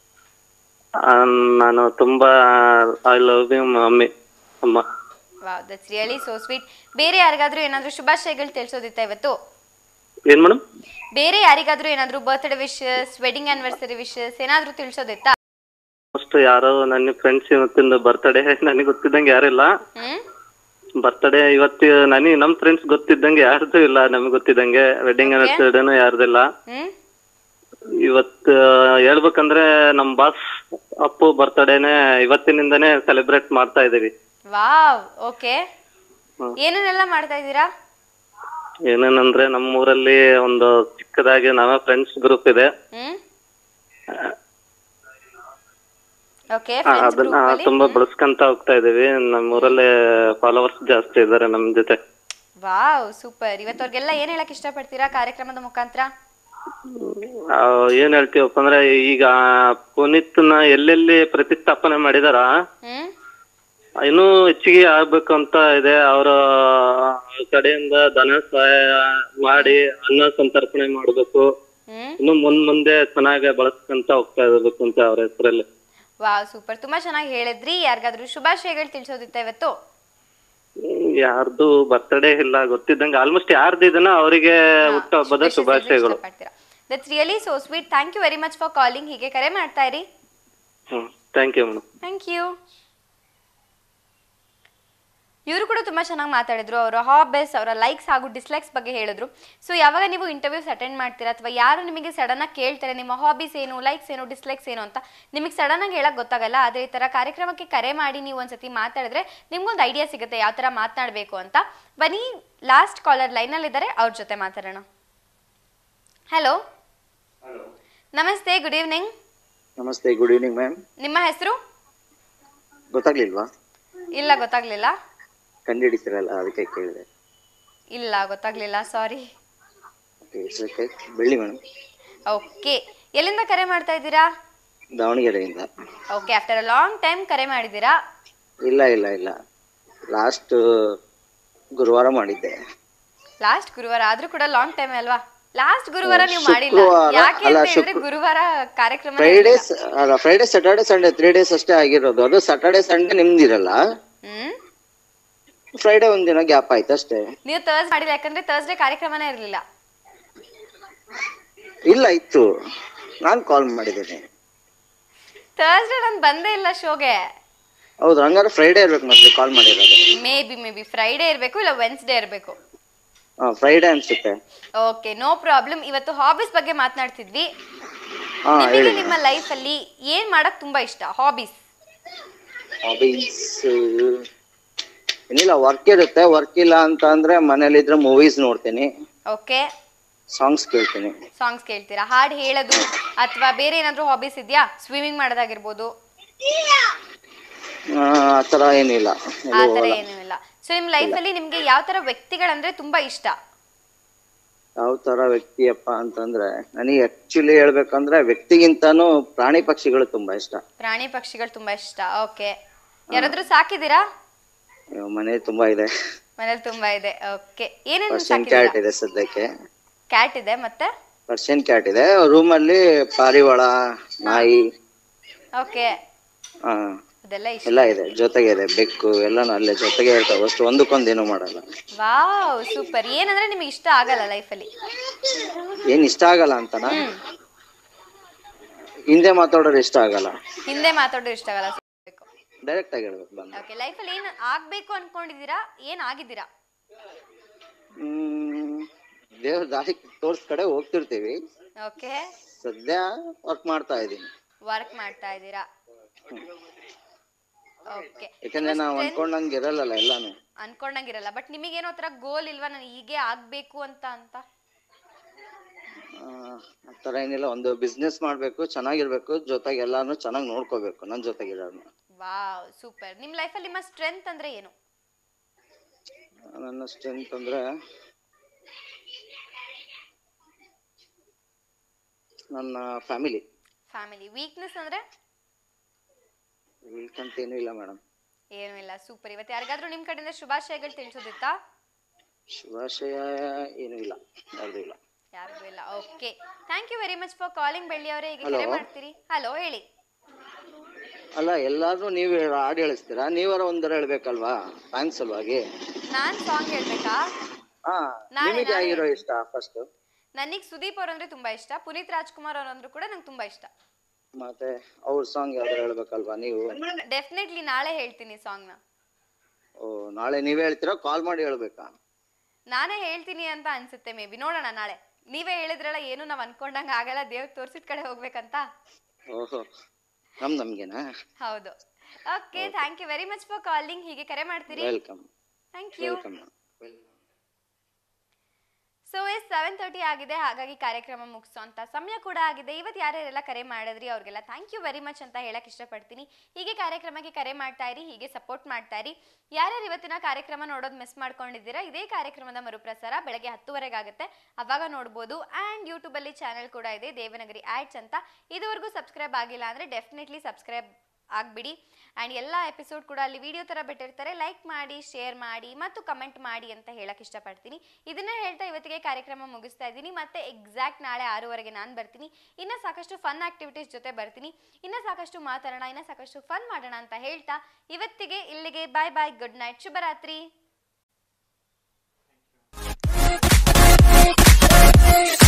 ಆ, ನಾನು ತುಂಬಾ ಐ ಲವ್ ಯು ಮಮ್ಮಿ, ಅಮ್ಮ. Wow, that's really so sweet. ಬೇರೆ ಯಾರಿಗಾದ್ರೂ ಏನಾದ್ರೂ ಶುಭಾಶಯಗಳು ತಿಳಿಸೋದಿತ್ತ ಇವತ್ತು? ಏನ್ ಮೇಡಮ್? ಬೇರೆ ಯಾರಿಗಾದ್ರೂ ಏನಾದ್ರೂ birthday wishes, wedding anniversary wishes ಏನಾದ್ರೂ ತಿಳಿಸೋದಿತ್ತಾ? ಅಷ್ಟು ಯಾರೋ ನನ್ನ ಫ್ರೆಂಡ್ಸ್ ಇವತ್ತಿಂದ ಬರ್ತಡೇ ನನಗೆ ಗೊತ್ತಿದ್ದಂಗೆ ಯಾರಿಲ್ಲ. ಹ್ಮ್ ಬರ್ತಡೇ ಇವತ್ತು ನನಗೆ ನಮ್ ಫ್ರೆಂಡ್ಸ್ ಗೊತ್ತಿದ್ದಂಗೆ ಯಾರ್ದು ಇಲ್ಲ, ನಮ್ಗೆ ಗೊತ್ತಿದ್ದಂಗೆ ವೆಡ್ಡಿಂಗ್ ಆನಿವರ್ಸರಿನೂ ಯಾರ್ದಿಲ್ಲ. ಹ್ಮ್ ಇವತ್ತು ಹೇಳ್ಬೇಕಂದ್ರೆ ನಮ್ ಬಾಸ್ ಅಪ್ಪು ಬರ್ತಡೇನೆ ಇವತ್ತಿನಿಂದಾನೇ ಸೆಲೆಬ್ರೇಟ್ ಮಾಡ್ತಾ ಇದೀವಿ. Wow, okay. ಏನೇನೆಲ್ಲ ಮಾಡ್ತಾ ಇದ್ದೀರಾ? ಏನೇನಂದ್ರೆ ನಮ್ಮೂರಲ್ಲಿ ಒಂದು ಚಿಕ್ಕದಾಗಿ ನಾವೇ ಫ್ರೆಂಡ್ಸ್ ಗ್ರೂಪ್ ಇದೆ. ಹ್ಮ್ ಓಕೆ, ಆ, ಅದನ್ನ ತುಂಬಾ ಬಳಸ್ಕೊಂತ ಹೋಗ್ತಾ ಇದೀವಿ. ನಮ್ಮೂರಲ್ಲಿ ಫಾಲೋವರ್ಸ್ ಜಾಸ್ತಿ ಇದಾರೆ ನಮ್ ಜೊತೆ. Wow, super. ಇವತ್ತವ್ರಿಗೆಲ್ಲ ಏನ್ ಹೇಳಕ್ ಇಷ್ಟಪಡ್ತೀರಾ ಕಾರ್ಯಕ್ರಮದ ಮುಖಾಂತರ? ಆ, ಏನ್ ಹೇಳ್ತೀವಪ್ಪ ಅಂದ್ರೆ ಈಗ ಪುನೀತ್ನ ಎಲ್ಲೆಲ್ಲಿ ಪ್ರತಿಷ್ಠಾಪನೆ ಮಾಡಿದಾರ ಹ್ಮ್ ಇನ್ನೂ ಹೆಚ್ಚಿಗೆ ಆಗ್ಬೇಕು ಅಂತ ಇದೆ. ಅವರ ಕಡೆಯಿಂದ ಧನ ಸಹಾಯ ಮಾಡಿ ಅನ್ನ ಸಂತರ್ಪಣೆ ಮಾಡ್ಬೇಕು. ಹ್ಮ್ ಇನ್ನು ಮುಂದ್ ಮುಂದೆ ಚೆನ್ನಾಗಿ ಬಳಸ್ಕೊಂತ ಹೋಗ್ತಾ ಇರ್ಬೇಕು ಅಂತ ಅವ್ರ ಹೆಸರಲ್ಲಿ. ವಾವ್, ಸೂಪರ್, ತುಂಬಾ ಚೆನ್ನಾಗಿ ಹೇಳಿದ್ರಿ. ಯಾರಿಗಾದ್ರೂ ಶುಭಾಶಯಗಳು ತಿಳಿಸೋದಿತ್ತ ಇವತ್ತು? ಯಾರ್ದು ಬರ್ತಡೇ ಇಲ್ಲ ಗೊತ್ತಿದ್ದಂಗೆ, ಆಲ್ಮೋಸ್ಟ್ ಯಾರ್ದು ಇದನ್ನ ಅವರಿಗೆ ಹುಟ್ಟುಹಬ್ಬದ ಶುಭಾಶಯಗಳು. That's really so sweet. Thank you very much for calling. ಹೀಗೆ ಕರೆ ಮಾಡ್ತಾ ಇರಿ. Hmm, thank you madam. Thank you. ಇವರು ಕೂಡ ತುಂಬ ಚೆನ್ನಾಗಿ ಮಾತಾಡಿದ್ರು. ಅವರ ಹಾಬೀಸ್, ಅವರ ಲೈಕ್ಸ್ ಹಾಗೂ ಡಿಸ್ಲೈಕ್ಸ್ ಬಗ್ಗೆ ಹೇಳಿದ್ರು. ಸೊ ಯಾವಾಗ ನೀವು ಇಂಟರ್ವ್ಯೂಸ್ ಅಟೆಂಡ್ ಮಾಡ್ತೀರಾ ಅಥವಾ ಯಾರು ನಿಮಗೆ ಸಡನ್ನಾಗಿ ಕೇಳ್ತಾರೆ ನಿಮ್ಮ ಹಾಬೀಸ್ ಏನು, ಲೈಕ್ಸ್ ಏನು, ಡಿಸ್ಲೈಕ್ಸ್ ಏನು ಅಂತ, ನಿಮಗೆ ಸಡನ್ನಾಗಿ ಹೇಳಕ್ಕೆ ಗೊತ್ತಾಗಲ್ಲ. ಆದರೆ ಈ ಥರ ಕಾರ್ಯಕ್ರಮಕ್ಕೆ ಕರೆ ಮಾಡಿ ನೀವು ಒಂದ್ಸತಿ ಮಾತಾಡಿದ್ರೆ ನಿಮ್ಗೊಂದು ಐಡಿಯಾ ಸಿಗುತ್ತೆ ಯಾವ ಥರ ಮಾತನಾಡಬೇಕು ಅಂತ. ಬನ್ನಿ, ಲಾಸ್ಟ್ ಕಾಲರ್ ಲೈನಲ್ಲಿದ್ದಾರೆ, ಅವ್ರ ಜೊತೆ ಮಾತಾಡೋಣ. ಹಲೋ, ನಮಸ್ತೆ, ಗುಡ್ ಈವ್ನಿಂಗ್. ನಮಸ್ತೆ, ಗುಡ್ ಈವ್ನಿಂಗ್ ಮ್ಯಾಮ್. ನಿಮ್ಮ ಹೆಸರು? ಗೊತ್ತಾಗ್ಲಿಲ್ವಾ? ಇಲ್ಲ, ಗೊತ್ತಾಗ್ಲಿಲ್ಲ. ಕಂಡುಹಿಡಿಸಿರಲ್ಲ ಅದಕ್ಕೆ ಕೇಳಿದೆ. ಇಲ್ಲ, ಗೊತ್ತಾಗ್ಲಿಲ್ಲ, sorry. Okay, Belli madam. Okay, ಎಲ್ಲಿಂದ ಕರೆ ಮಾಡ್ತಾ ಇದ್ದೀರಾ? ದಾವಣಗೆರೆಯಿಂದ. Okay, after a long time ಕರೆ ಮಾಡಿದ್ದೀರಾ? ಇಲ್ಲ ಇಲ್ಲ ಇಲ್ಲ ಲಾಸ್ಟ್ ಗುರುವಾರ ಮಾಡಿದ್ದೆ. ಲಾಸ್ಟ್ ಗುರುವಾರ ಆದ್ರೂ ಕೂಡ ಲಾಂಗ್ ಟೈಮ್ ಅಲ್ವಾ? ಲಾಸ್ಟ್ ಗುರುವಾರ ನೀವು ಮಾಡಿಲ್ಲ, ಶುಕ್ರವಾರ ಯಾಕೆ ಅಲ್ಲ, ಅಂತ ಹೇಳಿದ್ರೆ ಶುಕ್ರ- ಗುರುವಾರ ಕಾರ್ಯಕ್ರಮ ಫ್ರೈಡೇ ಅಲ್ಲ Friday Saturday Sunday three days ಅಷ್ಟೇ ಆಗಿರೋದು. ಅದು ಸ್ಯಾಟರ್ಡೆ ಸಂಡೇ ನಿಮ್ದಿರಲ್ಲ, ಹ್ಮ್ ಫ್ರೈಡೇ ಒಂದಿನ ಗ್ಯಾಪ್ ಆಯ್ತು ಅಷ್ಟೇ. ನೀವು ತರ್ಸ್ ಮಾಡಿಲ್ಲ, ಯಾಕಂದ್ರೆ ತರ್ಸ್ಡೇ ಕಾರ್ಯಕ್ರಮನೇ ಇರ್ಲಿಲ್ಲ. ಇಲ್ಲ, ಇತ್ತು, ನಾನ್ ಕಾಲ್ ಮಾಡಿದ್ದೇನೆ. ತರ್ಸ್ಡೇ ನಾನು ಬಂದೇ ಇಲ್ಲ ಶೋಗೆ. ಹೌದು, ಹಂಗಾರೆ ಫ್ರೈಡೇ ಇರ್ಬೇಕು ಮತ್ತೆ ಕಾಲ್ ಮಾಡಿರೋದು. Maybe maybe Friday ಇರಬೇಕು, ಇಲ್ಲ ವೆನ್ಸ್ಡೇ ಇರಬೇಕು. ಹಾ, ಫ್ರೈಡೇ ಅನ್ಸುತ್ತೆ. Okay, no problem. ಇವತ್ತು ಹಾಬೀಸ್ ಬಗ್ಗೆ ಮಾತನಾಡ್ತಿದ್ವಿ. ಹಾ, ನಿಮಗೆ ಹೇಳಿ. ನಿಮ್ಮ ಲೈಫ್ ಅಲ್ಲಿ ಏನ್ ಮಾಡಕ್ ತುಂಬಾ ಇಷ್ಟ? ಹಾಬೀಸ್ ಹಾಬೀಸ್ ಏನಿಲ್ಲ, ವರ್ಕ್ ಇರುತ್ತೆ. ವರ್ಕ್ ಇಲ್ಲ ಅಂತ ಅಂದ್ರೆ ಮನೇಲಿ ಇದ್ರೆ ಮೂವೀಸ್ ನೋಡ್ತೀನಿ. ಓಕೆ, ಸಾಂಗ್ಸ್ ಕೇಳ್ತೀನಿ. ಸಾಂಗ್ಸ್ ಕೇಳ್ತೀರಾ? ಹಾಡ್ ಹೇಳೋದು ಅಥವಾ ಬೇರೆ ಏನಾದ್ರು ಹಾಬೀಸ್ ಇದೆಯಾ? ಸ್ವಿಮ್ಮಿಂಗ್ ಮಾಡೋದಾಗಿರ್ಬೋದು? ಆತರ ಏನಿಲ್ಲ. ಆತರ ಏನೂ ಇಲ್ಲ. ಸೊ ನಿಮ್ ಲೈಫ್ ಅಲ್ಲಿ ನಿಮ್ಗೆ ಯಾವ ತರ ವ್ಯಕ್ತಿಗಳಂದ್ರೆ ತುಂಬಾ ಇಷ್ಟ? ಯಾವ ತರ ವ್ಯಕ್ತಿಯಪ್ಪ ಅಂತಂದ್ರೆ ನನಗೆ ಆಕ್ಚುಲಿ ಹೇಳ್ಬೇಕಂದ್ರೆ ವ್ಯಕ್ತಿಗಿಂತಾನು ಪ್ರಾಣಿ ಪಕ್ಷಿಗಳು ತುಂಬಾ ಇಷ್ಟ. ಪ್ರಾಣಿ ಪಕ್ಷಿಗಳು ತುಂಬಾ ಇಷ್ಟ. ಓಕೆ. ಯಾರಾದ್ರೂ ಸಾಕಿದೀರಾ? ಮನೆ ತುಂಬಾ ಇದೆ. ಮನೇಲಿ ತುಂಬಾ ಇದೆ. ಓಕೆ. ಏನೇನು ಪರ್ಷಿಯನ್ ಕ್ಯಾಟ್ ಇದೆ ಸದ್ಯಕ್ಕೆ. ಕ್ಯಾಟ್ ಇದೆ, ಮತ್ತೆ ಪರ್ಷಿಯನ್ ಕ್ಯಾಟ್ ಇದೆ. ರೂಮ್ ಅಲ್ಲಿ ಪಾರಿವಾಳ, ನಾಯಿ, ಓಕೆ, ಹಾ ಅದೆಲ್ಲ ಇಷ್ಟ ಎಲ್ಲ ಇದೆ. ಜೊತೆಗೆ ಇದೆ ಬೆಕ್ಕು, ಎಲ್ಲಾನು ಅಲ್ಲೇ ಜೊತೆಗೆ ಇರ್ತಾವ. ಅಷ್ಟು ಒಂದಕ್ಕೊಂದು ಏನೂ ಮಾಡಲ್ಲ. Wow, super. ಏನಂದ್ರೆ ನಿಮಗೆ ಇಷ್ಟ ಆಗಲ್ಲ ಲೈಫ್ ಅಲ್ಲಿ? ಏನ್ ಇಷ್ಟ ಆಗಲ್ಲ ಅಂತನಾ? ಹಿಂದೆ ಮಾತಾಡೋರು ಇಷ್ಟ ಆಗಲ್ಲ. ಹಿಂದೆ ಮಾತಾಡೋರು ಇಷ್ಟ ಆಗಲ್ಲ. ಡೈರೆಕ್ಟ್ ಆಗಿ ಹೇಳ್ಬೇಕು ಬಂದು. ಓಕೆ. ಲೈಫ್ ಅಲ್ಲಿ ಏನ್ ಆಗ್ಬೇಕು ಅನ್ಕೊಂಡಿದೀರಾ? ಏನ್ ಆಗಿದ್ದೀರಾ? ಹ್ಮ್ ದೇವ್ರ ದಾರಿ ತೋರ್ಸ್ ಕಡೆ ಹೋಗ್ತಿರ್ತೀವಿ. ಓಕೆ. ಸದ್ಯ ವರ್ಕ್ ಮಾಡ್ತಾ ಇದೀನಿ. ವರ್ಕ್ ಮಾಡ್ತಾ ಇದ್ದೀರಾ? ಓಕೆ. ಯಾಕಂದ್ರೆ ನಾವು ಅನ್ಕೊಂಡಂಗೆ ಇರಲ್ಲ ಎಲ್ಲಾನು. ಅನ್ಕೊಂಡಂಗಿರಲ್ಲ. ಬಟ್ ನಿಮಗೇನೋ ತರ ಗೋಲ್ ಇಲ್ವಾ, ನಾನು ಹೀಗೆ ಆಗ್ಬೇಕು ಅಂತ ಅಂತ? ಆತರ ಏನಿಲ್ಲ. ಒಂದು ಬಿಸ್ನೆಸ್ ಮಾಡ್ಬೇಕು, ಚೆನ್ನಾಗಿರ್ಬೇಕು, ಜೊತೆಗೆ ಎಲ್ಲಾನು ಚೆನ್ನಾಗಿ ನೋಡ್ಕೋಬೇಕು ನನ್ ಜೊತೆಗಿರೋರ್ನ. Wow, super. ನಿಮ್ ಲೈಫ್ ಅಲ್ಲಿ ನಿಮ್ಮ ಸ್ಟ್ರೆಂತ್ ಅಂದ್ರೆ ಏನು? ನನ್ನ ಸ್ಟ್ರೆಂತ್ ಅಂದ್ರೆ ನನ್ನ ಫ್ಯಾಮಿಲಿ. ಫ್ಯಾಮಿಲಿ. ವೀಕ್ನೆಸ್ ಅಂದ್ರೆ? ವೀಕ್ ಅಂತ ಏನೂ ಇಲ್ಲ ಮೇಡಮ್. ಏನೂ ಇಲ್ಲ. ಸೂಪರ್. ಇವತ್ತು ಯಾರಿಗಾದ್ರೂ ನಿಮ್ ಕಡೆಯಿಂದ ಶುಭಾಶಯಗಳು ತಿಳಿಸೋದಿತ್ತಾ? ಶುಭಾಶಯ ಏನೂ ಇಲ್ಲ, ಯಾರ್ದು ಇಲ್ಲ. ಯಾರಿಗೂ ಇಲ್ಲ. Okay. Thank you very much for calling Belli ಅವರೇ. ಹೀಗೆ ಕರೆ ಮಾಡ್ತೀರಿ. ಹಲೋ, ಹೇಳಿ. ಅಲ್ಲ, ಎಲ್ಲಾರು ನೀವ್ ಹಾಡು ಹೇಳಿಸ್ತೀರಾ, ನೀವಾರ ಒಂದರ ಹೇಳ್ಬೇಕಲ್ವಾ ಫ್ಯಾನ್ಸ್ ಸಲುವಾಗಿ. ನಾನ್ ಸಾಂಗ್ ಹೇಳ್ಬೇಕಾ? ಹಾ, ನಿಮಗೆ ಆಗಿರೋ ಇಷ್ಟ ಫಸ್ಟ್? ನನಗೆ ಸುದೀಪ್ ಅವ್ರಂದ್ರೆ ತುಂಬಾ ಇಷ್ಟ. ಪುನೀತ್ ರಾಜ್ಕುಮಾರ್ ಅವ್ರಂದ್ರು ಕೂಡ ನಂಗೆ ತುಂಬಾ ಇಷ್ಟ. ಮತ್ತೆ ಅವ್ರ ಸಾಂಗ್ ಯಾವ್ದಾರು ಹೇಳ್ಬೇಕಲ್ವಾ ನೀವು? ಡೆಫಿನೆಟ್ಲಿ ನಾಳೆ ಹೇಳ್ತೀನಿ ಸಾಂಗ್ ನ. ಓ, ನಾಳೆ ನೀವೇ ಹೇಳ್ತೀರಾ? ಕಾಲ್ ಮಾಡಿ ಹೇಳ್ಬೇಕಾ? ನಾನೇ ಹೇಳ್ತೀನಿ ಅಂತ ಅನ್ಸುತ್ತೆ. ಮೇ ಬಿ ನೋಡೋಣ ನಾಳೆ. ನೀವೇ ಹೇಳಿದ್ರಲ್ಲ, ಏನು ನಾವ್ ಅನ್ಕೊಂಡಂಗ ಆಗಲ್ಲ, ದೇವ್ರ ತೋರ್ಸಿದ ಕಡೆ ಹೋಗ್ಬೇಕಂತ. ಓಹೋ, ನಮ್ ನಮ್ಗೆನಾ? ಹೌದು. Okay. Thank you very much for calling. ಹೀಗೆ ಕರೆ ಮಾಡ್ತೀರಿ. Welcome. Thank you. So yes seven thirty ಆಗಿದೆ, ಹಾಗಾಗಿ ಕಾರ್ಯಕ್ರಮ ಮುಗಿಸೋಂತ ಸಮಯ ಕೂಡ ಆಗಿದೆ. ಇವತ್ತು ಯಾರ್ಯಾರೆಲ್ಲ ಕರೆ ಮಾಡಿದ್ರಿ ಅವ್ರಿಗೆಲ್ಲ ಥ್ಯಾಂಕ್ ಯು ವೆರಿ ಮಚ್ ಅಂತ ಹೇಳಕ್ ಇಷ್ಟಪಡ್ತೀನಿ. ಹೀಗೆ ಕಾರ್ಯಕ್ರಮಕ್ಕೆ ಕರೆ ಮಾಡ್ತಾ ಇರಿ, ಹೀಗೆ ಸಪೋರ್ಟ್ ಮಾಡ್ತಾ ಇರಿ. ಯಾರ್ಯಾರು ಇವತ್ತಿನ ಕಾರ್ಯಕ್ರಮ ನೋಡೋದು ಮಿಸ್ ಮಾಡ್ಕೊಂಡಿದ್ದೀರಾ, ಇದೇ ಕಾರ್ಯಕ್ರಮದ ಮರುಪ್ರಸಾರ ಬೆಳಗ್ಗೆ ಹತ್ತುವರೆಗೆ ಆಗುತ್ತೆ, ಅವಾಗ ನೋಡ್ಬೋದು. ಆ್ಯಂಡ್ ಯೂಟ್ಯೂಬಲ್ಲಿ ಚಾನಲ್ ಕೂಡ ಇದೆ, ದೇವನಗರಿ ಆಡ್ಸ್ ಅಂತ. ಇದುವರೆಗೂ ಸಬ್ಸ್ಕ್ರೈಬ್ ಆಗಿಲ್ಲ ಅಂದರೆ ಡೆಫಿನೆಟ್ಲಿ ಸಬ್ಸ್ಕ್ರೈಬ್ ಆಗ್ಬಿಡಿ. ಆ್ಯಂಡ್ ಎಲ್ಲ ಎಪಿಸೋಡ್ ಕೂಡ ಅಲ್ಲಿ ವಿಡಿಯೋ ಥರ ಬಿಟ್ಟಿರ್ತಾರೆ. ಲೈಕ್ ಮಾಡಿ, ಶೇರ್ ಮಾಡಿ ಮತ್ತು ಕಮೆಂಟ್ ಮಾಡಿ ಅಂತ ಹೇಳಕ್ಕೆ ಇಷ್ಟಪಡ್ತೀನಿ. ಇದನ್ನ ಹೇಳ್ತಾ ಇವತ್ತಿಗೆ ಕಾರ್ಯಕ್ರಮ ಮುಗಿಸ್ತಾ ಇದ್ದೀನಿ. ಮತ್ತೆ ಎಕ್ಸಾಕ್ಟ್ ನಾಳೆ ಆರೂವರೆಗೆ ನಾನು ಬರ್ತೀನಿ. ಇನ್ನು ಸಾಕಷ್ಟು ಫನ್ ಆಕ್ಟಿವಿಟೀಸ್ ಜೊತೆ ಬರ್ತೀನಿ. ಇನ್ನು ಸಾಕಷ್ಟು ಮಾತಾಡೋಣ, ಇನ್ನು ಸಾಕಷ್ಟು ಫನ್ ಮಾಡೋಣ ಅಂತ ಹೇಳ್ತಾ ಇವತ್ತಿಗೆ ಇಲ್ಲಿಗೆ ಬಾಯ್ ಬಾಯ್, ಗುಡ್ ನೈಟ್, ಶುಭರಾತ್ರಿ.